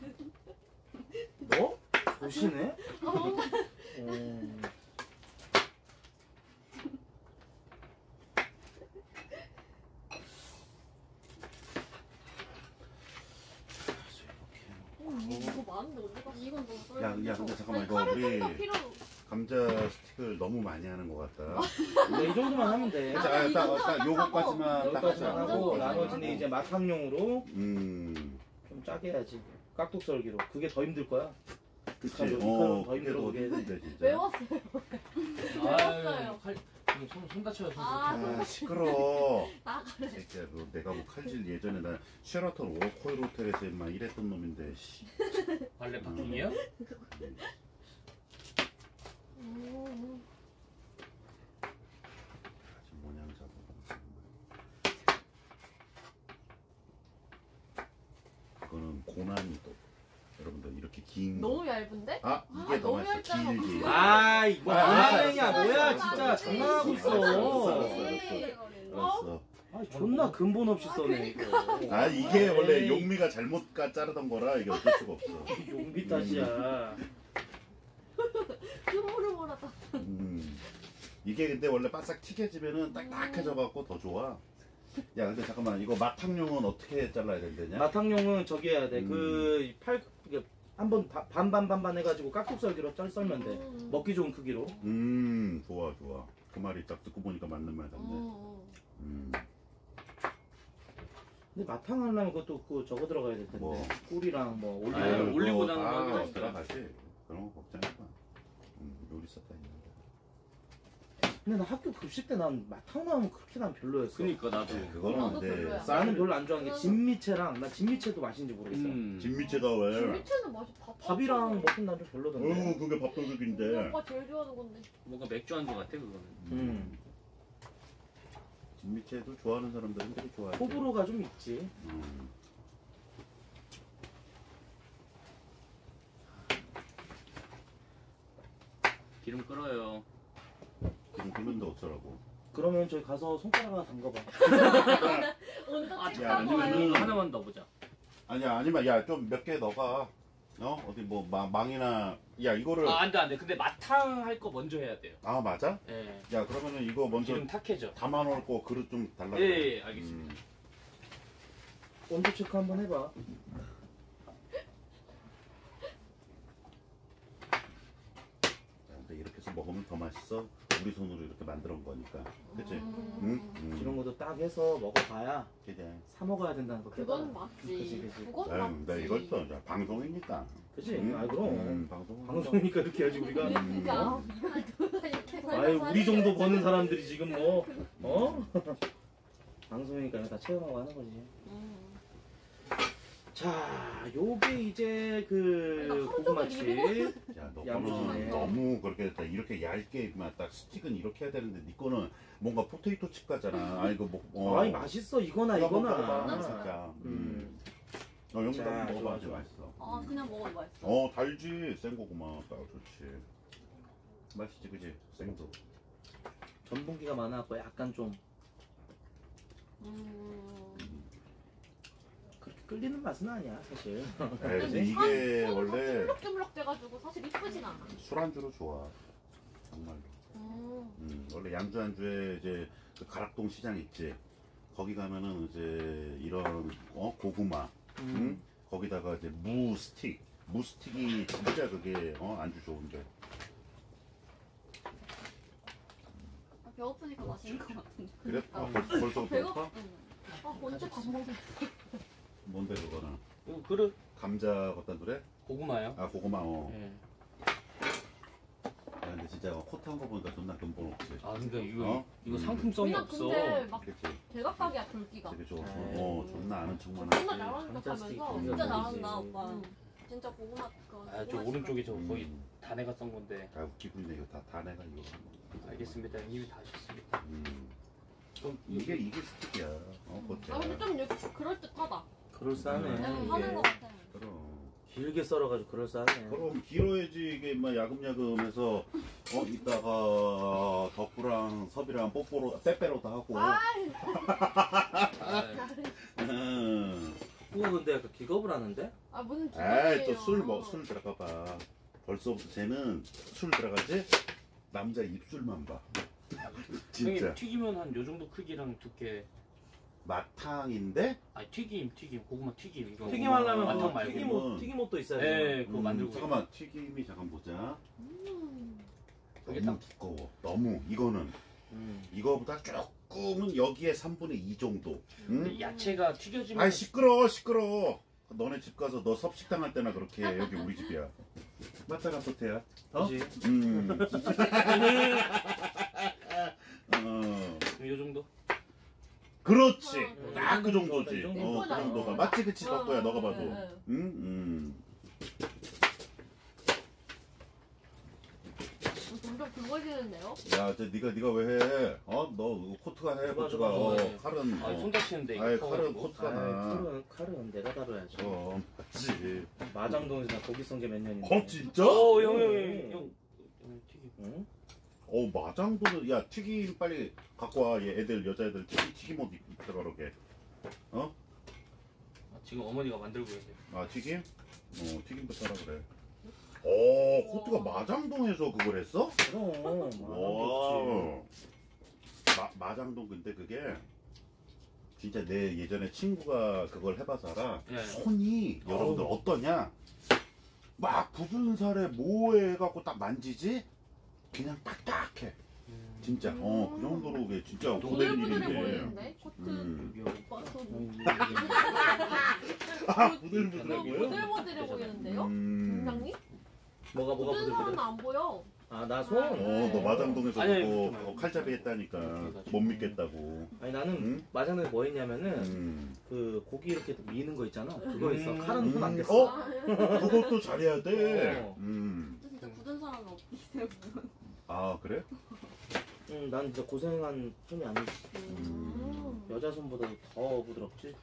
너? 조심해. 어, 어... 어, 이거 많은데 어디 갔어? 이건 너무 썰. 야, 야, 근데 잠깐만, 이거 칼을 우리- 좀 필요. 감자 스틱을 너무 많이 하는 것 같다 네, 이 정도만 하면 돼. 자, 아, 딱, 딱 요거까지만 딱 여기까지만 하자. 하고 완전 나머지는 이제 마탕용으로 음 좀 짜게 해야지. 깍둑썰기로. 그게 더 힘들 거야. 그치. 북한은 어, 더 그게 힘들어, 더 그게. 힘든데 진짜. 외웠어요. 아유, 칼, 손, 손 다쳐요, 손 아. 다쳐요. 아 시끄러. 아, 그래. 새끼야, 너 내가 뭐 칼질 예전에 나 쉐라톤 워코일 호텔에서 막 일했던 놈인데. 씨. 발레 파킹이요? 음. 아주 모양 잡아. 이거는 고난이 또 여러분들 이렇게 긴 거. 너무 얇은데? 아 이게 아, 더 너무 맛있어. 얇잖아. 길지. 아 이거 아, 알았어, 라면이야 알았어, 뭐야 알았어, 진짜 알았어, 장난하고 알았어, 알았어, 있어. 알았어. 알았어. 아 존나 근본 없이 써네 이거. 아 이게 원래 에이, 용미가 잘못 가 자르던 거라 이게 어쩔 수가 없어. 용비 탓이야. 흐물흐물하다. 음. 이게 근데 원래 바싹 튀겨지면은 딱딱해져 갖고 더 좋아. 야 근데 잠깐만 이거 마탕용은 어떻게 잘라야 되냐? 마탕용은 저기 해야 돼. 음. 그팔 한번 반반 반반 해가지고 깍둑썰기로 짤 썰면 돼. 음. 먹기 좋은 크기로. 음 좋아 좋아. 그 말이 딱 듣고 보니까 맞는 말 같네. 음. 음. 근데 마탕 하려면 그것도 그 저거 들어가야 될 텐데. 뭐? 꿀이랑 뭐 올리브. 아유, 그거 올리고 다 당근 들어가지. 그런 거 걱정해봐. 음, 요리사 다 있는데. 근데 나 학교 급식 때 난 마탕 나오면 그렇게 난 별로였어. 그니까, 나도. 네, 그거는 나도 근데 별로야. 쌀 나는 별로 안 좋아하는 게 진미채랑 나 진미채도 맛있는지 모르겠어. 음. 진미채가 왜? 김미채는 맛이 밥. 밥이랑 먹으면 난 좀 별로던데. 어 그게 밥도둑인데. 오빠 제일 좋아하는 건데. 뭔가 맥주 안주 같아, 그거는. 음. 진미채도 좋아하는 사람들은 되게 좋아해. 호불호가 좀 있지. 음. 기름 끓어요. 기름 끓는데 어쩌라고. 그러면 저기 가서 손가락 하나 담가봐. 온도 아, 찍고 야, 아니면은- 와요. 하나만 넣어보자. 아니야 아니면 야 좀 몇 개 넣어가. 어 어디 뭐 마, 망이나 야 이거를 아, 안 돼, 안 돼. 근데 마탕 할 거 먼저 해야 돼요. 아 맞아? 예. 야 그러면은 이거 먼저 기름 탁해져. 담아놓을 거 그릇 좀 달라. 예, 예, 알겠습니다. 음. 온도 체크 한번 해봐. 야, 근데 이렇게 해서 먹으면 더 맛있어. 우리 손으로 이렇게 만들어 온 거니까. 그치? 음. 응? 응. 이런 것도 딱 해서 먹어봐야 그래. 사 먹어야 된다는 거. 그건 맞지. 그치, 그치. 그건 아유, 맞지. 나 이거 또 야, 방송이니까. 그치? 응? 아이 그럼. 음, 방송. 방송이니까 이렇게 해야지 우리가. 그러니까. 아유 우리 정도 버는 사람들이 지금 뭐 어? 방송이니까 이거 다 체험하고 하는 거지. 음. 자, 요게 이제 그 하루 종일 고구마칩. 야, 너 양념. 거는 너무 그렇게 했다. 이렇게 얇게 막 딱 스틱은 이렇게 해야 되는데 네 거는 뭔가 포테이토 칩 같잖아. 아 이거 뭐 어. 아이 맛있어 이거나 이거 한번 이거나. 먹어봐, 진짜. 음. 음. 어, 영도 자, 한번 좋아, 먹어봐. 좋아. 맛있어. 아 그냥 먹어도 맛있어. 어, 달지. 생고구마. 딱 좋지. 맛있지, 그지? 생도. 전분기가 많아갖고 약간 좀 음. 그렇게 끌리는 맛은 아니야 사실. 에이, 근데 이게 원래 쭈물럭쭈물럭 돼가지고 사실 이쁘진 않아. 술안주로 좋아. 정말로. 음. 음, 원래 양주 안주에 이제 그 가락동 시장 있지. 거기 가면은 이제 이런 어 고구마, 음. 응? 거기다가 이제 무 스틱, 무 스틱이 진짜 그게 어 안주 좋은데. 아, 배고프니까 맛있는 것 같은데. 그래? 아, 벌, 벌써 배고. 배고파? 응. 아 언제 밥 먹어? 뭔데 그거는? 이거 그릇 감자 걷다 노래? 고구마요? 아 고구마 어. 예. 야, 근데 진짜 코트 한 거 보니까 존나 근본 없지. 아, 그러니까 이거 어? 이거 음. 상품성이 그냥 없어. 근데 막 그치? 대각각이야 굵기가. 되게 좋아. 에이. 어, 존나 아는 척만 존나 하지. 잘하는 척 감자 스틱 하면서 감자 진짜 먹이지. 잘한다 오빠. 진짜 고구마 그거. 아, 저 고구마 오른쪽에 저 거의 음. 다 내가 썬 건데. 아 웃기고 있네 이거 다, 다 내가 이거. 알겠습니다. 형님이 다 하셨습니다. 음. 그럼 이게 이게 스틱이야. 어, 그거. 아 근데 좀 이렇게 그럴 듯하다. 그럴싸하네. 음. 하는 이게. 거 같아. 그럼. 길게 썰어가지고 그럴싸하네. 그럼 길어야지 이게 막 야금야금해서 어 이따가 덕구랑 섭이랑 뽀뽀로 빼빼로도 하고. 아, 음. 그거 근데 약간 기겁을 하는데? 아 무슨 에이 또 술 먹 술 들어가 봐. 벌써 쟤는 술 들어가지? 남자 입술만 봐. 진짜 형님 튀기면 한 요 정도 크기랑 두께. 마탕인데 아니 튀김 튀김 고구마 튀김 이거. 튀김하려면 마탕 그 말고. 튀김옷, 튀김옷도 있어야 돼. 네, 그거 음, 만들고. 잠깐만 튀김이 잠깐 보자. 음. 그게 너무 딱- 두꺼워. 너무 이거는 음. 이거보다 조금은 여기에 삼분의 이 정도. 응? 근데 야채가 튀겨지면 아이 시끄러워 시끄러워. 너네 집 가서 너 섭식당 할 때나 그렇게 해. 여기 우리 집이야. 맞다가 소태야. 어? 그지? 음. 어. 이 정도? 그렇지. 어. 딱 그 정도지. 이 정도? 어, 그 정도가. 맞지, 그치, 덕도야, 너가 봐도. 응, 응. 점점 굵어지는데요? 야, 저 네가 네가 왜 해? 어, 너 그거 코트가 해, 좋아, 코트가. 좋아, 어, 좋아. 칼은. 아, 어. 손 다치는데 이거 아이, 커가지고. 칼은 코트가 아이, 나. 칼은, 칼은 내가 다뤄야지. 어, 맞지. 마장동에서 나 거기 쓴 게 몇 년인데. 어, 진짜? 어, 형, 형, 형, 형. 형, 튀김. 응? 어, 마장도는 야 튀김 빨리 갖고 와. 얘 애들 여자애들 튀김 튀김 옷 입더라 그러게. 어? 아, 지금 어머니가 만들고 계세요. 아 튀김? 어 튀김도 따라 그래. 어 코트가 마장동에서 그걸 했어? 그럼. 와. 마, 마장동 근데 그게 진짜 내 예전에 친구가 그걸 해봐서 알아. 네. 손이 여러분들 어떠냐? 막 굳은 살에 모에 해갖고 딱 만지지? 그냥 딱딱해. 진짜 어 그 정도로 그게 진짜 고된 부들부들해 일인데. 보이는데? 코트 음. 오빠 손 아 부들부들하고요? 부들부들해 보이는데요? 음. 굉장히? 뭐가 뭐가 굳은 사람은 부들부들? 안 보여. 아, 나 손? 어, 너 마장동에서 아니, 그거 아니, 어, 칼잡이 했다니까 못 믿겠다고. 아니 나는 응? 마장동에 뭐 했냐면은 음. 그 고기 이렇게 미는 거 있잖아. 그거 음. 있어. 칼은 손 안 됐어. 어? 그것도 잘해야 돼. 어. 음. 진짜 굳은 사람은 없기 때문에. 아 그래? 응, 난 진짜 고생한 손이 아니지. 음. 여자 손보다도 더 부드럽지.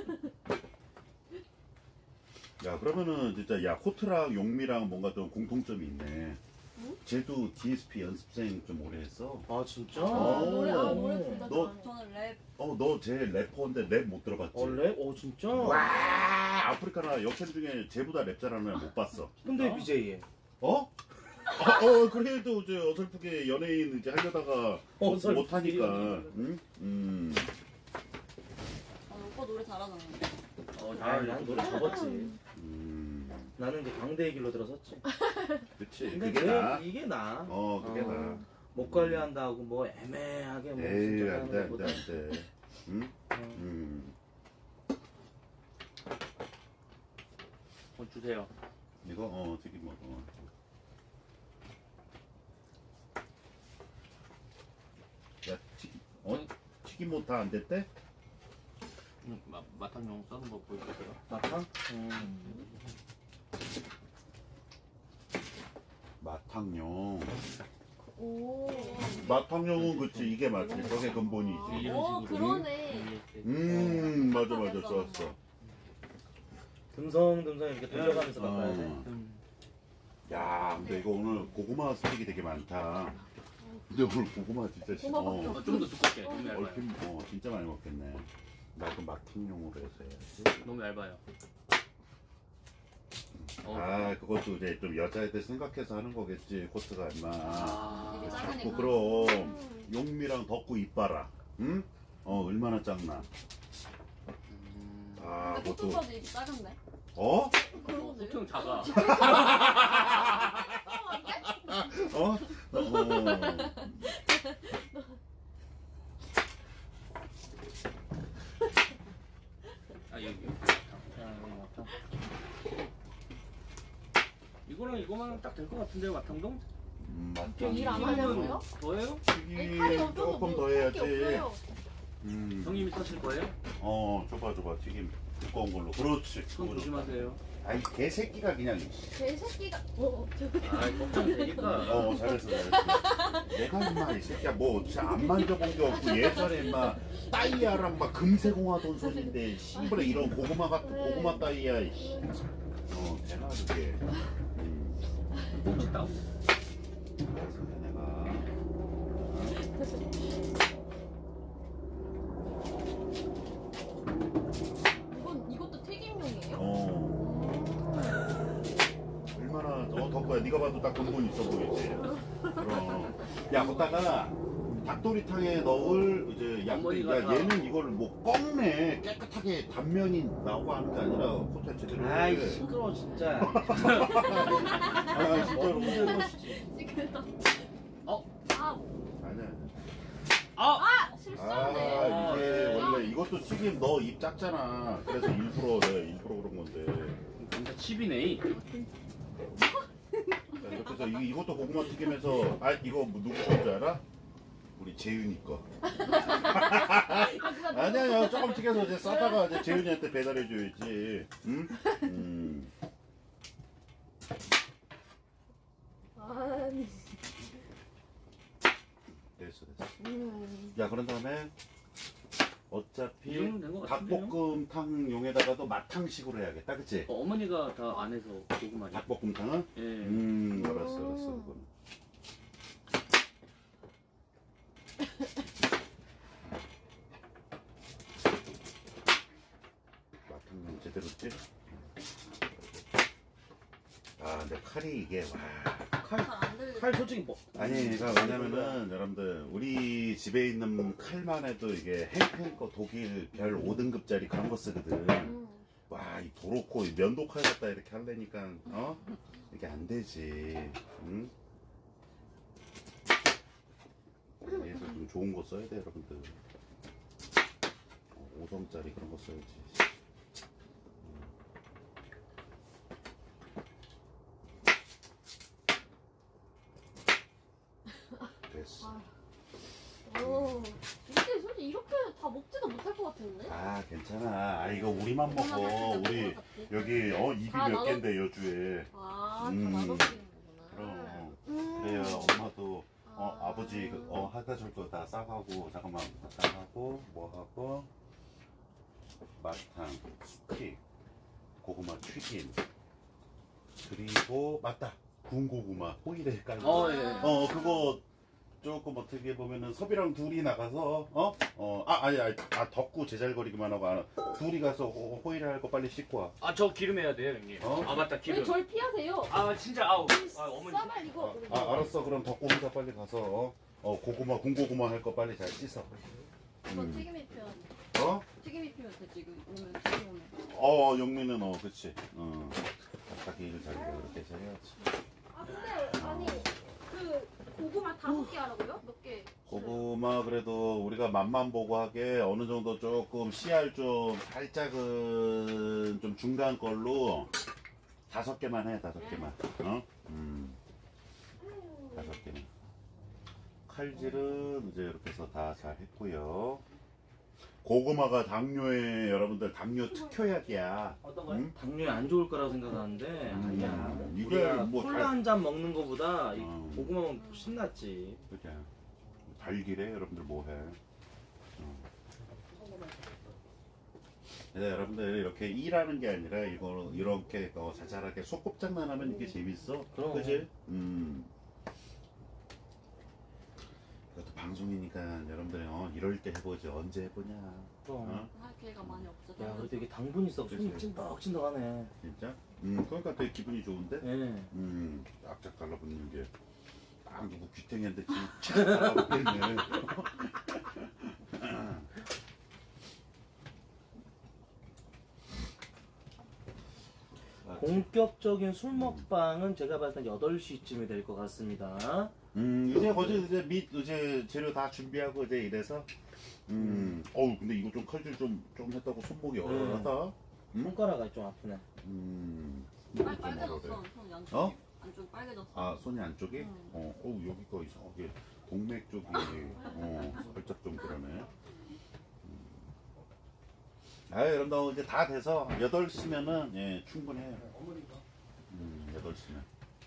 야 그러면은 진짜 야 코트랑 용미랑 뭔가 좀 공통점이 있네. 쟤도 디에스피 연습생 좀 오래 했어. 아 진짜? 어. 아, 노래, 아, 노래 진짜 너- 좋아요. 저는 랩. 어 너 쟤 래퍼인데 랩 못 들어봤지? 어 랩? 어 진짜? 와 아프리카나 역캠 중에 쟤보다 랩 잘하는 애 못 봤어. 근데 비제이에 어? 어, 어 그래도 이제 어설프게 연예인 이제 하려다가 어설프게 못 하니까. 연예인. 응? 음. 아, 오빠 노래 잘하잖아요. 어, 아, 난 노래 접었지. 음. 나는 이제 강대의 길로 들어섰지. 그치 근데 그게 왜 나. 이게 나. 어 그게 나. 목 관리한다고 뭐 애매하게 뭐 에이 진짜 안돼 하는 안돼 것보다. 안돼. 응? 어. 음. 어, 주세요. 이거 어 튀김 먹어. 야 튀김 어 튀김 못 다 안 됐대? 음, 마, 마탕용 써는 거 보여주세요. 마탕? 음. 마탕용. 오. 마탕용은 그치 이게 맞지. 저게 근본이지. 이런 오, 식으로. 그러네. 음 맞아 맞아 좋았어. 듬성듬성 이렇게 돌려가면서 어. 바꿔야 돼. 음. 야 근데 이거 오늘 고구마 스틱이 되게 많다. 근데 오늘 고구마 진짜 시- 고구마밖에 어, 어, 좀 더 두껍게. 너무 얇아요. 얼핏 어 진짜 많이 먹겠네. 나도 마탕용으로 해서 해야지. 너무 얇아요. 어. 아 그것도 이제 좀 여자애들 생각해서 하는 거겠지 코트가 임마. 아, 되게 자꾸 작으니까. 그럼 음. 용미랑 덕구 이빨아. 응? 어 얼마나 작나. 음. 아 근데 그것도 코트까지 입이 작은데? 어? 그러지. 보통 작아. 어? 어. 아, 여기. 아, 네, 마탕. 이거랑 이거만 딱 될 것 같은데요, 마탕동? 음, 맞다. 일 안 하냐고요? 더해요? 아니, 칼이 튀김 없어서 조금 뭐 더 할게 해야지. 없어요. 음. 형님이 쓰실 거예요? 어, 줘봐, 줘봐. 튀김 두꺼운 걸로. 그렇지. 손 그거 좋다. 조심하세요. 아이, 개새끼가 그냥. 제 새끼가. 어, 저. 아, 걱정되니까. 어, 잘했어, 잘했어. 내가 임마, 이 새끼야, 뭐, 진짜 안 만져본 게 없고, 예전에 임마, 따이야랑 막 금세공화 돈 소리인데, 씨발에 이런 고구마 같은, 고구마 따이야, 이씨. 어, 되나, 그게. 음. 뭉치 따고. 그래서 내가. 이건 이것도 튀김용이에요? 어. 얼마나 어 덕구야 네가 봐도 딱 근본 있어 보이지. 그럼 야 거다가 닭도리탕에 넣을 이제 야, 어머니가 야 다- 얘는 이걸 뭐 꺾네 깨끗하게 단면이 나오고 하는 게 아니라 코트 제대로 해. 아이 시끄러워 진짜. 아 진짜로. 지금. 어? 아, 아니야. 아! 실수한데. 아 이게 원래 이것도 이것도 튀김 너 입 작잖아. 그래서 일부러 내가 일부러 그런 건데. 감자 칩이네. 자, 이렇게 해서 이, 이것도 고구마 튀김에서 아 이거 뭐 누구 건줄 알아? 우리 재윤이 거. 아니야, 아니야, 조금 튀겨서 이제 싸다가 이제 재윤이한테 배달해줘야지. 응? 음. 아니. 됐어, 됐어. 음. 야, 그런 다음에 어차피 이 정도면 된것 같은데요? 닭볶음탕용에다가도 맛탕식으로 해야겠다, 그치? 어, 어머니가 다 안 해서 고구마. 닭볶음탕은? 예. 음, 알았어, 알았어, 그건. 맛탕용 제대로 지 아, 근데 칼이 이게, 와. 칼, 잘안 들려. 칼 솔직히 뭐. 아니, 그러니까 왜냐면은, 여러분들, 우리 집에 있는 칼만 해도 이게 헬펜 거 독일 별 오 등급짜리 그런 거 쓰거든. 음. 와, 이 도로코, 이 면도칼 갖다 이렇게 하려니까, 어? 이게 안 되지. 응? 그래서 좀 좋은 거 써야 돼, 여러분들. 어, 오 성짜리 그런 거 써야지. 됐어. 오. 이게 솔직히 이렇게 다 먹지도 못할 것 같은데? 아, 괜찮아. 아, 이거 우리만 먹어. 우리, 여기, 어, 입이 다 몇 나눠- 갠데, 여주에. 아, 다 음. 나눠 먹는 거구나. 그럼. 음. 그래요, 엄마도, 어, 아. 아버지, 그, 어, 하다 줄 거 다 싸가고, 잠깐만, 싸가고, 뭐 하고, 마탕, 스틱, 고구마 튀김, 그리고, 맞다! 구운 고구마, 호일에 깔고. 어, 예. 어, 그거, 조금 어떻게 보면은 섭이랑 둘이 나가서, 어? 어, 아, 아니, 아니, 아, 덕구 제잘거리기만 하고, 아, 둘이 가서 호- 호일에 할 거 빨리 씻고 와. 아, 저 기름 해야 돼요, 형님. 어? 아, 맞다, 왜 기름. 절 피하세요? 아, 진짜, 아우. 아, 어머니. 싸발 이거. 아, 아, 알았어. 그럼 덕구 혼자 빨리 가서, 어, 어 고구마, 군고구마 할 거 빨리 잘 씻어. 이거 음. 튀김이 피면 어? 튀김이 피면 되지 이거 오면 튀김 오면. 어, 영미는 어, 그치. 어. 자기 일을 자기가 그렇게 해서 해야지. 아 근데 아니 그 고구마 다섯 개 하라고요? 몇 개? 고구마 그래도 우리가 맛만 보고 하게 어느 정도 조금 씨알 좀 살짝은 좀 중간 걸로 다섯 개만 해, 다섯 개만. 어? 음. 다섯 개만. 칼질은 이제 이렇게 해서 다 잘 했고요. 고구마가 당뇨에 여러분들 당뇨 특효약이야. 어떤 거요? 응? 당뇨에 안 좋을 거라고 생각하는데 음, 아니야. 이게 우리가 뭐 콜라 달- 한 잔 먹는 거보다 이 음. 고구마 먹으면 신났지. 그래. 달기래 여러분들 뭐해. 어. 근데 여러분들 이렇게 일하는 게 아니라 이거 이렇게 어, 자잘하게 소꿉장난하면 이게 재밌어. 그럼. 그지? 음. 이것도 방송이니까 여러분들 어, 이럴 때 해보지 언제 해보냐. 그럼. 어? 할 기회가 많이 없어. 야, 그래도 이게 당분 있어. 손이 그치. 찐덕찐덕하네. 진짜? 음, 그러니까 되게 기분이 좋은데? 예. 음, 악착 달라붙는 게. 딱 누구 귀탱이한테 진짜 달라붙겠네. 본격적인 술 먹방은 제가 봤을 때 여덟 시쯤이 될 것 같습니다. 음, 이제 거기 이제 밑 이제 재료 다 준비하고 이제 이래서 음, 어우 근데 이거 좀 칼질 좀 좀 했다고 손목이 얼얼하다. 음? 손가락이 좀 아프네. 음, 빨 좀 빨개졌어. 얼얼해. 손 안쪽이. 어? 안쪽 빨개졌어. 아 손이 안쪽이? 응. 어, 어우 여기가 이상하게 동맥 쪽이 어 살짝 좀 그러네. 음. 아, 여러분들 이제 다 돼서 여덟 시면은 예 충분해요. 음, 여덟 시면.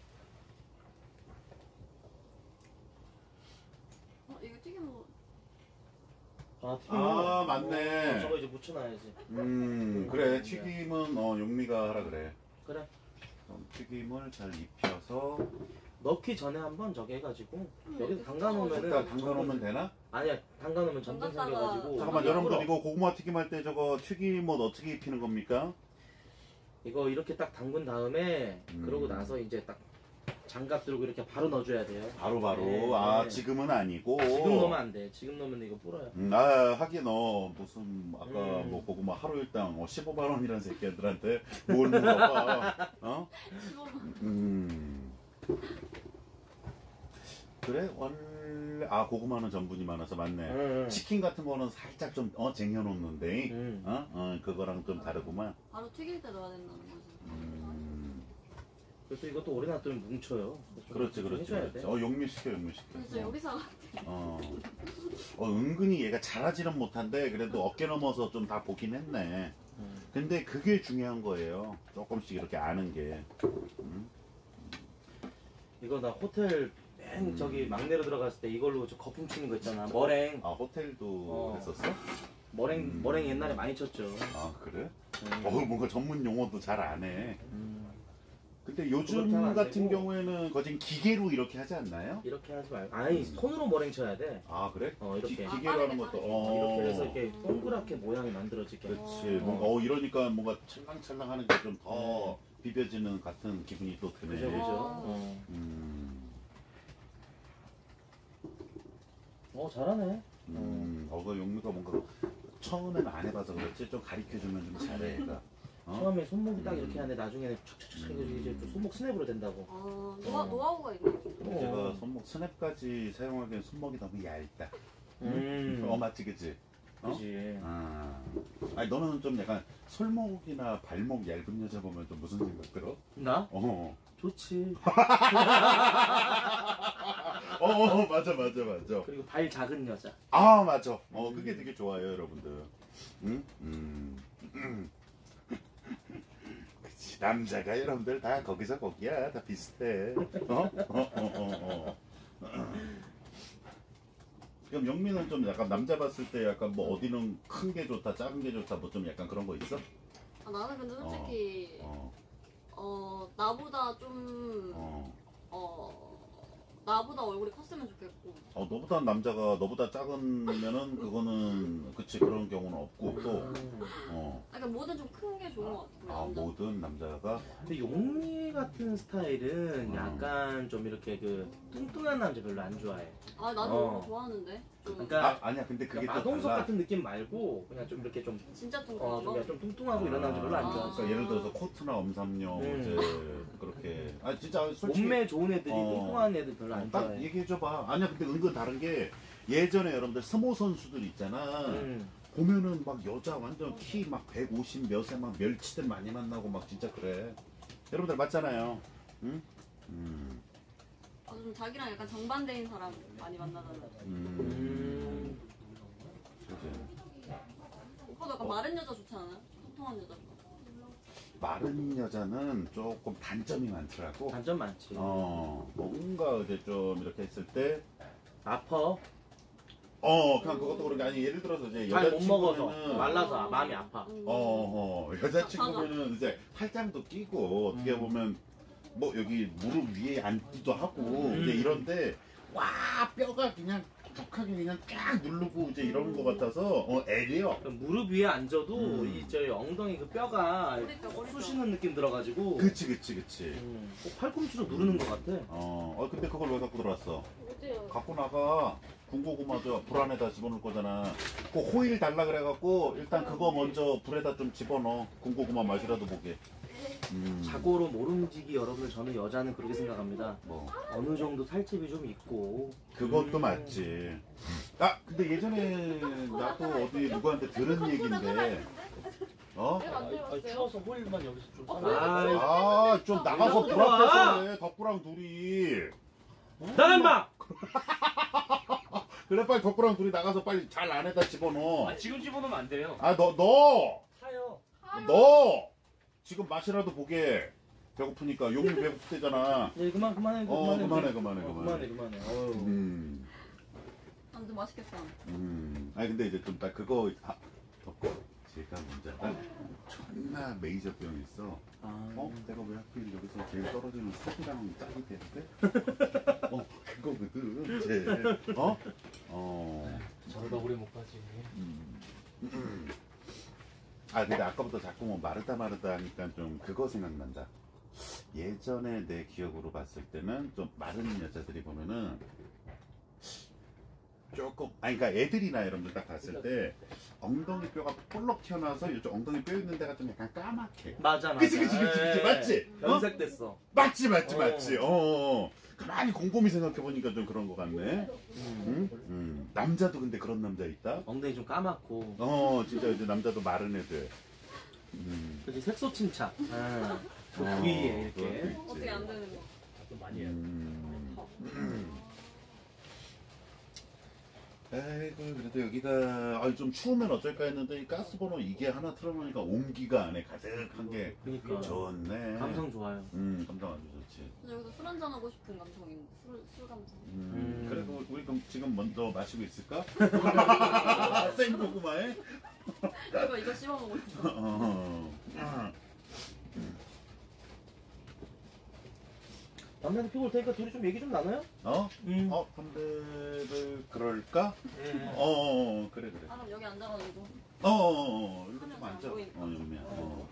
어 이거 튀김 뭐 아, 튀김. 아, 맞네. 어, 저거 이제 묻혀놔야지. 음, 그래 튀김은 어 용미가 하라 그래. 그래. 그럼 튀김을 잘 입혀서 넣기 전에 한번 저기 해가지고 음, 여기서 이렇게 담가 놓으면은 일단 담가 놓으면 되나? 아니야, 담가 놓으면 전분 담갔다가- 생겨가지고. 잠깐만 이게 여러분들 불어. 이거 고구마 튀김 할 때 저거 튀김옷 어떻게 입히는 겁니까? 이거 이렇게 딱 담근 다음에 음. 그러고 나서 이제 딱 장갑 들고 이렇게 바로 넣어줘야 돼요. 바로바로 네, 아 네. 지금은 아니고 지금 넣으면 안 돼. 지금 넣으면 이거 불어요. 음, 아 하긴 어 무슨 아까 음. 뭐 고구마 하루 일당 어, 십오만 원이라는 새끼들한테 뭘 물어봐 어? 음. 그래? 원래 아 고구마는 전분이 많아서 맞네. 응, 응. 치킨 같은 거는 살짝 좀 어 쟁여놓는데 응. 어? 어 그거랑 좀 다르구만. 바로 튀길 때 넣어야 된다는 거지. 음, 그래서 이것도 오래 놔두면 뭉쳐요. 그래서 그렇지 좀 그렇지 해줘야 그렇지. 돼. 어 용미시켜 용미시켜. 진짜 요리사 같아. 어, 어 은근히 얘가 잘하지는 못한데 그래도 어깨 넘어서 좀 다 보긴 했네. 음. 근데 그게 중요한 거예요. 조금씩 이렇게 아는 게. 음? 이거 나 호텔 맨 음. 저기 막내로 들어갔을 때 이걸로 저 거품 치는 거 있잖아. 머랭. 아 호텔도 어. 했었어? 머랭 음. 머랭 옛날에 많이 쳤죠. 아 그래? 음. 어 뭔가 전문 용어도 잘 안 해. 음. 근데 그것도 요즘 잘안 같은 되고. 경우에는 거진 기계로 이렇게 하지 않나요? 이렇게 하지 말고 아니 음. 손으로 머랭 쳐야 돼. 아 그래? 어 이렇게 기, 아, 기계로 하는 것도 빠르게, 어 이렇게 해서 이렇게 동그랗게 모양이 만들어지게. 그렇지. 어. 뭔가 어 이러니까 뭔가 찰랑찰랑하는 게 좀 더 비벼지는 같은 기분이 또 드네. 그죠 그죠. 어. 어. 음, 어 잘하네. 음, 어, 그 용미가 뭔가 처음에는 안 해봐서 그렇지 좀 가르쳐주면 좀 잘해, 얘가. 어? 처음에 손목이 딱 음. 이렇게 하는데 나중에는 촥촥촥 해가지고 이제 좀 손목 스냅으로 된다고. 아, 노하, 어. 노하우가 있네. 근데 제가 손목 스냅까지 사용하기엔 손목이 너무 얇다. 음. 어, 맞지, 그치? 어? 그지. 아, 아니 너는 좀 약간 솔목이나 발목 얇은 여자 보면 좀 무슨 생각 들어? 나? 어, 좋지. 어, 어, 맞아, 맞아, 맞아. 그리고 발 작은 여자. 아, 맞아. 어, 음. 그게 되게 좋아요, 여러분들. 응? 음. 그치, 남자가 여러분들 다 거기서 거기야, 다 비슷해. 어? 어, 어, 어, 어. 그럼 영민은 좀 약간 남자 봤을 때 약간 뭐 어디는 큰 게 좋다, 작은 게 좋다, 뭐 좀 약간 그런 거 있어? 아, 나는 근데 솔직히 어, 어, 나보다 좀 어. 어, 나보다 얼굴이 컸으면 좋겠고. 어, 너보다 남자가 너보다 작으면은 그거는 그치 그런 경우는 없고 또 음. 어. 아, 그러니까 뭐든 좀 큰 게 좋은 것 같아요. 아 남자. 모든 남자가 근데 용미 같은 스타일은 어. 약간 좀 이렇게 그 뚱뚱한 남자 별로 안 좋아해. 아, 나도 어. 너무 좋아하는데. 좀 그러니까 아 아니야 근데 그게 그러니까 또 마동석 달라. 같은 느낌 말고 그냥 좀 이렇게 좀 진짜 어, 뚱뚱한 좀, 거. 좀 뚱뚱하고 이런 남자 별로 안 아. 좋아해. 그러니까 예를 들어서 코트나 엄삼룡 음. 이제 그렇게 아 진짜 솔직히 몸매 좋은 애들이 어. 뚱뚱한 애들 별로 어, 안 딱 좋아해. 얘기해줘봐. 아니야 근데 은근 다른 게 예전에 여러분들 스모 선수들 있잖아. 음. 보면은 막 여자 완전 키 막 백오십 몇에 막 멸치들 많이 만나고 막 진짜 그래. 여러분들 맞잖아요. 응? 음. 아, 좀 자기랑 약간 정반대인 사람 많이 만나잖아. 음. 음. 그지. 오빠도 약간 마른 여자 좋지 않아요? 통통한 여자. 마른 여자는 조금 단점이 많더라고. 단점 많지. 어, 뭔가 이제 좀 이렇게 했을 때, 아파. 어, 그냥 그것도 그런 게 아니, 예를 들어서 이제 잘 못 먹어서 여자친구면은, 말라서 마음이 아파. 음. 어, 어, 여자친구면은 이제 팔짱도 끼고, 어떻게 음. 보면, 뭐 여기 무릎 위에 앉기도 하고, 음. 이제 이런데, 와, 뼈가 그냥 격하게 그냥 쫙 누르고 이제 이런 거 같아서, 어, 애려. 무릎 위에 앉아도 음. 이제 엉덩이 그 뼈가 머리뼈, 머리뼈. 쑤시는 느낌 들어가지고 그치, 그치, 그치. 음, 꼭 팔꿈치로 누르는 것 같아. 어, 어, 근데 그걸 왜 갖고 들어왔어? 어때요? 갖고 나가. 군고구마 저 불 안에다 집어넣을 거잖아. 그 호일 달라 그래갖고 일단 그거 먼저 불에다 좀 집어넣어. 군고구마 맛이라도 보게. 음. 자고로 모름지기 여러분들 저는 여자는 그렇게 생각합니다. 뭐 어느 정도 살집이 좀 있고 그것도 음. 맞지. 아 근데 예전에 나도 어디 누구한테 들은 얘긴데. 어? 내가 안 들어봤어요. 추워서 호일만 여기서 좀 어, 아, 아 좀 나가서 불 앞에서 해. 덕구랑 둘이. 나가 임마! 그래 빨리 덕구랑 둘이 나가서 빨리 잘 안에다 집어넣어. 아, 지금 집어넣으면 안 돼요. 아 너 너. 타요. 너 지금 맛이라도 보게. 배고프니까 용이 배고프대잖아. 예, 그만 그만해. 어, 그만해, 그만해, 어, 그만해. 그만해 그만해. 어휴. 음, 완전 맛있겠다. 음. 아니 근데 이제 좀 딱 그거 아, 덕구 제가 먼저 딱 존나 메이저병 있어. 아, 어? 내가 왜 하필 여기서 제일 떨어지는 석이랑 짝이 되는데? 어, 그거거든. 제 어? 어. 저러다 오래 못 가지. 음. 음. 아 근데 아까부터 자꾸 뭐 마르다 마르다 하니까 좀 그거 생각난다. 예전에 내 기억으로 봤을 때는 좀 마른 여자들이 보면은 조금 아니 그러니까 애들이나 여러분들 딱 봤을 때 엉덩이 뼈가 볼록 튀어나와서 이쪽 엉덩이 뼈 있는 데가 좀 약간 까맣게. 맞아 맞아. 그치 그치 그치 그치 맞지? 어? 염색됐어. 맞지 맞지 어. 맞지. 어, 어. 가만히 곰곰이 생각해 보니까 좀 그런 것 같네. 응? 응. 남자도 근데 그런 남자 있다. 엉덩이 좀 까맣고. 어 진짜 이제 남자도 마른 애들. 음. 그치 색소 침착. 아, 그 어, 부위에 그것도 이렇게. 있지. 어떻게 안 되는 거? 음. 아이고 그래도 여기가 아니 좀 추우면 어쩔까 했는데 이 가스버너 이게 하나 틀어놓으니까 온기가 안에 가득한 게 그러니까 좋네. 감성 좋아요. 음 감성 아주 좋지. 저 여기서 술 한잔 하고 싶은 감성인데 술, 술 감성. 음, 음. 그래도 우리 그럼 지금 먼저 마시고 있을까? 생고구마에? 이거 이거 씹어 먹고 있어. 어. 남자도 피고 올 테니까 둘이 좀 얘기 좀 나눠요? 어? 음. 어? 담배를 그럴까? 음. 어, 어, 어 그래 그래. 아 그럼 여기 앉아가지고. 어, 어, 어, 어. 이거 좀 하면서 앉아. 어, 보이니까. 이러면. 어.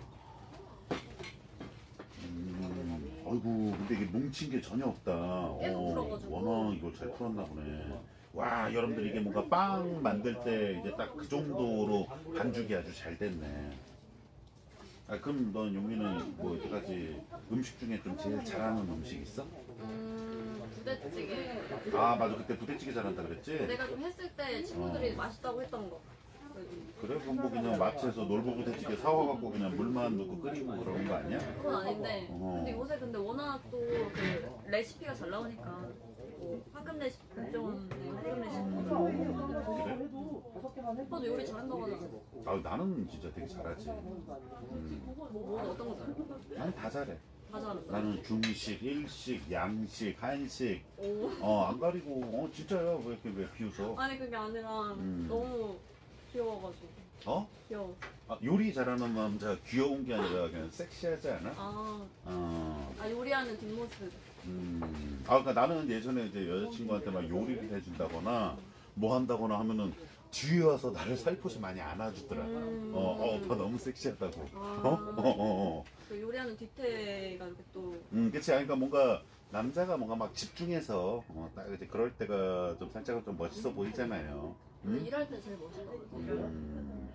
음, 아이고, 근데 이게 뭉친 게 전혀 없다. 계속 어, 풀어가지고. 워낙 이걸 잘 풀었나 보네. 와, 여러분들 이게 뭔가 빵 만들 때 이제 딱 그 정도로 반죽이 아주 잘 됐네. 아, 그럼 넌 용민은 뭐 여태까지 음식 중에 좀 제일 잘하는 음식 있어? 음 부대찌개. 아, 맞아. 그때 부대찌개 잘한다 그랬지? 내가 좀 했을 때 친구들이 맛있다고 했던 거. 그래? 그럼 뭐 그냥 마트에서 놀부부대찌개 사와갖고 그냥 물만 넣고 끓이고 그러는 거 아니야? 그건 아닌데. 어. 근데 요새 근데 워낙 또 그 레시피가 잘 나오니까. 뭐 화금 레시피, 국정원 화금 레시피. 그래? 오빠도 요리 잘한다고 하잖아. 아, 나는 진짜 되게 잘하지. 음. 뭐, 뭐 어떤 거 잘해? 나는 다 잘해. 다 잘한다. 나는 중식, 일식, 양식, 한식, 오. 어, 안 가리고, 어, 진짜야. 왜 이렇게 왜 비웃어? 아니 그게 아니라 음. 너무 귀여워가지고. 어? 귀여워. 아, 요리 잘하는 남자 귀여운 게 아니라 그냥 섹시하지 않아? 아, 어. 아 요리하는 뒷모습. 음. 아, 그러니까 나는 예전에 이제 여자친구한테 막 요리를 해준다거나 뭐 한다거나 하면은 뒤에 와서 나를 살포시 많이 안아주더라. 음. 어, 어, 오빠 너무 섹시하다고. 아. 어? 어, 어, 어. 그 요리하는 뒤태가 이렇게 또. 음, 그치. 그러니까 뭔가 남자가 뭔가 막 집중해서 어, 딱 이제 그럴 때가 좀 살짝 좀 멋있어 보이잖아요. 근데 음? 일할 때 제일 멋있더라고. 음.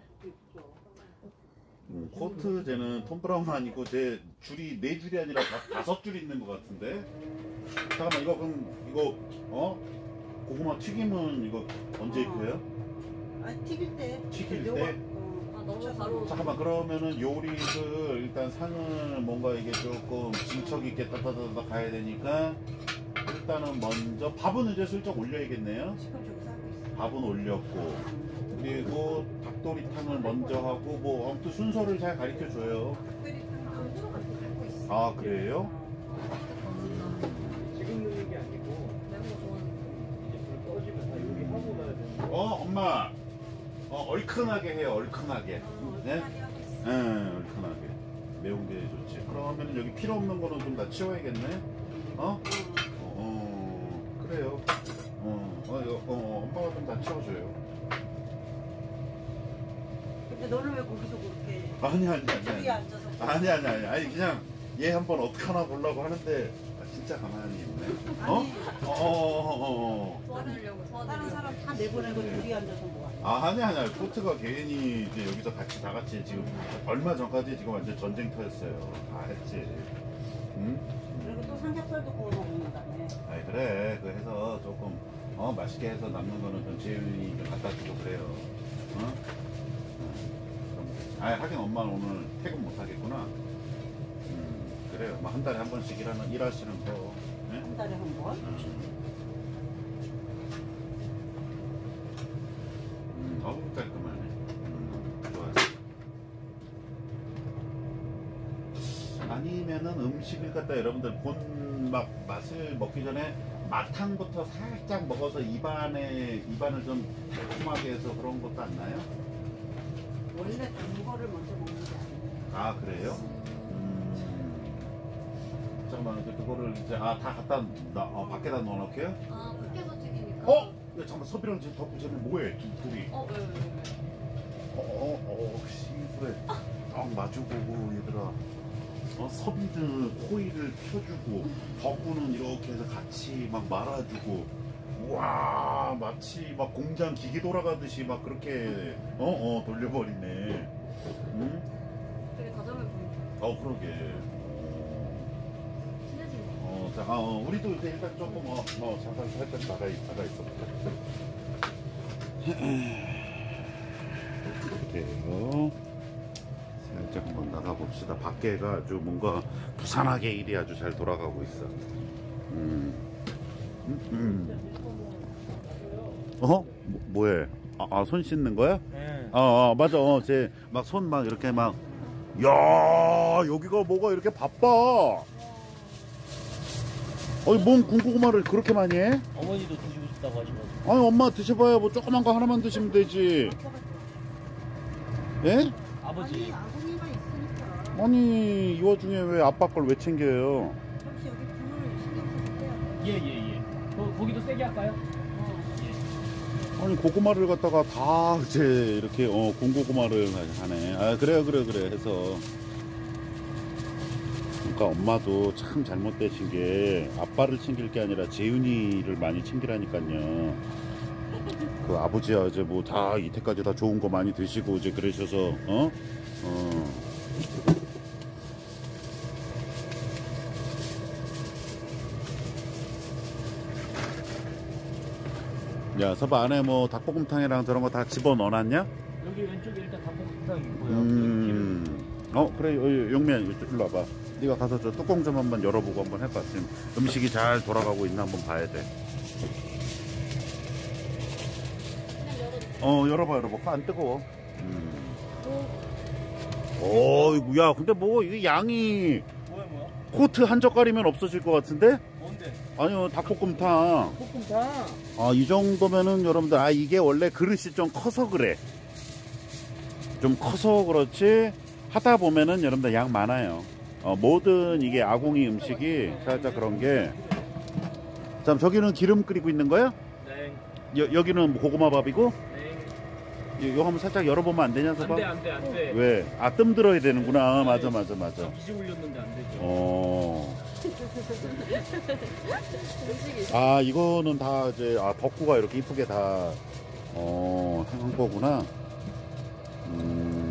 음, 코트 쟤는 톰 브라운 아니고 쟤 줄이 네 줄이 아니라 다, 다섯 줄 있는 것 같은데. 잠깐만 이거 그럼 이거 어 고구마 튀김은 이거 언제 입혀요? 아 튀길 때. 튀길 요거, 때? 어, 아 너무 바로. 잠깐만 그러면은 요리를 일단 상을 뭔가 이게 조금 진척 있게 따다다다 가야 되니까 일단은 먼저 밥은 이제 슬쩍 올려야겠네요. 지금 저기서 하고 있어. 밥은 올렸고 그리고 닭도리탕을 먼저 하고 뭐 아무튼 순서를 잘 가르쳐 줘요. 닭도리탕 좀 하고 있어. 아 그래요? 지금 넣는 게 아니고 매운 거 좋아하는. 이제 불 꺼지면 다 요리하고 가야 되는. 어 엄마 어 얼큰하게 해요 얼큰하게. 네? 응 얼큰하게 매운 게 좋지. 그러면 여기 필요 없는 거는 좀 다 치워야겠네. 어? 어, 어 그래요. 어, 어, 이거, 어 엄마가 좀 다 치워줘요. 근데 너는 왜 거기서 그렇게 아니 아니 아니 둘이 아니 앉아서 아니 아니 아니 아니 그냥 얘 한번 어떡하나 보려고 하는데 아, 진짜 가만히 있네. 어? 아니 어, 어, 어, 어. 도와드리려고 다른 도와드리려고. 사람 다 내보내고 둘이 앉아서 뭐야? 아, 아니, 아니, 아니. 코트가 괜히 이제 여기서 같이 다 같이 지금 얼마 전까지 지금 완전 전쟁터였어요. 다 했지. 응? 그리고 또 삼겹살도 구워 먹는다며. 아이, 그래. 그 해서 조금, 어, 맛있게 해서 남는 거는 좀 재윤이 좀 갖다 주고 그래요. 어? 아, 하긴 엄마는 오늘 퇴근 못 하겠구나. 음, 그래요. 뭐 한 달에 한 번씩 일하는, 일하시는 거. 네? 한 달에 한 번. 음, 어우 깔끔하네. 음, 좋았어. 아니면은 음식을 갖다 여러분들 본 막 맛을 먹기 전에 마탕부터 살짝 먹어서 입안에 입안을 좀 달콤하게 해서 그런 것도 안 나요? 원래 단 거를 먼저 먹는 게 아니에요. 아 그래요? 음. 잠깐만 이제 그거를 이제 아 다 갖다 나, 어, 밖에다 넣어놓게요? 아 밖에서 튀기니까. 어? 야 잠깐 섭이랑 지금 덕구 쟤네 뭐해? 두, 둘이 어 왜 왜 왜? 어어어 어, 씨부래 딱 마주보고 얘들아 어 섭이는 코일을 펴주고 덕구는 이렇게 해서 같이 막 말아주고 와 마치 막 공장 기계 돌아가듯이 막 그렇게 어어 돌려버리네. 응? 되게 다정해 보인다. 어 그러게. 친해지네. 어, 자, 어, 우리도 이제 일단 조금 어, 어 잠깐 살짝 나가 있- 나가 있어. 그래요. 살짝 한번 나가 봅시다. 밖에가 아주 뭔가 부산하게 일이 아주 잘 돌아가고 있어. 음. 음, 음. 어? 뭐, 뭐해? 아, 아, 손 씻는 거야? 네. 아, 아 맞아. 어, 제 막 손 막 이렇게 막, 야, 여기가 뭐가 이렇게 바빠. 어이, 뭔 군고구마를 그렇게 많이 해? 어머니도 드시고 싶다고 하셔가지고. 아니, 엄마 드셔봐야 뭐 조그만 거 하나만 드시면 되지. 예? 아버지. 아니 아궁이가 있으니까 아니, 이 와중에 왜 아빠 걸 왜 챙겨요? 혹시 여기 불을 신경 써서 빼야 돼. 예예예. 거, 거기도 세게 할까요? 아니, 고구마를 갖다가 다 이제 이렇게, 어, 군고구마를 하네. 아, 그래요, 그래, 그래. 해서. 그러니까 엄마도 참 잘못되신 게 아빠를 챙길 게 아니라 재윤이를 많이 챙기라니까요. 그 아버지야 이제 뭐 다 이때까지 다 좋은 거 많이 드시고 이제 그러셔서 어? 어. 야 서봐 안에 뭐 닭볶음탕이랑 저런 거 다 집어 넣어놨냐? 여기 왼쪽에 일단 닭볶음탕이 있고요. 여기 음. 어 그래 어, 용미야 일로 와봐. 네가 가서 저 뚜껑 좀 한번 열어보고 한번 해봐. 지금 음식이 잘 돌아가고 있나 한번 봐야 돼. 어 열어봐 열어봐. 안 뜨거워. 음. 어이구 야 근데 뭐 이게 양이 뭐야 뭐야? 코트 한 젓갈이면 없어질 것 같은데? 뭔데? 아니요 닭볶음탕. 볶음탕. 아 이 정도면은 여러분들 아 이게 원래 그릇이 좀 커서 그래. 좀 커서 그렇지 하다 보면은 여러분들 양 많아요. 어, 모든 이게 아궁이 음식이 살짝 그런 게. 자 저기는 기름 끓이고 있는 거야? 네. 여, 여기는 고구마 밥이고? 네. 이거 한번 살짝 열어보면 안 되냐 서봐? 안돼 안돼 안돼. 왜? 아 뜸 들어야 되는구나. 맞아 맞아 맞아. 기지 올렸는데 안 되죠. 어. 아 이거는 다 이제 아 덕구가 이렇게 이쁘게 다 어, 한 거구나. 음.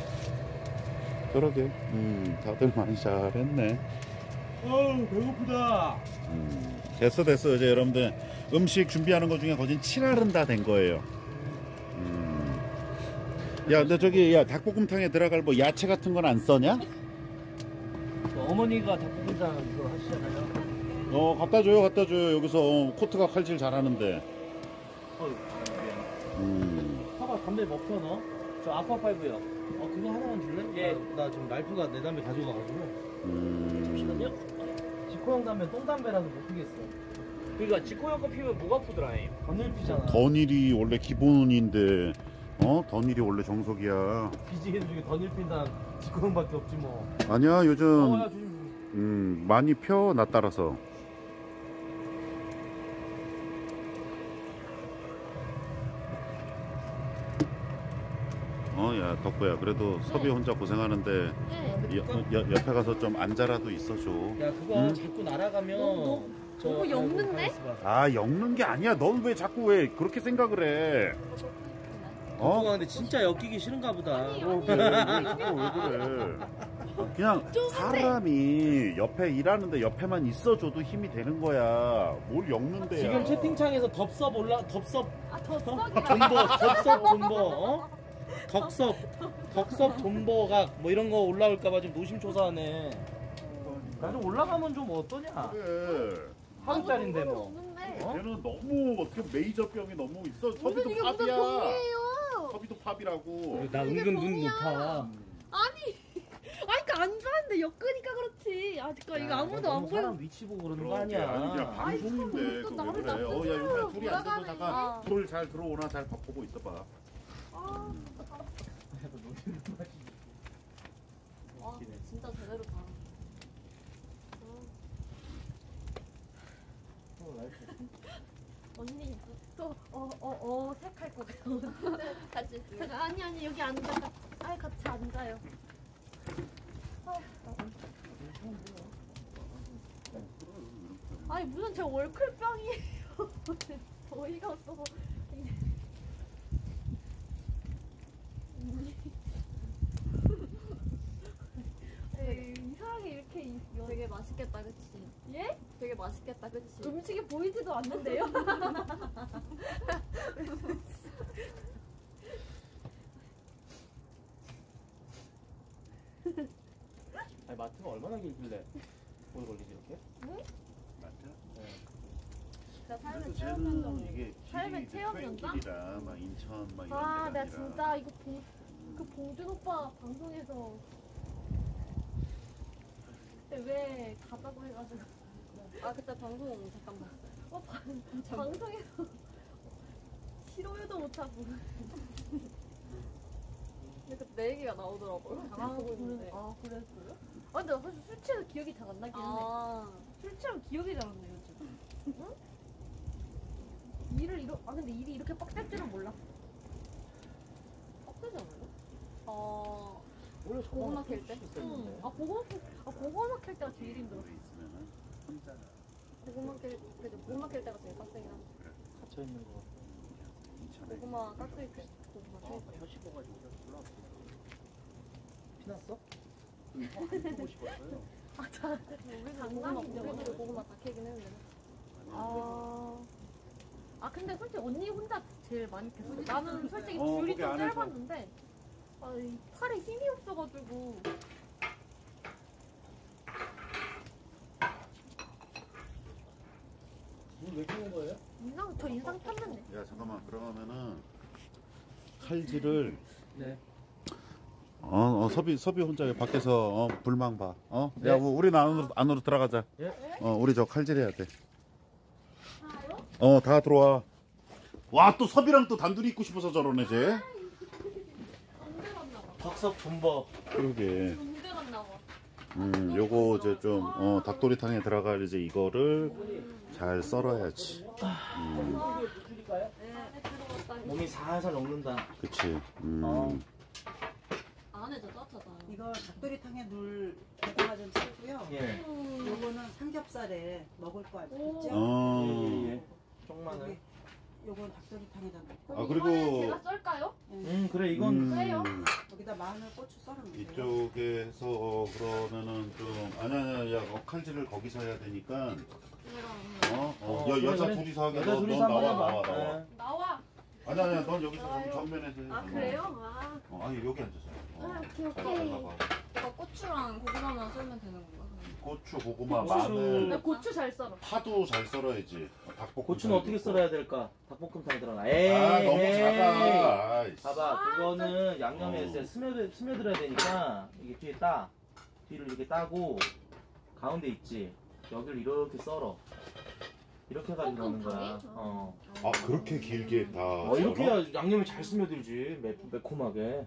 그러게. 음, 다들 많이 잘했네. 어우 배고프다. 음. 됐어 됐어 이제 여러분들 음식 준비하는 것 중에 거진 칠할은 다 된 거예요. 음. 야 근데 저기 야 닭볶음탕에 들어갈 뭐 야채 같은 건 안 써냐? 그 어머니가 닭볶음탕 이거 하시잖아요. 어 갖다 줘요 갖다 줘요 여기서 어, 코트가 칼질 잘하는데. 어휴 미안. 음. 사과 담배 뭐 펴너? 저 아쿠아파이브요. 어 그거 하나만 줄래? 예. 나, 나 지금 랄프가 내 담배 가져가가지고. 음. 잠시만요. 지코형 담배 똥담배라서 못 피겠어. 그러니까 지코형 거 피면 목 아프더라. 건늘 피잖아. 던일이 원래 기본인데 어? 던일이 원래 정석이야. 비지개 중에 던일 핀다 지코형밖에 없지 뭐. 아니야 요즘 어야 조심. 음, 많이 펴 나 따라서. 어, 야 덕구야 그래도 섭이 혼자 고생하는데 네. 여, 여, 옆에 가서 좀 앉아라도 있어줘. 야 그거 응? 자꾸 날아가면 너무- 저- 너무 아이고, 엮는데? 가만있어 봐. 아 엮는 게 아니야. 넌 왜 자꾸 왜 그렇게 생각을 해? 어? 어? 근데 진짜 엮이기 싫은가 보다. 어, 왜, 왜, 자꾸 왜 그래? 그냥 사람이 옆에 일하는데 옆에만 있어줘도 힘이 되는 거야. 뭘 엮는데? 지금 채팅창에서 덥섭 올라 덥섭 아, 덥석이라. 존버 덥섭 존버 어? 덕섭 덕섭 존버각 뭐 이런 거 올라올까봐 좀 노심초사하네. 나좀 올라가면 좀 어떠냐? 그래. 하루짜린데 뭐. 없는데. 어? 얘는 너무 어떻게 메이저병이 너무 있어. 무슨 섭이도 이게 무슨 팝이야. 병이에요? 섭이도 팝이라고. 나 이게 은근 눈 병이야. 높아. 아니, 아니 그안 좋아하는데 엮으니까 그렇지. 아, 그니까 이거 아무도 안 너무 보여. 사람 위치 보고 그러는 거 그러게. 아니 그냥 아니야. 방송인데 아이, 또 그거 왜 나를 그래? 나쁜 어, 야 용야 둘이 앉아서 돌아가네. 잠깐 불을 잘 들어오나 잘 보고 있어봐. 아, 와, 진짜 제대로다. 언니 또어어어 색할 거 같이 있어요. 아니 아니 여기 앉아. 아 같이 앉아요. 아니 무슨 제 월클병이에요. 어이가 없어서. 에이, 이상하게 이렇게 이- 되게 맛있겠다, 그치? 예? 되게 맛있겠다, 그치? 음식이 보이지도 않는데요? 아니 마트가 얼마나 길길래 오래 걸리지 이렇게? 맞죠? 나 삶의 그래도 체험 쟤는 현장. 이게 삶의 길이 체험 이제 현장? 트렌길이라 막 인천 막 이런 아, 데가 내가 아니라 진짜 이거 봉, 그 봉준 오빠 방송에서 그때 왜 가자고 해가지고 아, 그때 방송 잠깐 봤어요. 어, 방, 방송에서 싫어요도 못하고 근데 그때 내 얘기가 나오더라고요. 당황하고 있는데. 아, 그랬어요? 아, 근데 나 사실 술 취해서 기억이 잘 안 나긴 해. 아, 술 취하면 기억이 잘 안 나, 요즘. 응? 일을 이러, 아, 근데 일이 이렇게 빡셀 줄은 몰랐어. 빡세지 않아요? 어, 원래 고구마 캘 때? 응. 아, 고구마 캘, 아, 고구마 캘 때가 제일 힘들었어. 있으면은 혼자 고구마 캘, 그죠? 고구마 캘 때가 제일 빡세긴 한데. 갇혀 있는 거. 인천에 고구마 깍두기 캘 때. 고구마 캘 때. 혀 씹어가지고 올라왔어. 피났어? 아, 자, 우리도 고구마, 장난이죠. 우리도 고구마 다 캐긴 했는데. 아. 아, 근데 솔직히 언니 혼자 제일 많이 캤어. 나는 솔직히 어, 줄이 거기 좀 안에서. 짧았는데, 아, 이 팔에 힘이 없어가지고. 물왜 켜는 거예요? 인상, 저 인상 탔는데. 야 잠깐만 그러면은 칼질을 네. 어, 어 섭이 섭이 혼자 밖에서 어, 불망 봐. 어? 네. 야 우리 안으로 안으로 들어가자. 예? 어 우리 저 칼질해야 돼. 어 다 들어와. 와 또 섭이랑 또 단둘이 있고 싶어서 저러네 쟤. 언제 갔나 봐. 덕석 존버. 그러게. 언제 갔나 봐. 음 요거 이제 좀 어, 닭도리탕에 들어갈 이제 이거를 잘 썰어야지. 음 줄일까요? 네, 들어갔다니. 몸이 살살 녹는다. 그치. 음. 어. 안에 저 따뜻하다. 이거 닭도리탕에 넣을 고구마 좀 썰고요. 예. 요거는 삼겹살에 먹을 거 알죠? 어. 예, 예. 쪽마늘. 여기 요건 닭도리탕에다 넣고 아 이번엔 그리고 제가 썰까요? 음 그래 이건 왜요? 여기다 마늘, 고추 썰어 놓으세요. 이쪽에서 어, 그러면은 좀 아니 아니 야 어, 칼질을 거기서 해야 되니까 어? 어, 어, 여, 그래, 여자 그래. 둘이서 하게 여자 너, 둘이서 너 한번 나와 해봐. 나와 나와 예. 나와. 아니 아니 넌 여기서 좀 정면에서 해 아, 그래요? 아. 어, 아니 여기 앉아서 해. 어. 아, 오케이, 잘 오케이. 잘라봐. 이거 고추랑 고구마만 썰면 되는 건가? 고추 고구마 고추. 마늘 나 고추 잘 썰어. 파도 잘 썰어야지 닭볶음 고추는 어떻게 썰어야 될까? 닭볶음탕에 들어가. 에이, 아 너무 에이. 작아 아이씨. 봐봐, 그거는 양념에 어. 이제 스며들, 스며들어야 되니까 이게 뒤에 따. 뒤를 이렇게 따고 가운데 있지. 여기를 이렇게 썰어. 이렇게 해가지고 넣는 거야. 볶음탕에? 어. 아 그렇게 길게 다 어, 이렇게 썰어? 해야 양념이 잘 스며들지. 매, 매콤하게.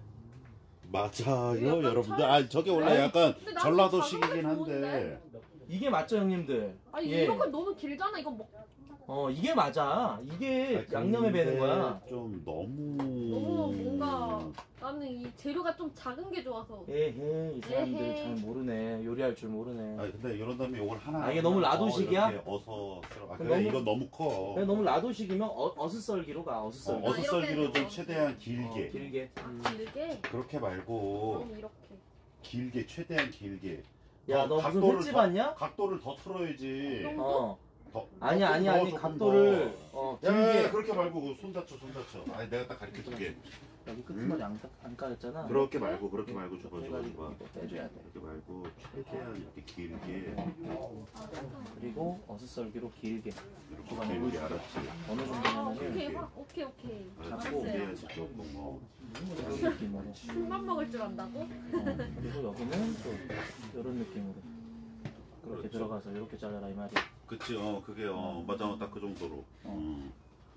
맞아요 여러분들 아 저게 원래 아니, 약간 근데 나는 전라도식이긴 작은 게 한데 이게 맞죠, 형님들? 아니, 예. 이렇게 너무 길잖아. 이거 먹. 어, 이게 맞아. 이게 아, 양념에 근데 배는 거야. 좀 너무 너무 뭔가 나는 이 재료가 좀 작은 게 좋아서. 에헤, 이 사람들 에헤. 잘 모르네. 요리할 줄 모르네. 아 근데 이런 다음에 이걸 하나 아, 이게 너무 하나 라도식이야? 이렇게 어서 썰어. 아, 그럼 그래 너무- 이건 너무 커. 내가 너무 라도식이면 어, 어슷썰기로 가, 어, 어슷썰기. 어슷 썰기로 이렇게 좀 최대한 길게. 어, 길게. 음. 길게. 그렇게 말고 그럼 이렇게. 길게 최대한 길게. 야, 어, 너 무슨 각도를 횟집 더- 왔냐? 각도를 더 틀어야지. 정도? 어. 더, 아니야, 조금 아니야, 더, 아니, 조금 각도를, 더. 어, 야, 야, 야, 길게. 그렇게 말고 그손 다쳐 손 다쳐. 아니 내가 딱 가르쳐 줄게. 여기 끝머리 안, 까- 안 까였잖아. 그렇게 말고 그렇게 말고 줘봐 줘봐 해가지고 줘봐. 이거 빼줘야 돼. 이렇게 말고 최대한 이렇게 길게 그리고 어슷썰기로 길게. 이렇게 주방에 길게 알았지. 어느 아, 정도냐면은 오케이. 화- 오케이, 오케이. 알았지. 알았어요. 이래야지 조금 뭐. 이런 느낌으로. 술만 먹을 줄 안다고? 어, 그리고 여기는 또 이런 느낌으로. 그렇게 그렇죠. 들어가서 이렇게 잘라라 이 말이야. 그치 어 그게 어 맞아 딱 그 정도로. 음.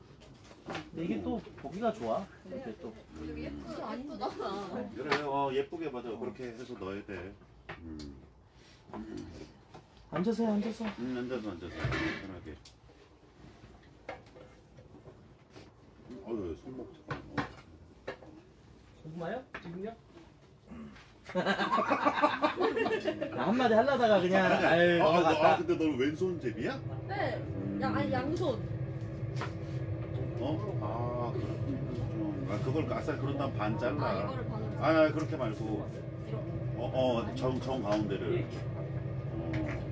근데 이게 또 보기가 좋아. 이렇게 또. 되게 예쁘, 예쁘다. 네. 그래 어 예쁘게 맞아 그렇게 해서 넣어야 돼. 음. 앉아서 해, 앉아서. 음 앉아서 앉아서 편하게. 음, 어휴 손목 잠깐. 어. 고구마요? 지금요? 나 한마디 하려다가 그냥 아유 아, 너, 아 넘어갔다. 근데 너 왼손잡이야? 네. 야, 아니, 양손. 어? 아, 그, 좀, 아 그걸 아싸 그런 다음 반 잘라. 아 이거를 반으로 아, 아 그렇게 말고 이렇게. 어, 어, 정, 정 가운데를. 어.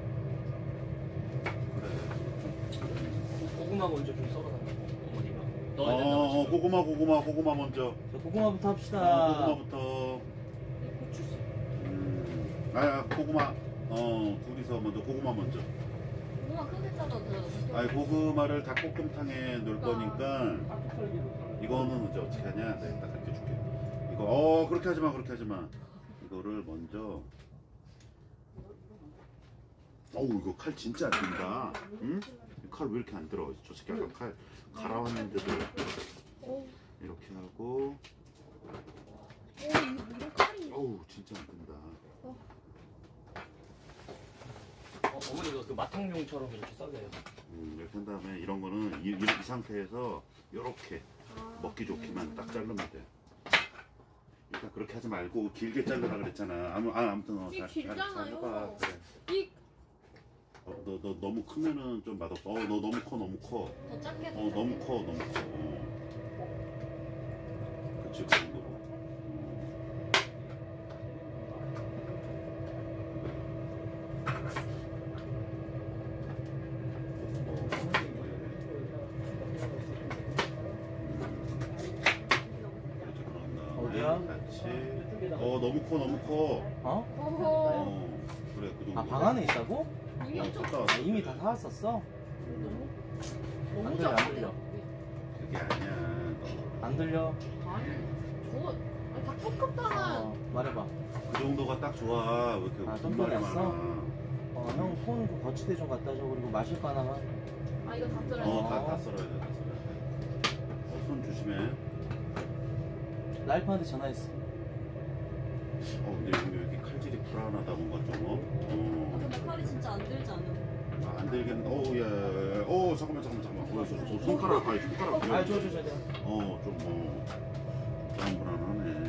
그래. 고구마 먼저 좀 썰어달라고 어머니가. 어, 넣어야 된다고 어, 지금. 고구마, 고구마, 고구마 먼저. 자, 고구마부터 합시다. 어, 고구마부터. 고추. 음, 아, 고구마. 어, 둘이서 먼저 고구마 먼저. 고구마 크게 잘라도 돼요. 아니, 고구마를 닭볶음탕에 넣을 거니까 이거는 이제 어떻게 하냐? 내가 딱 가르쳐 줄게. 이거, 어, 그렇게 하지 마, 그렇게 하지 마. 이거를 먼저. 어우, 이거 칼 진짜 안 든다. 응? 칼 왜 이렇게 안 들어? 저 새끼 아까 칼 갈아왔는데도 이렇게 하고. 어우, 진짜 안 든다. 어, 어머니가 그 마탕용처럼 이렇게 썰려요. 음, 이렇게 한 다음에 이런 거는 이, 이, 이 상태에서 이렇게 먹기 좋게만 딱 자르면 돼. 일단 그렇게 하지 말고 길게 자르라 그랬잖아. 아무, 아, 아무튼 어, 이 잘, 잘, 길잖아요. 잘 해봐. 그래. 이 어, 너, 너 너무 크면은 좀 맛없어. 어, 너 너무 커, 너무 커. 더 작게. 어, 너무 커, 너무 커. 어. 그치, 그 정도로. 어디야? 같이. 어, 너무 커, 너무 커. 어? 어허. 어, 그래, 그 정도. 아, 방 안에 있다고? 이미 어, 엄청 갔다 아, 왔어. 이미 다 사왔었어? 너무 안 들려, 안 작은데요? 들려. 그게 아니야. 안 들려? 아니 저 아니 다 똑같잖아. 어, 말해봐. 그 정도가 딱 좋아. 왜 이렇게 아, 좀 분말이 더 났어? 많아. 어, 형 폰 그 거치대 좀 갖다 줘. 그리고 마실 거 하나만. 아 이거 다 들어요. 어, 다, 다 썰어야 돼, 다 썰어야 돼. 어, 손 조심해. 라이프한테 전화했어. 어, 근데 여기 왜 이렇게 칼질이 불안하다, 뭔가 좀, 어? 아, 어. 근데 칼이 진짜 안 들지 않아? 아, 안 되겠네. 어우, 야, 야, 야. 어, 잠깐만, 잠깐만, 잠깐만. 어, 저, 저, 저 손가락, 아니, 손가락. 아, 줘, 줘, 줘. 줘. 어, 좀, 어. 불안불안하네.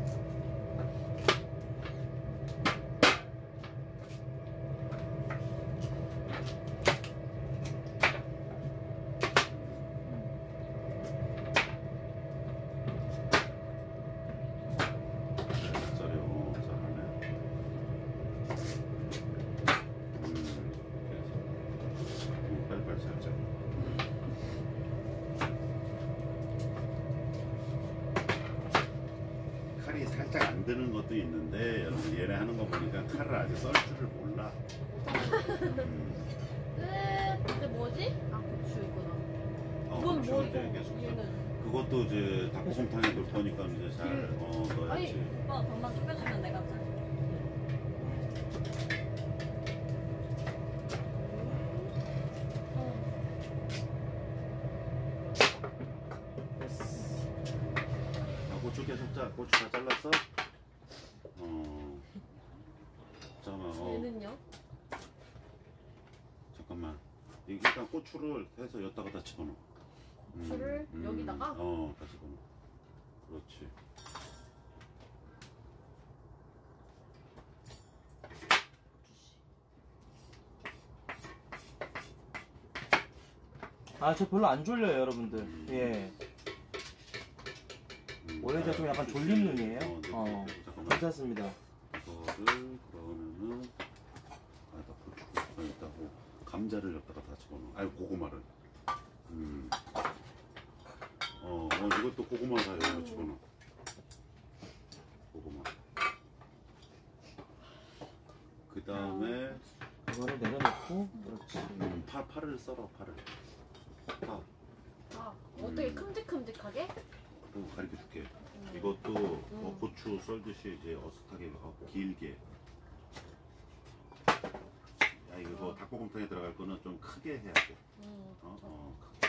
잘해요. 잘하네. 음, 빨리빨리 살짝. 칼이 살짝 안 드는 것도 있는데 여러분 얘네 하는 거 보니까 칼을 아직 썰 줄을 몰라. 음, 끝. 근데 뭐지? 아 고추 이거다. 어, 이건 고추 뭐 이제 이거? 계속 얘는 그것도 이제 닭볶음탕에 넣을 거니까 이제 잘 어, 넣어야지. 오빠 반만 쪼개주면 내가 짜. 아, 고추 계속 짜. 고추 다 잘랐어? 어. 잠깐만. 어. 얘는요? 잠깐만. 이- 일단 고추를 해서 여기다가 다 집어넣어. 음, 고추를 여기다가? 어, 다 집어넣어. 그렇지. 아, 저 별로 안 졸려요, 여러분들. 음. 예. 음, 원래 제가 좀 약간 아, 졸린 눈이에요. 어, 네, 어. 네, 네, 잠깐만. 괜찮습니다. 이거를 그러면은 아, 나 고추 여기다고 감자를 여기다가 다 집어넣어. 아니 고구마를. 음. 어, 어 이것도 고구마 다 여기다 집어넣어. 고구마. 그 다음에 이거를 내려놓고, 그렇지. 음, 파 파를 썰어 파를. 파. 아 어떻게 큼직큼직하게? 그리고 가르쳐 줄게. 이것도 어, 고추 썰듯이 이제 어슷하게 어, 길게. 야 이거 닭볶음탕에 들어갈 거는 좀 크게 해야 돼. 음. 어, 어, 크게.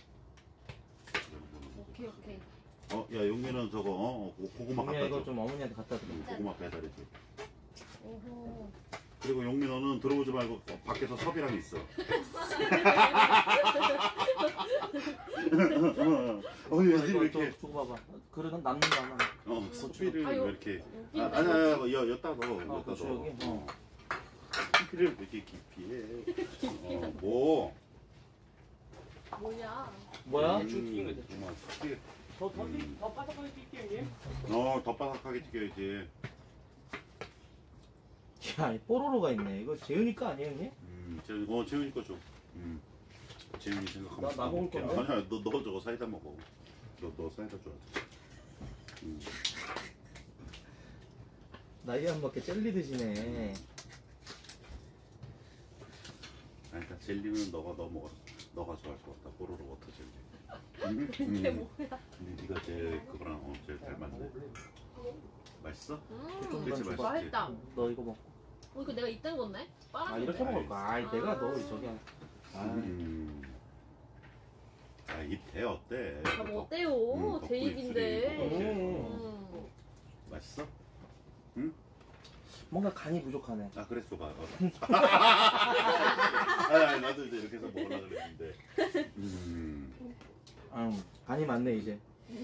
오케이 오케이. 어, 야 용민은 저거 어, 고- 고구마 용미야, 갖다 이거 줘. 좀 어머니한테 갖다 드려. 응, 고구마 배달해 줘. 오호. 그리고 용민 너는 들어오지 말고 어, 밖에서 섭이랑 있어. 어, 얘 이거 왜 또 이렇게 주고 봐봐. 그릇은 남는 거 하나. 어, 섭이를 아유, 왜 이렇게 아, 웃긴다, 아니 이거. 아니 여 여따 넣어. 아, 여따 고추 넣어. 여기? 어. 섭이를 왜 이렇게 깊이 해? 어, 뭐? 뭐야? 뭐야? 음, 쭉 튀긴 거지. 어머, 튀- 더, 더, 음. 더 바삭하게 튀길게요, 형님. 어, 더 바삭하게 튀겨야지. 야, 이 뽀로로가 있네. 이거 재윤이 거 아니에요, 형님? 음, 재훈이, 어, 재훈이 거 줘. 음. 재훈이 생각하면. 나- 나 먹을 먹을게. 건데? 아니야, 너, 너 저거 사이다 먹어. 너, 너 사이다 줘야 돼. 음. 나이 안 먹게 젤리 드시네. 아니, 그러니까 젤리는 너가 너 먹어. 너가 좋아할 것 같다. 뽀로로 워터 젤리. 음? 이게 음. 뭐야? 음, 네가 제일 그거랑 어, 제일 닮았네. 맛있어? 음, 그치, 맛있지. 맛있다. 너 이거 먹고. 어, 이거 내가 이딴 건데? 아, 빨았는데. 이렇게 먹을 거야. 아이, 내가 너 저기. 아, 음. 아, 입대 어때? 아, 뭐 어때요? 음, 제 덕분 입인데. 입술이 음. 음. 맛있어? 뭔가 간이 부족하네. 아, 그랬어, 봐. 어. 아, 아니, 나도 이제 이렇게 해서 먹으려고 그랬는데. 음. 음, 간이 많네, 이제.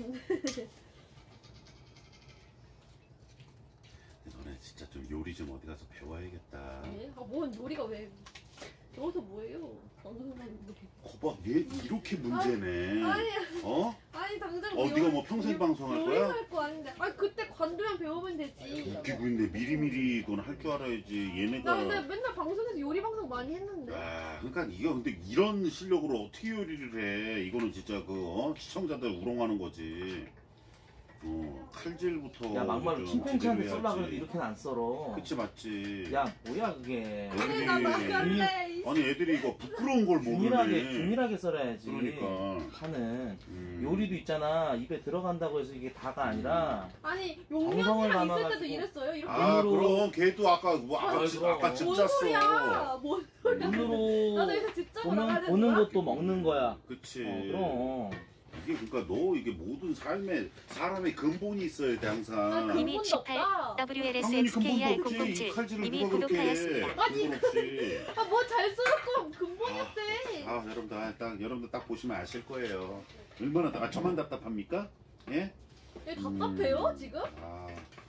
너네 진짜 좀 요리 좀 어디 가서 배워야겠다. 예? 아, 뭔 요리가 왜? 여기서 뭐예요? 방송하는데. 거봐, 얘 이렇게 문제네. 아니, 어? 아니 당장. 어, 네가 뭐 평생 방송할 거야? 요리할 거 아닌데. 아니 그때 관두면 배우면 되지. 웃기고 있는데 미리미리 이건 할 줄 알아야지. 얘네가. 나 근데 맨날 방송에서 요리 방송 많이 했는데. 아, 그러니까 이거 근데 이런 실력으로 어떻게 요리를 해? 이거는 진짜 그 어? 시청자들 우롱하는 거지. 어, 칼질부터. 야, 막말로 좀 침팬지한테 제대로 썰라 해야지. 그래도 이렇게는 안 썰어. 그치 맞지. 야, 뭐야, 그게. 애들이 나 나갈래. 이 아니 애들이 이거 부끄러운 걸 균일하게, 모르네. 균일하게 썰어야지. 그러니까. 파는. 음. 요리도 있잖아. 입에 들어간다고 해서 이게 다가 아니라. 아니 정성을 용량이랑 있을 담아가지고. 때도 이랬어요. 이렇게. 아, 눈으로- 그럼 걔도 아까 뭐 아까 아이, 집 그럼. 아까 집 뭔 짰어. 소리야? 뭔 소리야? 눈으로 나도 여기서 직접 나가야 보면, 되는 보는 거야? 것도 먹는 거야. 그치. 어, 그럼. 이게 그러니까 너 이게 모든 삶에 사람의 근본이 있어야 돼 항상. 아, 님이 근본도 십팔 없다. 더블유 엘 에스 당연히 엑스 케이 알 근본도 없지. 이 공공칠 칼질을 님이 누가 그렇게 해. 구독하였습니다. 근본 없이. 아, 뭐 잘 썰었고 근본이 아, 없대. 아, 여러분들 아, 딱 여러분들 딱 보시면 아실 거예요. 얼마나 아, 저만 답답합니까? 예? 여기 답답해요 음. 지금? 아.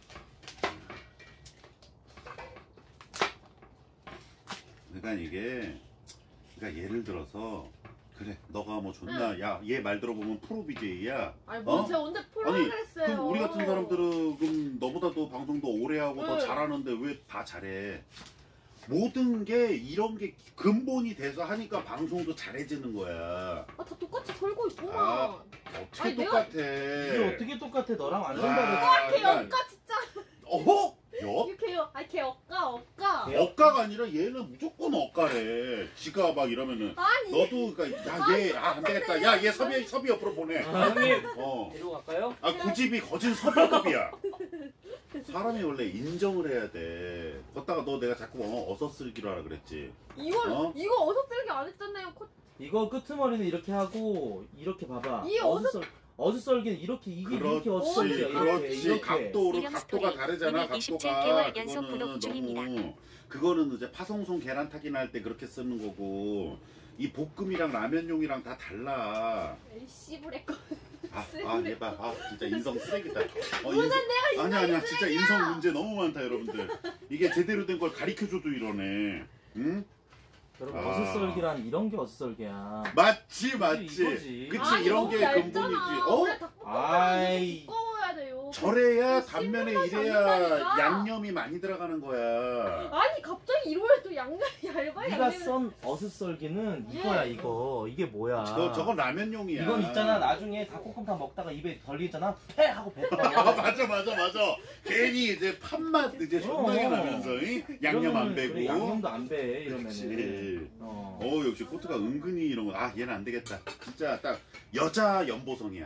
그러니까 이게 그러니까 예를 들어서 그래 너가 뭐 존나 야 얘 말 들어보면 프로 비제이야. 아니 뭐 어? 제가 언제 아니 프로그랬어요? 그럼 우리 같은 사람들은 그럼 너보다도 방송도 오래 하고 더 네. 잘하는데 왜 다 잘해? 모든 게 이런 게 근본이 돼서 하니까 방송도 잘해지는 거야. 아, 다 똑같이 설고 있구만. 아, 어떻게 아니, 내가- 똑같아? 이게 어떻게 똑같아? 너랑 완전 아, 다르지. 걔 그러니까- 억까 진짜. 어허? 역? 이렇게 해요. 아니 걔 억까 억까. 걔 억가가 아니라 얘는 무조건 억가래. 지가 막 이러면은 아니 너도 그러니까 야얘안 되겠다. 야 얘 섭이 섭이 옆으로 보내. 아, 형님, 어. 이리로 갈까요? 아 고집이 거진 섭이급이야. 사람이 원래 인정을 해야 돼. 걷다가 너 내가 자꾸 어, 어서 쓸기로 하라 그랬지. 이걸 어? 이거 어서 쓸기 안 했잖아요. 코... 이거 끄트머리는 이렇게 하고 이렇게 봐봐. 이 어슷썰 어슷썰기는 이렇게 이게 이렇게 어슷썰기야. 이렇게 그렇지. 이렇게. 각도로 이런 각도가 스토리 다르잖아. 이백이십칠 각도가 개월 연속 그거는 구독 중입니다. 너무 그거는 이제 파송송 계란타기나 할 때 그렇게 쓰는 거고 이 볶음이랑 라면용이랑 다 달라. 에이 씨부레 거. 아, 아, 얘봐. 아, 진짜 인성 쓰레기다. 어, 무슨 인성- 내가 아니야, 아니야. 진짜 인성 문제 너무 많다, 여러분들. 이게 제대로 된 걸 가르쳐줘도 이러네. 응? 여러분 아. 어슷썰기란 이런 게 어슷썰기야. 맞지, 맞지. 이거지. 그치, 아니, 이런 너무 게 얇잖아. 근본이지. 어? 원래 닭볶음탕은 아이. 두꺼워야 돼요. 저래야 그 단면에 씹는 맛이 안 이래야 난다니까. 양념이 많이 들어가는 거야. 아니 갑자기 이러면 또 양념이 얇아. 네가 양념이. 썬 어슷썰기는 예. 이거야 이거. 이게 뭐야? 저, 저건 라면용이야. 이건 있잖아 나중에 닭볶음탕 먹다가 입에 걸리잖아 패 하고 뱉다. 아, 맞아, 맞아, 맞아. 괜히 이제 팥맛 이제 존나게 어. 나면서, 이? 양념 안 이러면은 배고. 그래, 양념도 안 배. 이러면은. 그치. 어. 어 역시 코트가 은근히 이런 거 아 얘는 안 되겠다 진짜 딱 여자 연보성이야.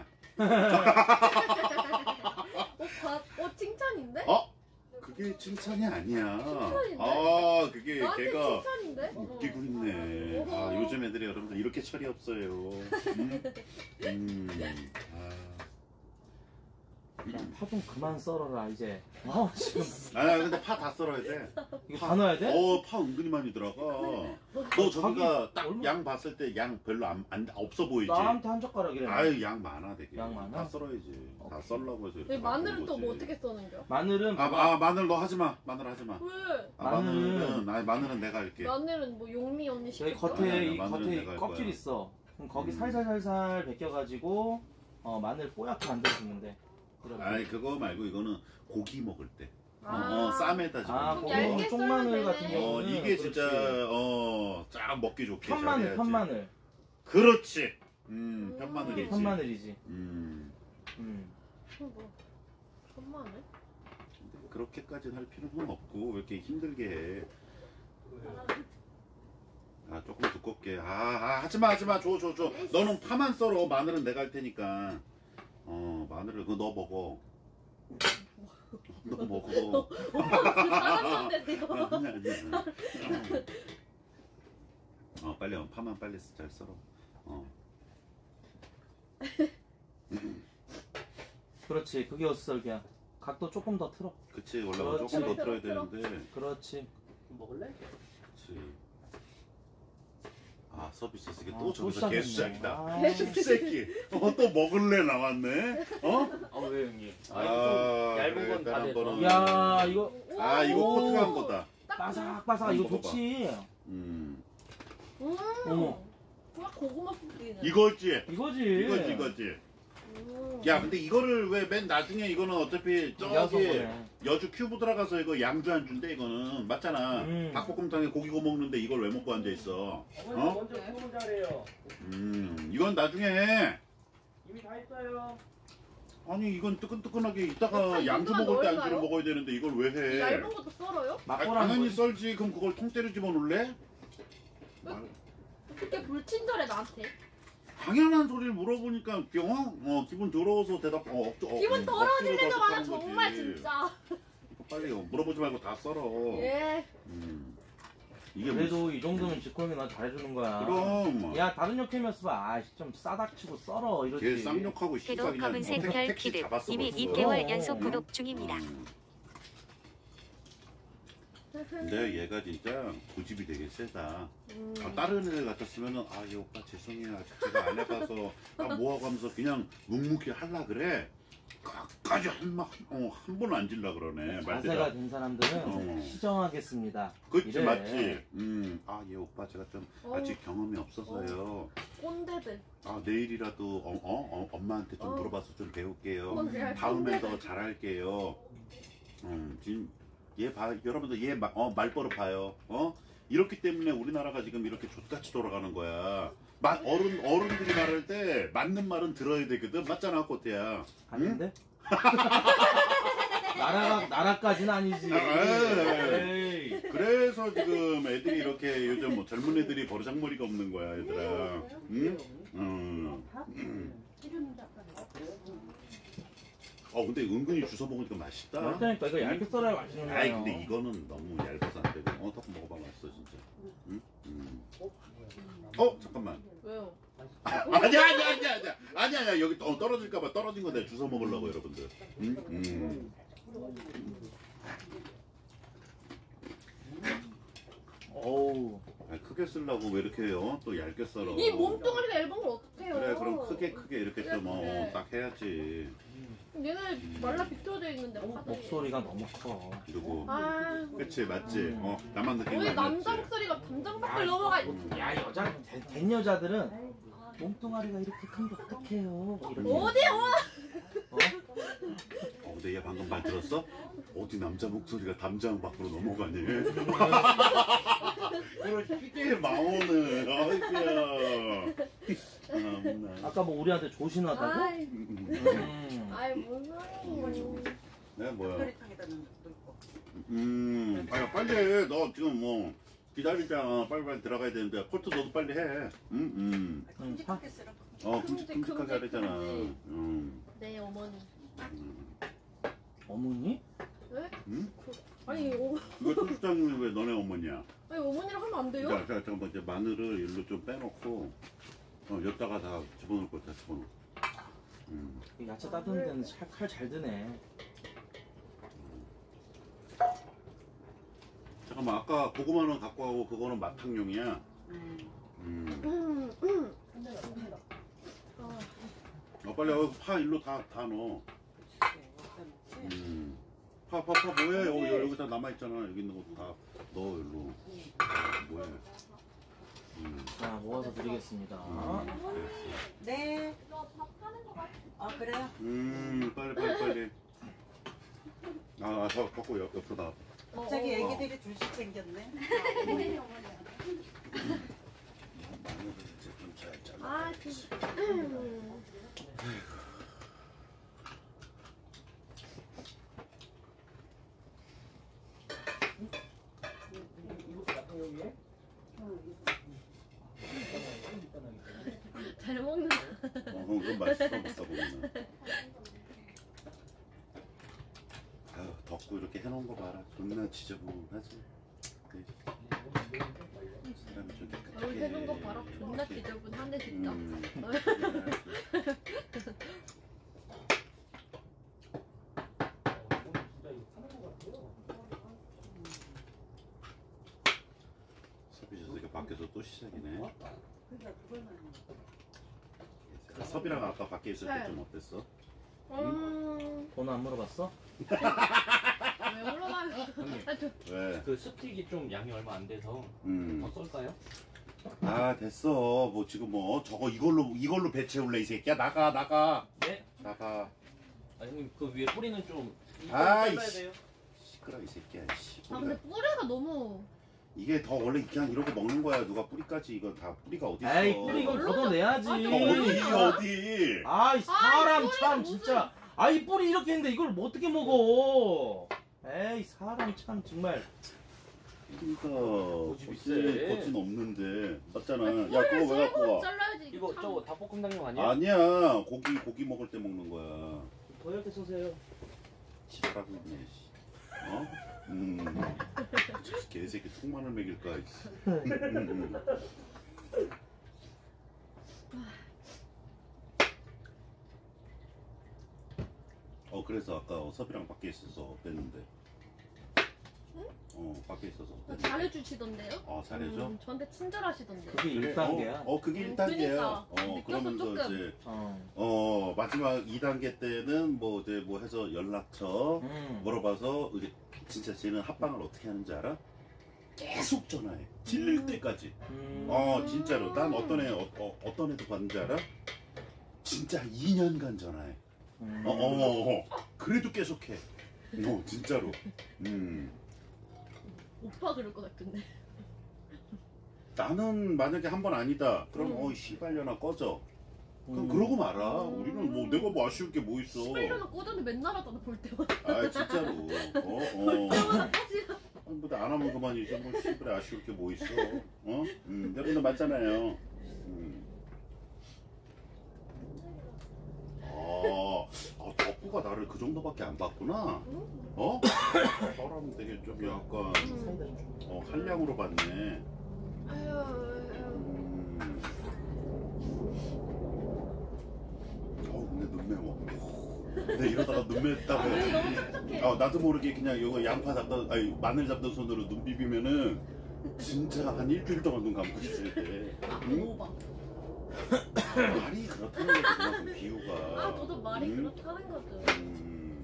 어, 봐, 어 칭찬인데? 어 그게 칭찬이 아니야. 칭찬인데? 아 그게 나한테 걔가 칭찬인데? 웃기고 있네. 아 요즘 애들이 여러분들 이렇게 철이 없어요. 음, 음. 아. 야, 파 좀 그만 썰어라 이제. 아 지금 아 근데 파 다 썰어야 돼. 이거 다 넣어야 돼? 어파 은근히 많이 들어가. 너 저기가 딱 얼마- 양 봤을 때 양 별로 안, 안 없어 보이지. 나한테 한 젓가락이래. 아유 양 많아 되게. 양 많아? 다 썰어야지. 다 썰라고 해서. 이렇게 이 마늘은 또 놔둔 뭐 거지. 어떻게 써는겨? 마늘은 아, 봐봐. 아 마늘 너 하지 마. 마늘 하지 마. 왜? 아, 마늘은- 마늘은 아니 마늘은 내가 할게. 마늘은 뭐 용미 언니 여기 시켰어? 겉에 이 마늘은 겉에 내가 할 껍질 거야. 있어. 그럼 거기 음. 살살살살 벗겨가지고 어, 마늘 뽀얗게 만들어주면 돼. 이렇게. 아니 그거 말고 이거는 고기 먹을 때. 어, 아. 어, 쌈에다 집어. 아, 좀 거기 얇게 쪽마늘 썰면 같은 되네. 경우는 어 이게 진짜 그렇지. 어쫙 먹기 좋게 편마늘, 잘해야지. 편마늘. 그렇지. 음 음. 편마늘이지. 편마늘이지. 음 음. 뭐 천만에? 그렇게까지는 할 필요는 없고 왜 이렇게 힘들게 해. 아 조금 두껍게. 아, 아 하지마 하지마 줘 줘 줘. 너는 파만 썰어. 마늘은 내가 할 테니까. 어 마늘을 그거 너 먹어. 너 먹어. 싸놨는데 이거. 아니야 아니야. 어 빨리 어, 파만 빨리 잘 썰어. 어. 그렇지. 그게 어슷썰기야. 각도 조금 더 틀어. 그치 원래 그렇지. 조금 더 틀어야 틀어, 되는데. 그렇지. 먹을래? 그치. 아 서비스 쓰게 아, 또 또 저기서 시작했네. 개수작이다. 아. 새끼. 어 또 먹을래 나왔네. 어? 아왜 형님? 아, 아, 이거 좀 얇은 그래, 건 다 다른 돼서. 거는- 야 이거 아 이거 오. 코트한 거다. 바삭바삭 이거 먹어봐. 좋지. 음 음. 어머. 막 고구마 볶이는. 이거지. 이거지. 이거지 이거지. 음. 야 근데 이거를 왜 맨 나중에 이거는 어차피 여섯 저기 번에. 여주 큐브 들어가서 이거 양주 안 준대 이거는 맞잖아. 음. 닭볶음탕에 고기 구워 먹는데 이걸 왜 먹고 앉아 있어? 어? 먼저 소문 잘해요. 음 이건 나중에 해. 이미 다 했어요. 아니 이건 뜨끈뜨끈하게 이따가 약간 양주 이거만 먹을 때 넣을까요? 안주를 먹어야 되는데 이걸 왜 해? 얇은 것도 썰어요? 아, 맛보라는 당연히 거지. 썰지. 그럼 그걸 통째로 집어넣을래? 어떻게 불친절해 나한테? 당연한 소리를 물어보니까 어? 어 기분 더러워서 대답 어, 억, 어 기분 어, 더러워질 억지로 때도 많아 대답하는 정말 거지. 진짜. 이거 빨리 물어보지 말고 다 썰어. 예. 음. 이게 그래도 이 정도면 지코형이 나 잘해주는 거야. 그럼 야 다른 역캠이었어 봐. 아이 좀 싸닥치고 썰어 이러지. 걔 쌍욕하고 씨발 걔도 그냥 검은색 뭐 별 택시 키드 잡았어 이미 벌써. 이 개월 어. 연속 구독 중입니다. 음. 근데 얘가 진짜 고집이 되게 세다. 음. 아, 다른 애들 같았으면은 아, 이 오빠 죄송해요. 아직 제가 안 해봐서 아, 뭐하고 하면서 그냥 묵묵히 할라 그래. 끝까지 한한 어, 한 번 안 질라 그러네. 자세가 말대로. 된 사람들은 어. 시정하겠습니다. 그치 이래. 맞지. 음, 아, 얘 오빠 제가 좀 어. 아직 경험이 없어서요. 꼰대들. 아, 내일이라도 어, 어, 어, 엄마한테 좀 어. 물어봐서 좀 배울게요. 꼰대. 다음엔 더 잘할게요. 음, 지금 얘 봐, 여러분들 얘 마, 어, 말버릇 봐요. 어? 이렇기 때문에 우리나라가 지금 이렇게 족같이 돌아가는 거야. 마, 어른 어른들이 말할 때 맞는 말은 들어야 되거든. 맞잖아, 꼬태야. 아닌데? 나라가 나라까지는 아니지. 아, 에이. 그래서 지금 애들이 이렇게 요즘 뭐 젊은 애들이 버르장머리가 없는 거야, 얘들아. 응? 음. 음. 어 근데 은근히 주워 먹으니까 맛있다. 맛있다니까 이거 얇게 썰어야 맛있는 거야. 아이 근데 이거는 너무 얇아서 안 되고. 어, 딱 먹어봐 맛있어 진짜. 응? 음. 어 잠깐만. 왜요? 아니야 아니야 아니야 아니야 아니야 아니야 여기 어, 떨어질까봐 떨어진 거 내가 주워 먹으려고 여러분들. 응? 음. 어우. 아, 크게 쓰려고 왜 이렇게 어? 또 얇게 썰어. 이 몸뚱아리가 얇은 걸 어떡해요? 그래 그럼 크게 크게 이렇게 좀 어, 딱 해야지. 얘네 말라 비틀어져 있는데 화장이. 목소리가 너무 커. 그리고 아. 그치 맞지. 어 나만 느낀 거 왜 남자 아니었지. 목소리가 담장밖을 넘어가 있 야 여자 된, 된 여자들은 몸뚱아리가 이렇게 큰데 어떡해요. 이렇게. 어디요? 어? 어, 근데 얘 방금 말 들었어? 어디 남자 목소리가 담장 밖으로 넘어가니? 그걸 희게 마오는 아이고야. 참나. 아까 뭐 우리한테 조신하다고? 아이, 음. 아이 뭔 소리예요? 네 뭐야? 음, 아야 빨리 해. 너 지금 뭐 기다리잖아. 빨리빨리 들어가야 되는데 콜트 너도 빨리 해. 음, 음. 음, 사- 어, 큼직큼직하게 하랬잖아. 음. 네 어머니. 음. 어머니? 네? 음? 아니 어, 이거 소주장님이 왜 너네 어머니야? 아니 어머니랑 하면 안 돼요? 자, 자, 잠깐만 이제 마늘을 일로 좀 빼놓고 어, 여기다가 다 집어넣을 거다 집어넣어. 음. 이 야채 따뜻한 데는 칼 잘 드네. 잠깐만 아까 고구마는 갖고 가고 그거는 마탕용이야. 음. 음, 음. 아, 어, 빨리 어, 파 일로 다, 다 넣어. 음. 파, 파, 파 뭐해? 여기, 여기 다 남아있잖아. 여기 있는 거 다 넣어, 일로. 아, 뭐해? 음. 자, 모아서 드리겠습니다. 네. 아 그래요? 음 빨리 빨리 빨리. 아 저 갖고 옆 옆으로 나. 갑자기 애기들이 둘씩 생겼네. 마늘을 이제 좀 잘 잘라. 아 진짜. 잘 먹는다. 어, 그건 맛있어 먹다 보면. 아유 덥고 이렇게 해놓은 거 봐라. 존나 지저분하지. 네. 사람이 좀 깨끗하게. 여기 해놓은 거 봐라. 존나 지저분한데 진짜. 음. 섭이 저 새끼 밖에서 또 시작이네. 섭이랑 아까 밖에 있을 때 좀 어땠어? 음. 번호 안 물어봤어? 왜 물어봐요? 형님 아, 저, 왜? 그 스틱이 좀 양이 얼마 안 돼서 음. 더 썰까요? 아 됐어. 뭐 지금 뭐 저거 이걸로 이걸로 배 채울래 이 새끼야. 나가 나가 네? 나가. 아 형님 그 위에 뿌리는 좀 아이, 잘라야 씨. 돼요. 시끄러 이 새끼야. 씨. 아 뿌리가- 근데 뿌리가 너무. 이게 더 원래 그냥 이러고 먹는 거야. 누가 뿌리까지 이거 다 뿌리가 어디 있어? 에이, 뿌리 이건 걷어내야지. 아, 어, 어디 어디? 아이, 사람 뿌리가 참 무슨- 진짜. 아이, 뿌리 이렇게 했는데 이걸 뭐 어떻게 먹어? 에이, 사람 참 정말. 그러니까 고집 거진 있어. 거진 없는데 맞잖아. 뿌리를 야 그거 왜 갖고 썰고 와? 잘라야지. 이거 참. 저거 닭볶음탕용 아니야? 아니야. 고기 고기 먹을 때 먹는 거야. 더 이렇게 쏘세요. 지랄하고 있네. 씨. 어? 음. 저 개새끼 통마늘 먹일까? 씨. 음. 어 그래서 아까 섭이랑 밖에 있어서 어땠는데? 어 밖에 있어서 아, 어땠는데? 잘해주시던데요? 어 잘해줘? 음, 저한테 친절하시던데요. 그게 일 단계야. 어, 어 그게 음, 일 단계야. 그러니까. 어 느껴서 그러면서 조금. 이제 어. 어 마지막 이 단계 때는 뭐 이제 뭐 해서 연락처 음. 물어봐서 이제 진짜 쟤는 합방을 어떻게 하는지 알아? 계속 전화해. 질릴 때까지. 음. 어 진짜로. 난 어떤 애 어, 어, 어떤 애도 봤는지 알아? 진짜 이 년간 전화해. 음. 어, 어, 어, 어. 그래도 계속해. 어 진짜로. 음. 오빠 그럴 것 같은데. 나는 만약에 한 번 아니다. 그럼 음. 어이 씨발려나 꺼져. 그럼 음. 그러고 말아. 우리는 뭐 내가 뭐 아쉬울 게 뭐 있어. 시발려나 꺼졌는데 맨날 하잖아 볼 때마다. 아 진짜로. 어 어. 때마다 꺼지나. 아니, 뭐안 하면 그만이지. 뭐 씨발에 아쉬울 게 뭐 있어. 어? 음, 여러분들 맞잖아요. 음. 아, 아, 덕구가 나를 그 정도밖에 안 봤구나. 어? 사람 되게 좀 약간 사이다 좀 줘. 어, 한량으로 봤네. 아유. 음. 어, 근데 눈 매워. 근데 이러다가 눈 맵다고. 너무 촉촉해. 아, 나도 모르게 그냥 이거 양파 잡던, 아니 마늘 잡던 손으로 눈 비비면은 진짜 한 일주일 동안 눈 감고 있을 때. 응? 오빠. 말이 그렇다는 거지 그만큼 비유가. 아 너도 말이 응? 그렇다는 거죠. 음.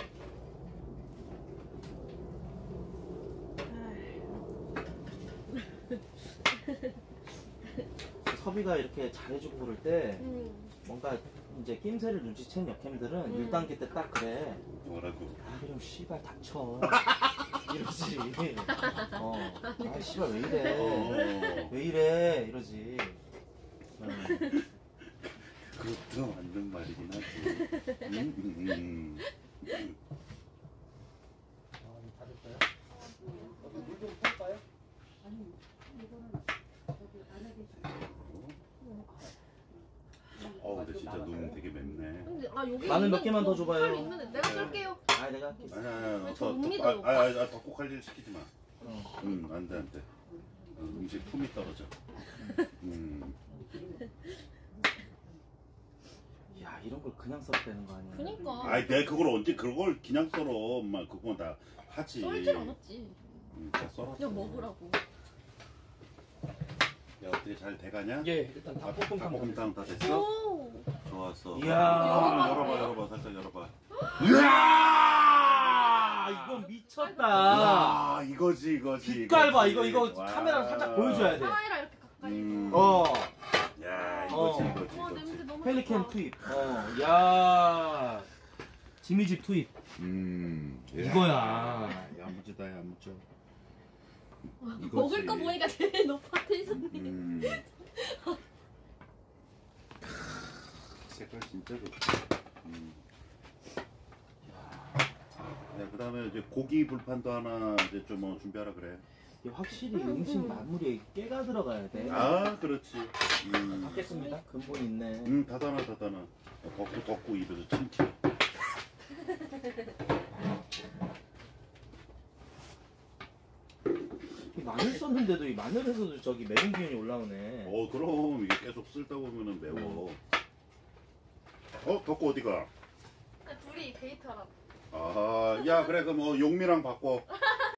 섭이가 이렇게 잘해주고 그럴 때 음. 뭔가 이제 낌새를 눈치챈 역캠들은 음. 일 단계 때 딱 그래. 뭐라고? 아 그럼 씨발 닥쳐. 이러지. 어. 아 씨발 왜 이래. 어. 왜 이래. 이러지. 응. 그것도 맞는 말이긴 하지. 음, 음, 음. 음. 어, 근데 진짜 눈 되게 맵네. 근데 아 여기 마늘 몇 있는 개만 더 거 줘봐요. 칼 있는데 내가 쏠게요. 아 내가 할게. 아니, 아니, 아니, 저 못 더, 믿어. 더, 아, 아, 아, 덕국 할 일 시키지 마. 어. 응, 안 돼, 안 돼. 어, 음식 품이 떨어져. 음. 야 이런 걸 그냥 썰어대는 거 아니야. 그니까. 아이, 내가 그걸 언제 그걸 그냥 썰어. 엄마, 그건 다 하지. 썰질 않았지. 응, 다 썰었어. 그냥 먹으라고. 야, 어떻게 잘 돼가냐? 예, 일단 아, 닭볶음탕 닭볶음탕 다 됐어? 오. 좋았어. 이야. 아, 열어봐, 열어봐, 살짝 열어봐. 이야 이건 미쳤다. 아, 이거지, 이거지. 빛깔 봐 이거지. 이거 이거 와. 카메라 살짝 보여줘야 돼. 카메라 이렇게 가까이. 음. 어. 야, 어. 이거지, 이거지, 와 이거지. 냄새 너무 펠리캔 좋다. 투입. 어. 야. 지미집 투입. 음. 이거야. 야무지다, 야무져. 먹을 거 보니까 제일 높아 텐션이. 음. 색깔 진짜 좋다. 음. 네, 그 다음에 이제 고기 불판도 하나 이제 좀 어, 준비하라 그래. 이게 확실히 음식 마무리에 깨가 들어가야 돼. 아, 그렇지. 음. 닫겠습니다. 근본 있네. 음, 닫아놔, 닫아놔. 덮고, 덮고 입에서 침 튀어. 이 마늘 썼는데도 이 마늘에서도 저기 매운 기운이 올라오네. 어, 그럼 이게 계속 쓸다 보면은 매워. 어, 덮고 어디가? 둘이 데이트하라고. 아하, 야, 그래, 그럼 뭐 용미랑 바꿔.